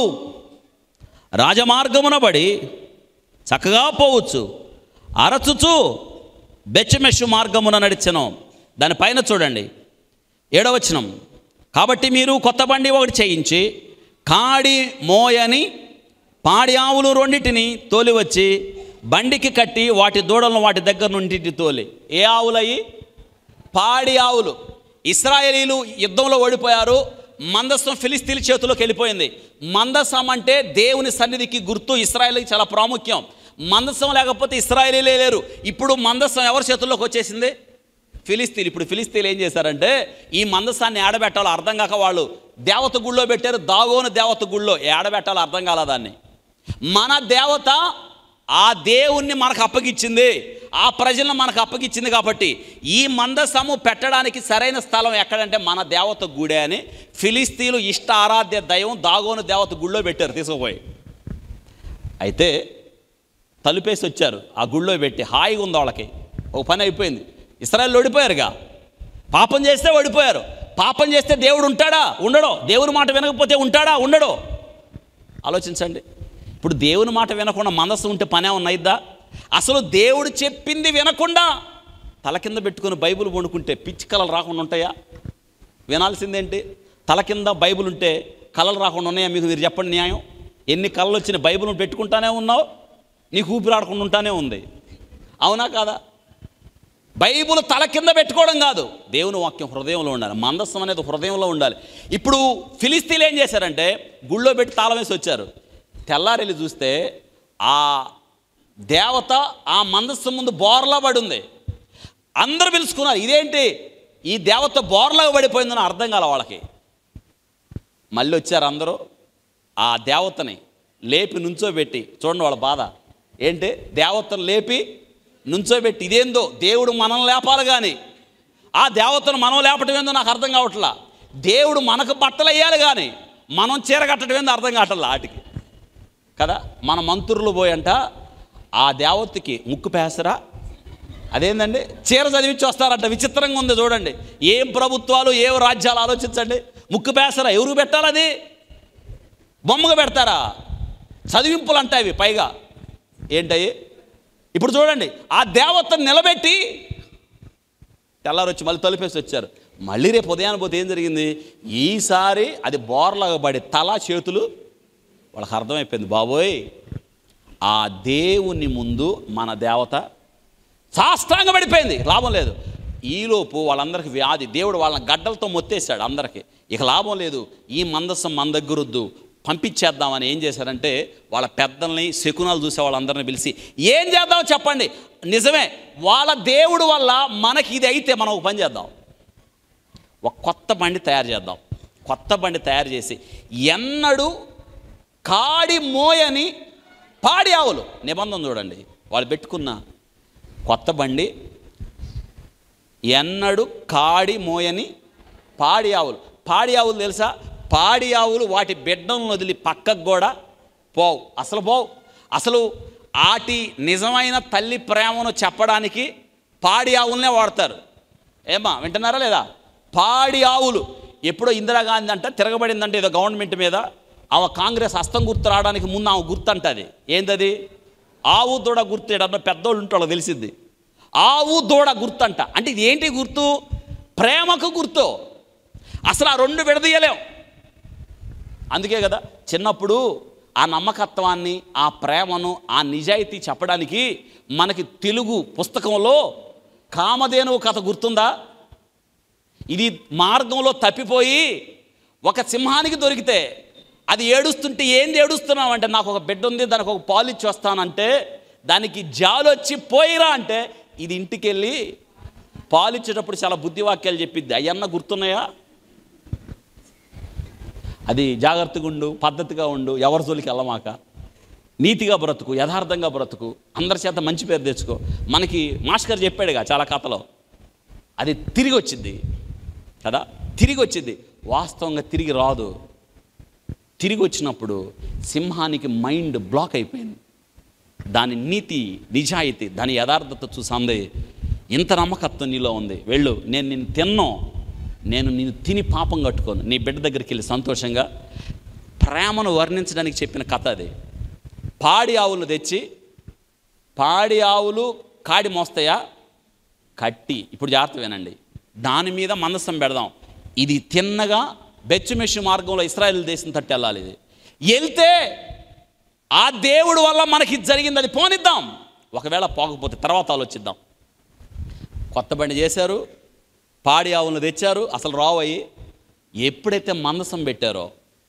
రాజమార్గమున బడి చక్కగా పోవచ్చు, అరచుచు బెచ్చమెషు మార్గమున నడిచెను. దానిపైన చూడండి ఏడవ వచనం, కాబట్టి మీరు కొత్త బండి ఒకటి చేయించి కాడి మోయని పాడి ఆవులు రెండింటిని తోలి వచ్చి బండికి కట్టి వాటి దూడలను వాటి దగ్గర నుండి తోలి. ఏ ఆవులయ్యి? పాడి ఆవులు. ఇశ్రాయేలీలు యుద్ధంలో ఓడిపోయారు, మందసం ఫిలిస్తీన్ల చేతిలోకి వెళ్ళిపోయింది. మందసం అంటే దేవుని సన్నిధికి గుర్తు, ఇశ్రాయేలీకి చాలా ప్రాముఖ్యం. మందసం లేకపోతే ఇశ్రాయేలీలే లేరు. ఇప్పుడు మందసం ఎవరి చేతుల్లోకి వచ్చేసింది? ఫిలిస్తీన్లు. ఇప్పుడు ఫిలిస్తీన్లు ఏం చేశారంటే ఈ మందసాన్ని ఏడబెట్టాలో అర్థం కాక వాళ్ళు దేవత గుళ్ళో పెట్టారు. దాగోను దేవత గుళ్ళో ఏడబెట్టాలో అర్థం కాల దాన్ని. మన దేవత ఆ దేవుణ్ణి మనకు అప్పగిచ్చింది, ఆ ప్రజలను మనకు అప్పగిచ్చింది. కాబట్టి ఈ మందసము పెట్టడానికి సరైన స్థలం ఎక్కడంటే మన దేవత గుడే అని ఫిలిస్తీన్లు ఇష్ట ఆరాధ్య దైవం దాగోను దేవత గుళ్ళో పెట్టారు తీసుకుపోయి. అయితే తలుపేసి వచ్చారు, ఆ గుళ్ళో పెట్టి హాయిగా ఉంది వాళ్ళకి. ఒక పని అయిపోయింది. ఇశ్రాయేలు ఓడిపోయారుగా, పాపం చేస్తే ఓడిపోయారు. పాపం చేస్తే దేవుడు ఉంటాడా? ఉండడో. దేవుని మాట వినకపోతే ఉంటాడా? ఉండడో. ఆలోచించండి. ఇప్పుడు దేవుని మాట వినకుండా మనసు ఉంటే పనే ఉన్నయిద్దా? అసలు దేవుడు చెప్పింది వినకుండా తల కింద పెట్టుకుని బైబిల్ వండుకుంటే పిచ్చి కళలు రాకుండా ఉంటాయా? వినాల్సిందేంటి? తల కింద బైబిల్ ఉంటే కళలు రాకుండా ఉన్నాయా? మీకు మీరు చెప్పండి న్యాయం. ఎన్ని కళలు వచ్చిన బైబిల్ పెట్టుకుంటానే ఉన్నావు, నీకు ఊపిరాడకుండా ఉంటానే ఉంది. అవునా కాదా? బైబిల్ తల కింద పెట్టుకోవడం కాదు, దేవుని వాక్యం హృదయంలో ఉండాలి. మందస్సం అనేది హృదయంలో ఉండాలి. ఇప్పుడు ఫిలిస్తీన్లు ఏం చేశారంటే గుళ్ళో పెట్టి తాళం వేసి వచ్చారు. తెల్లారెళ్ళి చూస్తే ఆ దేవత ఆ మందస్సం ముందు బోర్లా పడి ఉంది. అందరూ పిలుచుకున్నారు, ఇదేంటి ఈ దేవత బోర్లాగా పడిపోయిందని అర్థం కాల వాళ్ళకి. మళ్ళీ వచ్చారు అందరూ, ఆ దేవతని లేపి నుంచోబెట్టి, చూడండి వాళ్ళ బాధ ఏంటి, దేవతను లేపి నుంచోబెట్టి, ఇదేందో దేవుడు మనం లేపాలి కానీ ఆ దేవతను మనం లేపటం ఏందో నాకు అర్థం కావట్లా. దేవుడు మనకు బట్టలు వేయాలి కానీ మనం చీర కట్టడం ఏందో అర్థం కావట్లా వాటికి కదా. మన మంత్రులు పోయంట ఆ దేవతకి ముక్కు పేసరా, అదేందండి చీర చదివించి వస్తారంట. విచిత్రంగా ఉంది చూడండి. ఏం ప్రభుత్వాలు ఏం రాజ్యాలు ఆలోచించండి. ముక్కు పేసరా ఎవరికి పెట్టాలి? అది బొమ్మగా పెడతారా? చదివింపులు అంటాయి అవి పైగా. ఏంటవి? ఇప్పుడు చూడండి, ఆ దేవతను నిలబెట్టి తెల్లారు వచ్చి మళ్ళీ తలుపేసి వచ్చారు. మళ్ళీ రేపు ఉదయాన్ని పోతే ఏం జరిగింది? ఈసారి అది బోర్లాగా పడి తల చేతులు వాళ్ళకి అర్థమైపోయింది, బాబోయ్ ఆ దేవుని ముందు మన దేవత సాష్టాంగ పడిపోయింది, లాభం లేదు. ఈలోపు వాళ్ళందరికీ వ్యాధి, దేవుడు వాళ్ళని గడ్డలతో మొత్తేసాడు అందరికీ. ఇక లాభం లేదు, ఈ మందసం మన దగ్గరొద్దు, పంపించేద్దామని ఏం చేశారంటే వాళ్ళ పెద్దల్ని శకునాలు చూసే వాళ్ళందరినీ పిలిచి ఏం చేద్దామో చెప్పండి. నిజమే, వాళ్ళ దేవుడు వల్ల మనకి ఇది అయితే మనం ఒక పని చేద్దాం, ఒక కొత్త బండి తయారు చేద్దాం. కొత్త బండి తయారు చేసి ఎన్నడూ కాడి మోయని పాడి ఆవులు, నిబంధన చూడండి, వాళ్ళు పెట్టుకున్న కొత్త బండి ఎన్నడు కాడి మోయని పాడి ఆవులు. పాడి ఆవులు తెలుసా? పాడి ఆవులు వాటి బిడ్డలను వదిలి పక్కకు కూడా పోవు, అసలు పోవు. అసలు ఆటి నిజమైన తల్లి ప్రేమను చెప్పడానికి పాడి ఆవులనే వాడతారు. ఏమా వింటున్నారా లేదా? పాడి ఆవులు. ఎప్పుడో ఇందిరాగాంధీ అంట తిరగబడిందంటే ఏదో గవర్నమెంట్ మీద, ఆమె కాంగ్రెస్ హస్తం గుర్తు రావడానికి ముందు ఆమె గుర్తు అంటది. ఏంటది? ఆవు దూడ గుర్తు. ఏడన్నా పెద్దోళ్ళు ఉంటాలో తెలిసింది. ఆవు దూడ గుర్తు అంట. అంటే ఇది ఏంటి గుర్తు? ప్రేమకు గుర్తు. అసలు ఆ రెండు విడదీయలేం. అందుకే కదా చిన్నప్పుడు ఆ నమ్మకత్వాన్ని, ఆ ప్రేమను, ఆ నిజాయితీ చెప్పడానికి మనకి తెలుగు పుస్తకంలో కామధేనువు కథ గుర్తుందా? ఇది మార్గంలో తప్పిపోయి ఒక సింహానికి దొరికితే అది ఏడుస్తుంటే, ఏంది ఏడుస్తున్నావు అంటే, నాకు ఒక బిడ్డ ఉంది, దానికి ఒక పాలు ఇచ్చి వస్తానంటే, దానికి జాలొచ్చి పోయిరా అంటే, ఇది ఇంటికి వెళ్ళి పాలు ఇచ్చేటప్పుడు చాలా బుద్ధివాక్యాలు చెప్పిద్ది. అయ్యన్న గుర్తున్నాయా? అది జాగ్రత్తగా ఉండు, పద్ధతిగా ఉండు, ఎవరి జోలికి వెళ్ళమాక, నీతిగా బ్రతుకు, యథార్థంగా బ్రతుకు, అందరి చేత మంచి పేరు తెచ్చుకో. మనకి మాస్టర్ చెప్పాడుగా చాలా కథలో. అది తిరిగి వచ్చింది కదా, తిరిగి వచ్చింది. వాస్తవంగా తిరిగి రాదు. తిరిగి వచ్చినప్పుడు సింహానికి మైండ్ బ్లాక్ అయిపోయింది. దాని నీతి, నిజాయితీ, దాని యథార్థత చూసింది. ఇంత నమ్మకత్వం నీలో ఉంది, వెళ్ళు, నేను నిన్ను తిన్నో, నేను నిన్ను తిని పాపం కట్టుకోను. నీ బిడ్డ దగ్గరికి వెళ్ళి సంతోషంగా ప్రేమను వర్ణించడానికి చెప్పిన కథ అది. పాడి ఆవులు తెచ్చి, పాడి ఆవులు కాడి మోస్తాయా? కట్టి, ఇప్పుడు జాగ్రత్త వినండి, దాని మీద మందసం పెడదాం. ఇది తిన్నగా బెచ్చుమెషు మార్గంలో ఇశ్రాయేలు దేశం తట్టి వెళ్ళాలి. ఇది వెళ్తే ఆ దేవుడు వల్ల మనకి జరిగింది, అది పోనిద్దాం. ఒకవేళ పోకపోతే తర్వాత ఆలోచిద్దాం. కొత్త బండి చేశారు, పాడి ఆవులను తెచ్చారు, అసలు రావయ్యి. ఎప్పుడైతే మందసం పెట్టారో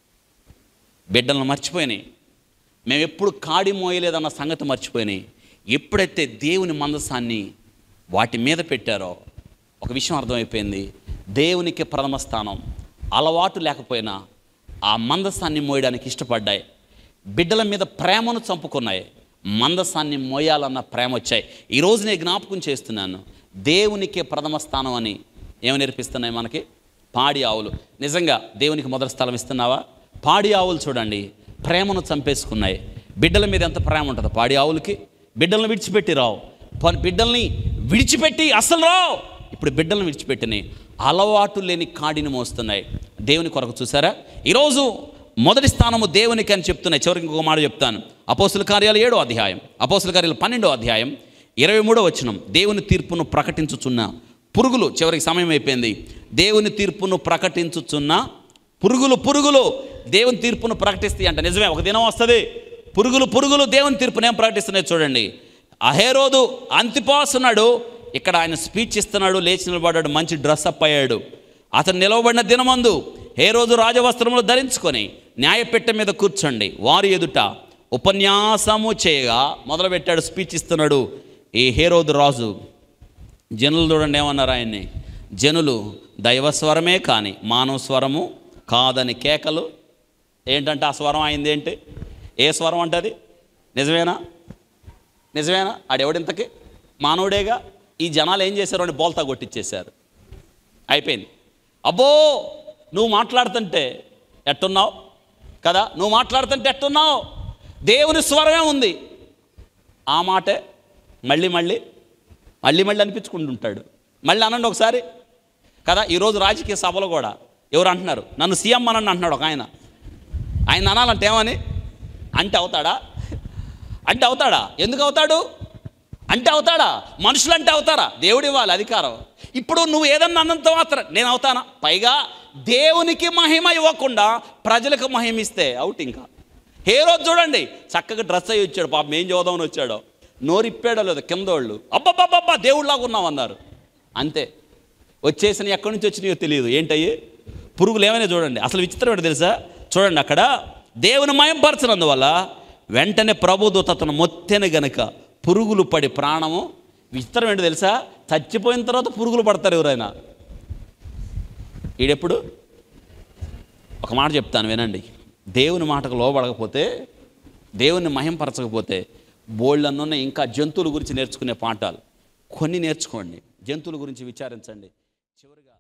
బిడ్డలను మర్చిపోయినాయి. మేము ఎప్పుడు కాడి మోయలేదన్న సంగతి మర్చిపోయినాయి. ఎప్పుడైతే దేవుని మందసాన్ని వాటి మీద పెట్టారో ఒక విషయం అర్థమైపోయింది. దేవునికి ప్రథమ స్థానం. అలవాటు లేకపోయినా ఆ మందసాన్ని మోయడానికి ఇష్టపడ్డాయి. బిడ్డల మీద ప్రేమను చంపుకున్నాయి. మందసాన్ని మోయాలన్న ప్రేమ వచ్చాయి. ఈరోజు నేను జ్ఞాపకం చేస్తున్నాను, దేవునికి ప్రథమ స్థానం అని ఏమి నేర్పిస్తున్నాయి మనకి? పాడి ఆవులు. నిజంగా దేవునికి మొదటి స్థలం ఇస్తున్నావా? పాడి ఆవులు చూడండి, ప్రేమను చంపేసుకున్నాయి. బిడ్డల మీద ఎంత ప్రేమ ఉంటుందో పాడి ఆవులకి. బిడ్డలను విడిచిపెట్టి రావు, బిడ్డల్ని విడిచిపెట్టి అసలు రావు. ఇప్పుడు బిడ్డలను విడిచిపెట్టినాయి, అలవాటు లేని కాడిని మోస్తున్నాయి. దేవుని కొరకు చూసారా? ఈరోజు మొదటి స్థానము దేవునికి అని చెప్తున్నాయి. చివరికి ఇంకొక మాట చెప్తాను. అపోస్తుల కార్యాలు ఏడో అధ్యాయం, అపోస్తుల కార్యాలు పన్నెండో అధ్యాయం ఇరవై మూడో వచనం. దేవుని తీర్పును ప్రకటించుచున్న పురుగులు, చివరికి సమయం అయిపోయింది. దేవుని తీర్పును ప్రకటించుచున్న పురుగులు, పురుగులు దేవుని తీర్పును ప్రకటిస్తాయి అంట. నిజమే, ఒక దినం వస్తుంది పురుగులు పురుగులు దేవుని తీర్పును ఏం ప్రకటిస్తున్నాయి చూడండి. అహేరోదు అంతిపాస్ ఉన్నాడు, ఇక్కడ ఆయన స్పీచ్ ఇస్తున్నాడు, లేచి నిలబడ్డాడు, మంచి డ్రెస్అప్ అయ్యాడు. అతను నిలవబడిన దినమందు హేరోదు రాజవస్త్రములు ధరించుకొని న్యాయపెట్టె మీద కూర్చోండి వారి ఎదుట ఉపన్యాసము చేయగా మొదలుపెట్టాడు, స్పీచ్ ఇస్తున్నాడు. ఈ హేరోదు రాజు జనులు చూడండి ఏమన్నారు ఆయన్ని. జనులు దైవస్వరమే కానీ మానవ స్వరము కాదని కేకలు. ఏంటంటే ఆ స్వరం అయింది ఏంటి? ఏ స్వరం అంటే అది? నిజమేనా? నిజమేనా? ఆడెవడింతకి మానవుడేగా. ఈ జనాలు ఏం చేశారు అని బోల్తా కొట్టించేశారు. అయిపోయింది. అబ్బో నువ్వు మాట్లాడుతుంటే ఎట్టున్నావు కదా, నువ్వు మాట్లాడుతుంటే ఎట్టున్నావు, దేవుని స్వరమే ఉంది. ఆ మాటే మళ్ళీ మళ్ళీ మళ్ళీ మళ్ళీ అనిపించుకుంటుంటాడు. మళ్ళీ అనండి ఒకసారి కదా. ఈరోజు రాజకీయ సభలో కూడా ఎవరు అంటున్నారు, నన్ను సీఎం అని అంటున్నాడు ఒక ఆయన. ఆయన అనాలంటే ఏమని అంటే అవుతాడా? అంటే అవుతాడా? ఎందుకు అవుతాడు? అంటే అవుతాడా? మనుషులంటే అవుతారా? దేవుడు ఇవ్వాలి అధికారం. ఇప్పుడు నువ్వు ఏదన్నా అన్నంత మాత్రం నేను అవుతానా? పైగా దేవునికి మహిమ ఇవ్వకుండా ప్రజలకు మహిమ ఇస్తే అవుట్. ఇంకా హేరోదు చూడండి చక్కగా డ్రెస్ అయ్యి వచ్చాడు, పాపం ఏం చదువుదామని వచ్చాడో, నోరిప్పాడో లేదో కింద వాళ్ళు అబ్బబ్బబ్బబ్బా దేవుడిలాగా ఉన్నావు అన్నారు. అంతే, వచ్చేసిన ఎక్కడి నుంచి వచ్చినాయో తెలియదు. ఏంటయ్యి పురుగులు ఏమైనా చూడండి. అసలు విచిత్రం ఏంటో తెలుసా? చూడండి, అక్కడ దేవుని మయంపరచనందువల్ల వెంటనే ప్రభుదూత అతను మొత్తెన గనుక పురుగులు పడి ప్రాణము. విచిత్రం ఏంటో తెలుసా? చచ్చిపోయిన తర్వాత పురుగులు పడతారు ఎవరైనా. ఈడెప్పుడు ఒక మాట చెప్తాను వినండి. దేవుని మాటకు లోబడకపోతే, దేవుని మహింపరచకపోతే బోళ్ళన్నున్న ఇంకా జంతువుల గురించి నేర్చుకునే పాఠాలు కొన్ని నేర్చుకోండి, జంతువుల గురించి విచారించండి. చివరిగా